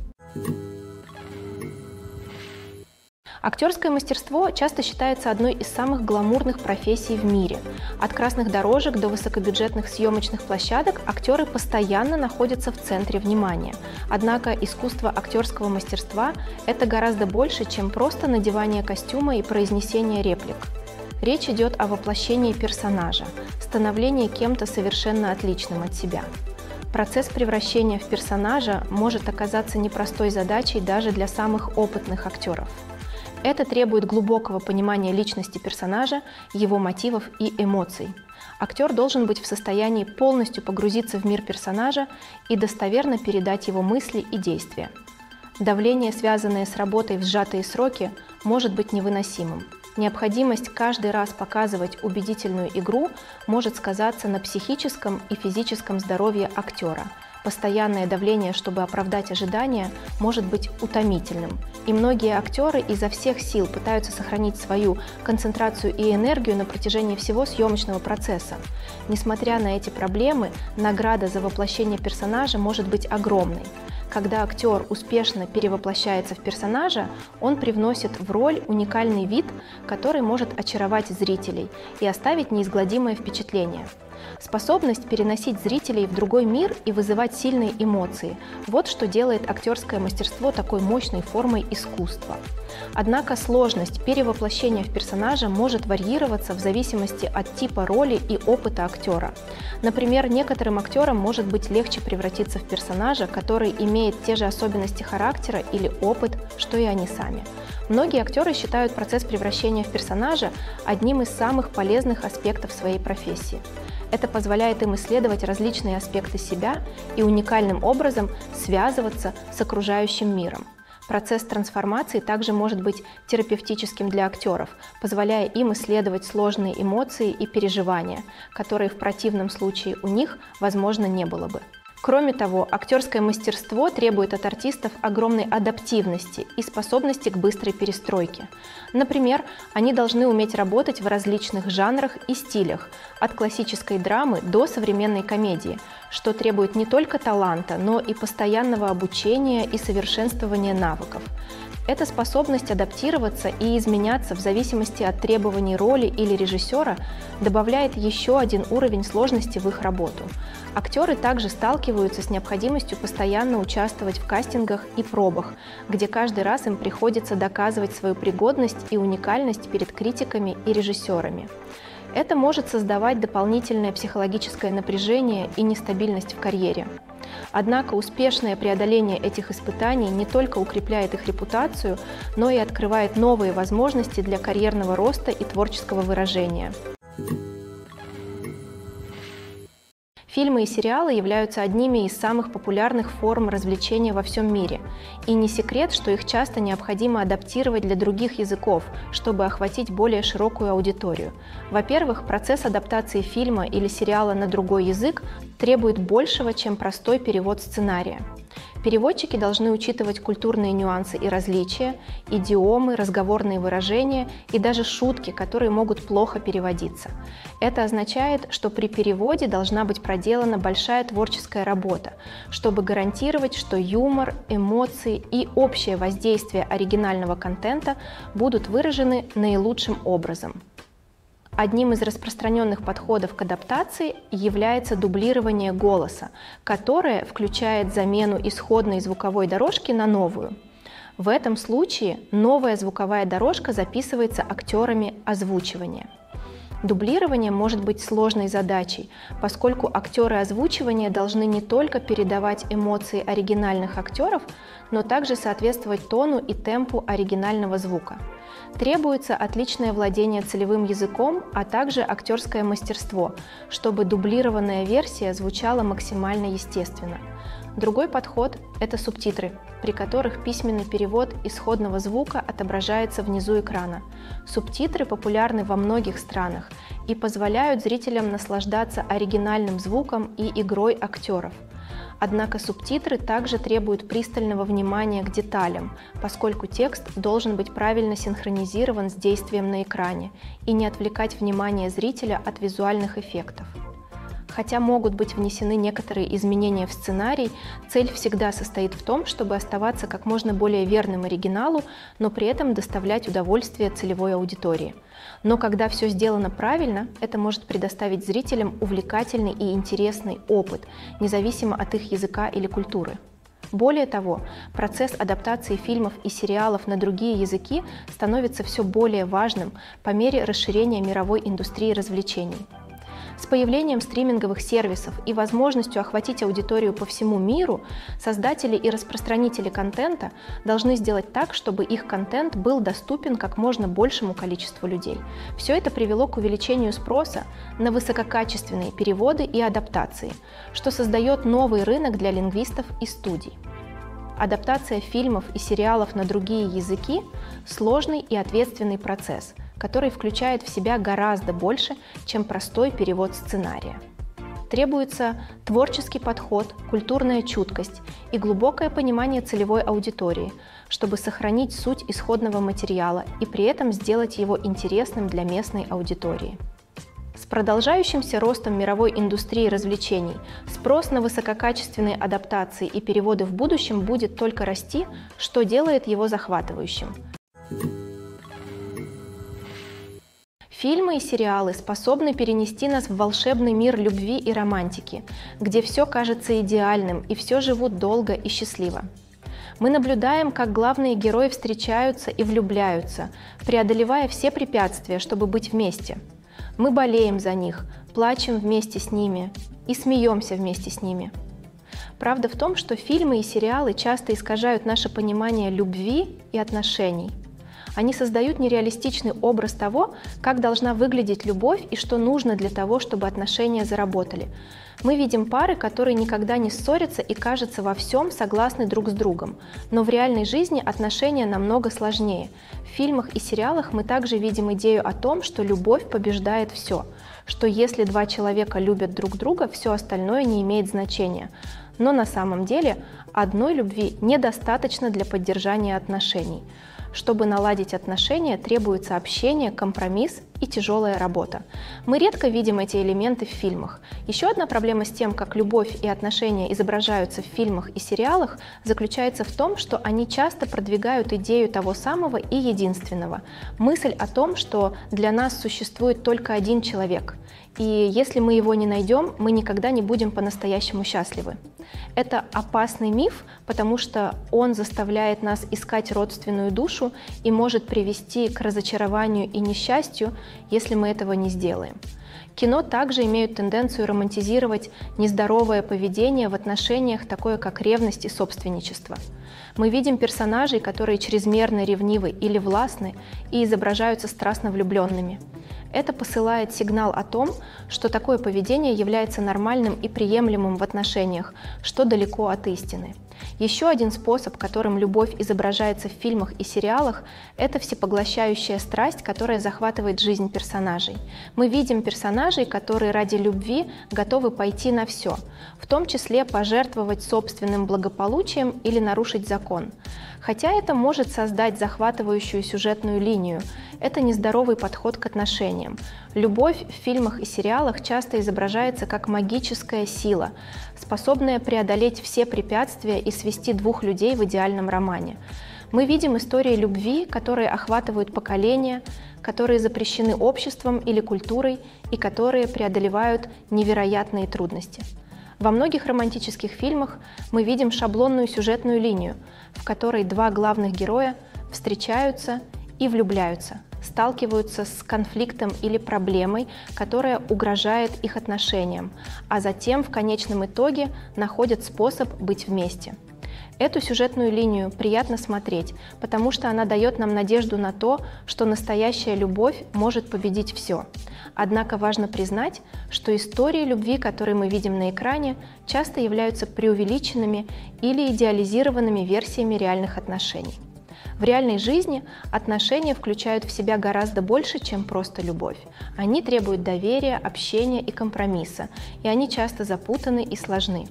Актерское мастерство часто считается одной из самых гламурных профессий в мире. От красных дорожек до высокобюджетных съемочных площадок актеры постоянно находятся в центре внимания. Однако искусство актерского мастерства – это гораздо больше, чем просто надевание костюма и произнесение реплик. Речь идет о воплощении персонажа, становлении кем-то совершенно отличным от себя. Процесс превращения в персонажа может оказаться непростой задачей даже для самых опытных актеров. Это требует глубокого понимания личности персонажа, его мотивов и эмоций. Актер должен быть в состоянии полностью погрузиться в мир персонажа и достоверно передать его мысли и действия. Давление, связанное с работой в сжатые сроки, может быть невыносимым. Необходимость каждый раз показывать убедительную игру может сказаться на психическом и физическом здоровье актера. Постоянное давление, чтобы оправдать ожидания, может быть утомительным. И многие актеры изо всех сил пытаются сохранить свою концентрацию и энергию на протяжении всего съемочного процесса. Несмотря на эти проблемы, награда за воплощение персонажа может быть огромной. Когда актер успешно перевоплощается в персонажа, он привносит в роль уникальный вид, который может очаровать зрителей и оставить неизгладимое впечатление. Способность переносить зрителей в другой мир и вызывать сильные эмоции – вот что делает актерское мастерство такой мощной формой искусства. Однако сложность перевоплощения в персонажа может варьироваться в зависимости от типа роли и опыта актера. Например, некоторым актерам может быть легче превратиться в персонажа, который имеет те же особенности характера или опыт, что и они сами. Многие актеры считают процесс превращения в персонажа одним из самых полезных аспектов своей профессии. Это позволяет им исследовать различные аспекты себя и уникальным образом связываться с окружающим миром. Процесс трансформации также может быть терапевтическим для актеров, позволяя им исследовать сложные эмоции и переживания, которые в противном случае у них, возможно, не было бы. Кроме того, актерское мастерство требует от артистов огромной адаптивности и способности к быстрой перестройке. Например, они должны уметь работать в различных жанрах и стилях, от классической драмы до современной комедии, что требует не только таланта, но и постоянного обучения и совершенствования навыков. Эта способность адаптироваться и изменяться в зависимости от требований роли или режиссера добавляет еще один уровень сложности в их работу. Актеры также сталкиваются с необходимостью постоянно участвовать в кастингах и пробах, где каждый раз им приходится доказывать свою пригодность и уникальность перед критиками и режиссерами. Это может создавать дополнительное психологическое напряжение и нестабильность в карьере. Однако успешное преодоление этих испытаний не только укрепляет их репутацию, но и открывает новые возможности для карьерного роста и творческого выражения. Фильмы и сериалы являются одними из самых популярных форм развлечения во всем мире. И не секрет, что их часто необходимо адаптировать для других языков, чтобы охватить более широкую аудиторию. Во-первых, процесс адаптации фильма или сериала на другой язык требует большего, чем простой перевод сценария. Переводчики должны учитывать культурные нюансы и различия, идиомы, разговорные выражения и даже шутки, которые могут плохо переводиться. Это означает, что при переводе должна быть проделана большая творческая работа, чтобы гарантировать, что юмор, эмоции и общее воздействие оригинального контента будут выражены наилучшим образом. Одним из распространенных подходов к адаптации является дублирование голоса, которое включает замену исходной звуковой дорожки на новую. В этом случае новая звуковая дорожка записывается актерами озвучивания. Дублирование может быть сложной задачей, поскольку актеры озвучивания должны не только передавать эмоции оригинальных актеров, но также соответствовать тону и темпу оригинального звука. Требуется отличное владение целевым языком, а также актерское мастерство, чтобы дублированная версия звучала максимально естественно. Другой подход – это субтитры, при которых письменный перевод исходного звука отображается внизу экрана. Субтитры популярны во многих странах и позволяют зрителям наслаждаться оригинальным звуком и игрой актеров. Однако субтитры также требуют пристального внимания к деталям, поскольку текст должен быть правильно синхронизирован с действием на экране и не отвлекать внимание зрителя от визуальных эффектов. Хотя могут быть внесены некоторые изменения в сценарий, цель всегда состоит в том, чтобы оставаться как можно более верным оригиналу, но при этом доставлять удовольствие целевой аудитории. Но когда все сделано правильно, это может предоставить зрителям увлекательный и интересный опыт, независимо от их языка или культуры. Более того, процесс адаптации фильмов и сериалов на другие языки становится все более важным по мере расширения мировой индустрии развлечений. С появлением стриминговых сервисов и возможностью охватить аудиторию по всему миру, создатели и распространители контента должны сделать так, чтобы их контент был доступен как можно большему количеству людей. Все это привело к увеличению спроса на высококачественные переводы и адаптации, что создает новый рынок для лингвистов и студий. Адаптация фильмов и сериалов на другие языки – сложный и ответственный процесс, который включает в себя гораздо больше, чем простой перевод сценария. Требуется творческий подход, культурная чуткость и глубокое понимание целевой аудитории, чтобы сохранить суть исходного материала и при этом сделать его интересным для местной аудитории. С продолжающимся ростом мировой индустрии развлечений спрос на высококачественные адаптации и переводы в будущем будет только расти, что делает его захватывающим. Фильмы и сериалы способны перенести нас в волшебный мир любви и романтики, где все кажется идеальным и все живут долго и счастливо. Мы наблюдаем, как главные герои встречаются и влюбляются, преодолевая все препятствия, чтобы быть вместе. Мы болеем за них, плачем вместе с ними и смеемся вместе с ними. Правда в том, что фильмы и сериалы часто искажают наше понимание любви и отношений. Они создают нереалистичный образ того, как должна выглядеть любовь и что нужно для того, чтобы отношения заработали. Мы видим пары, которые никогда не ссорятся и, кажется, во всем согласны друг с другом. Но в реальной жизни отношения намного сложнее. В фильмах и сериалах мы также видим идею о том, что любовь побеждает все, что если два человека любят друг друга, все остальное не имеет значения. Но на самом деле одной любви недостаточно для поддержания отношений. Чтобы наладить отношения, требуется общение, компромисс и тяжелая работа. Мы редко видим эти элементы в фильмах. Еще одна проблема с тем, как любовь и отношения изображаются в фильмах и сериалах, заключается в том, что они часто продвигают идею того самого и единственного. Мысль о том, что для нас существует только один человек, и если мы его не найдем, мы никогда не будем по-настоящему счастливы. Это опасный миф, потому что он заставляет нас искать родственную душу и может привести к разочарованию и несчастью, если мы этого не сделаем. Кино также имеют тенденцию романтизировать нездоровое поведение в отношениях, такое как ревность и собственничество. Мы видим персонажей, которые чрезмерно ревнивы или властны и изображаются страстно влюбленными. Это посылает сигнал о том, что такое поведение является нормальным и приемлемым в отношениях, что далеко от истины. Еще один способ, которым любовь изображается в фильмах и сериалах, это всепоглощающая страсть, которая захватывает жизнь персонажей. Мы видим персонажей, которые ради любви готовы пойти на все, в том числе пожертвовать собственным благополучием или нарушить закон. Хотя это может создать захватывающую сюжетную линию, это нездоровый подход к отношениям. Любовь в фильмах и сериалах часто изображается как магическая сила, способная преодолеть все препятствия и свести двух людей в идеальном романе. Мы видим истории любви, которые охватывают поколения, которые запрещены обществом или культурой и которые преодолевают невероятные трудности. Во многих романтических фильмах мы видим шаблонную сюжетную линию, в которой два главных героя встречаются и влюбляются, сталкиваются с конфликтом или проблемой, которая угрожает их отношениям, а затем в конечном итоге находят способ быть вместе. Эту сюжетную линию приятно смотреть, потому что она дает нам надежду на то, что настоящая любовь может победить все. Однако важно признать, что истории любви, которые мы видим на экране, часто являются преувеличенными или идеализированными версиями реальных отношений. В реальной жизни отношения включают в себя гораздо больше, чем просто любовь. Они требуют доверия, общения и компромисса, и они часто запутаны и сложны.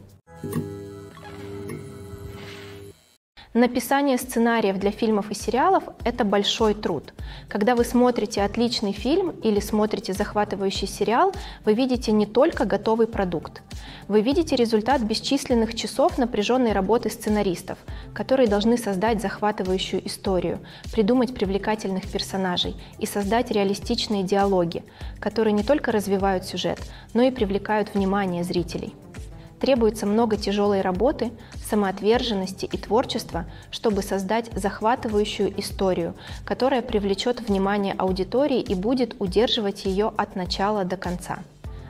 Написание сценариев для фильмов и сериалов – это большой труд. Когда вы смотрите отличный фильм или смотрите захватывающий сериал, вы видите не только готовый продукт. Вы видите результат бесчисленных часов напряженной работы сценаристов, которые должны создать захватывающую историю, придумать привлекательных персонажей и создать реалистичные диалоги, которые не только развивают сюжет, но и привлекают внимание зрителей. Требуется много тяжелой работы, самоотверженности и творчества, чтобы создать захватывающую историю, которая привлечет внимание аудитории и будет удерживать ее от начала до конца.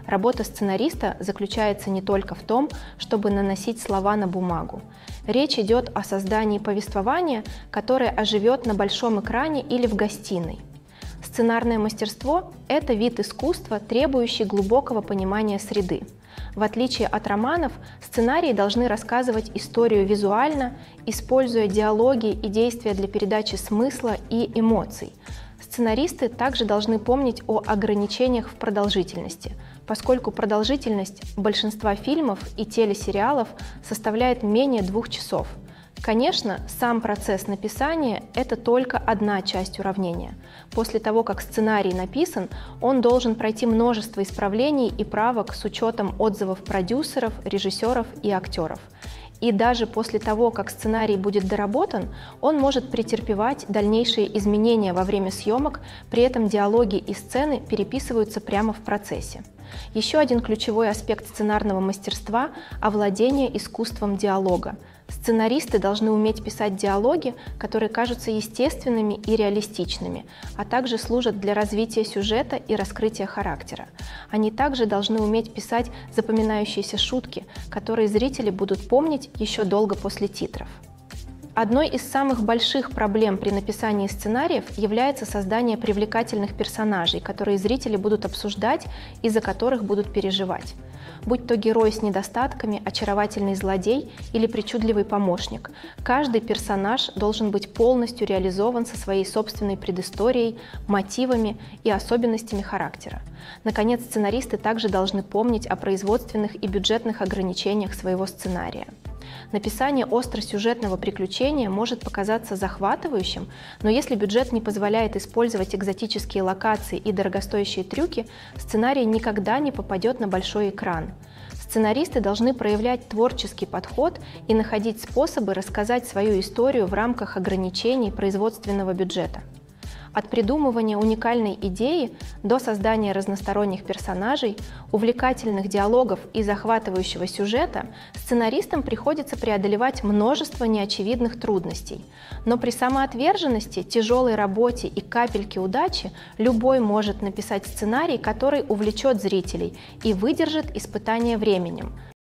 Работа сценариста заключается не только в том, чтобы наносить слова на бумагу. Речь идет о создании повествования, которое оживет на большом экране или в гостиной. Сценарное мастерство – это вид искусства, требующий глубокого понимания среды. В отличие от романов, сценарии должны рассказывать историю визуально, используя диалоги и действия для передачи смысла и эмоций. Сценаристы также должны помнить о ограничениях в продолжительности, поскольку продолжительность большинства фильмов и телесериалов составляет менее двух часов. Конечно, сам процесс написания – это только одна часть уравнения. После того, как сценарий написан, он должен пройти множество исправлений и правок с учетом отзывов продюсеров, режиссеров и актеров. И даже после того, как сценарий будет доработан, он может претерпевать дальнейшие изменения во время съемок, при этом диалоги и сцены переписываются прямо в процессе. Еще один ключевой аспект сценарного мастерства – овладение искусством диалога. Сценаристы должны уметь писать диалоги, которые кажутся естественными и реалистичными, а также служат для развития сюжета и раскрытия характера. Они также должны уметь писать запоминающиеся шутки, которые зрители будут помнить еще долго после титров. Одной из самых больших проблем при написании сценариев является создание привлекательных персонажей, которые зрители будут обсуждать и за которых будут переживать. Будь то герой с недостатками, очаровательный злодей или причудливый помощник, каждый персонаж должен быть полностью реализован со своей собственной предысторией, мотивами и особенностями характера. Наконец, сценаристы также должны помнить о производственных и бюджетных ограничениях своего сценария. Написание остросюжетного приключения может показаться захватывающим, но если бюджет не позволяет использовать экзотические локации и дорогостоящие трюки, сценарий никогда не попадет на большой экран. Сценаристы должны проявлять творческий подход и находить способы рассказать свою историю в рамках ограничений производственного бюджета. От придумывания уникальной идеи до создания разносторонних персонажей, увлекательных диалогов и захватывающего сюжета сценаристам приходится преодолевать множество неочевидных трудностей. Но при самоотверженности, тяжелой работе и капельке удачи любой может написать сценарий, который увлечет зрителей и выдержит испытание временем.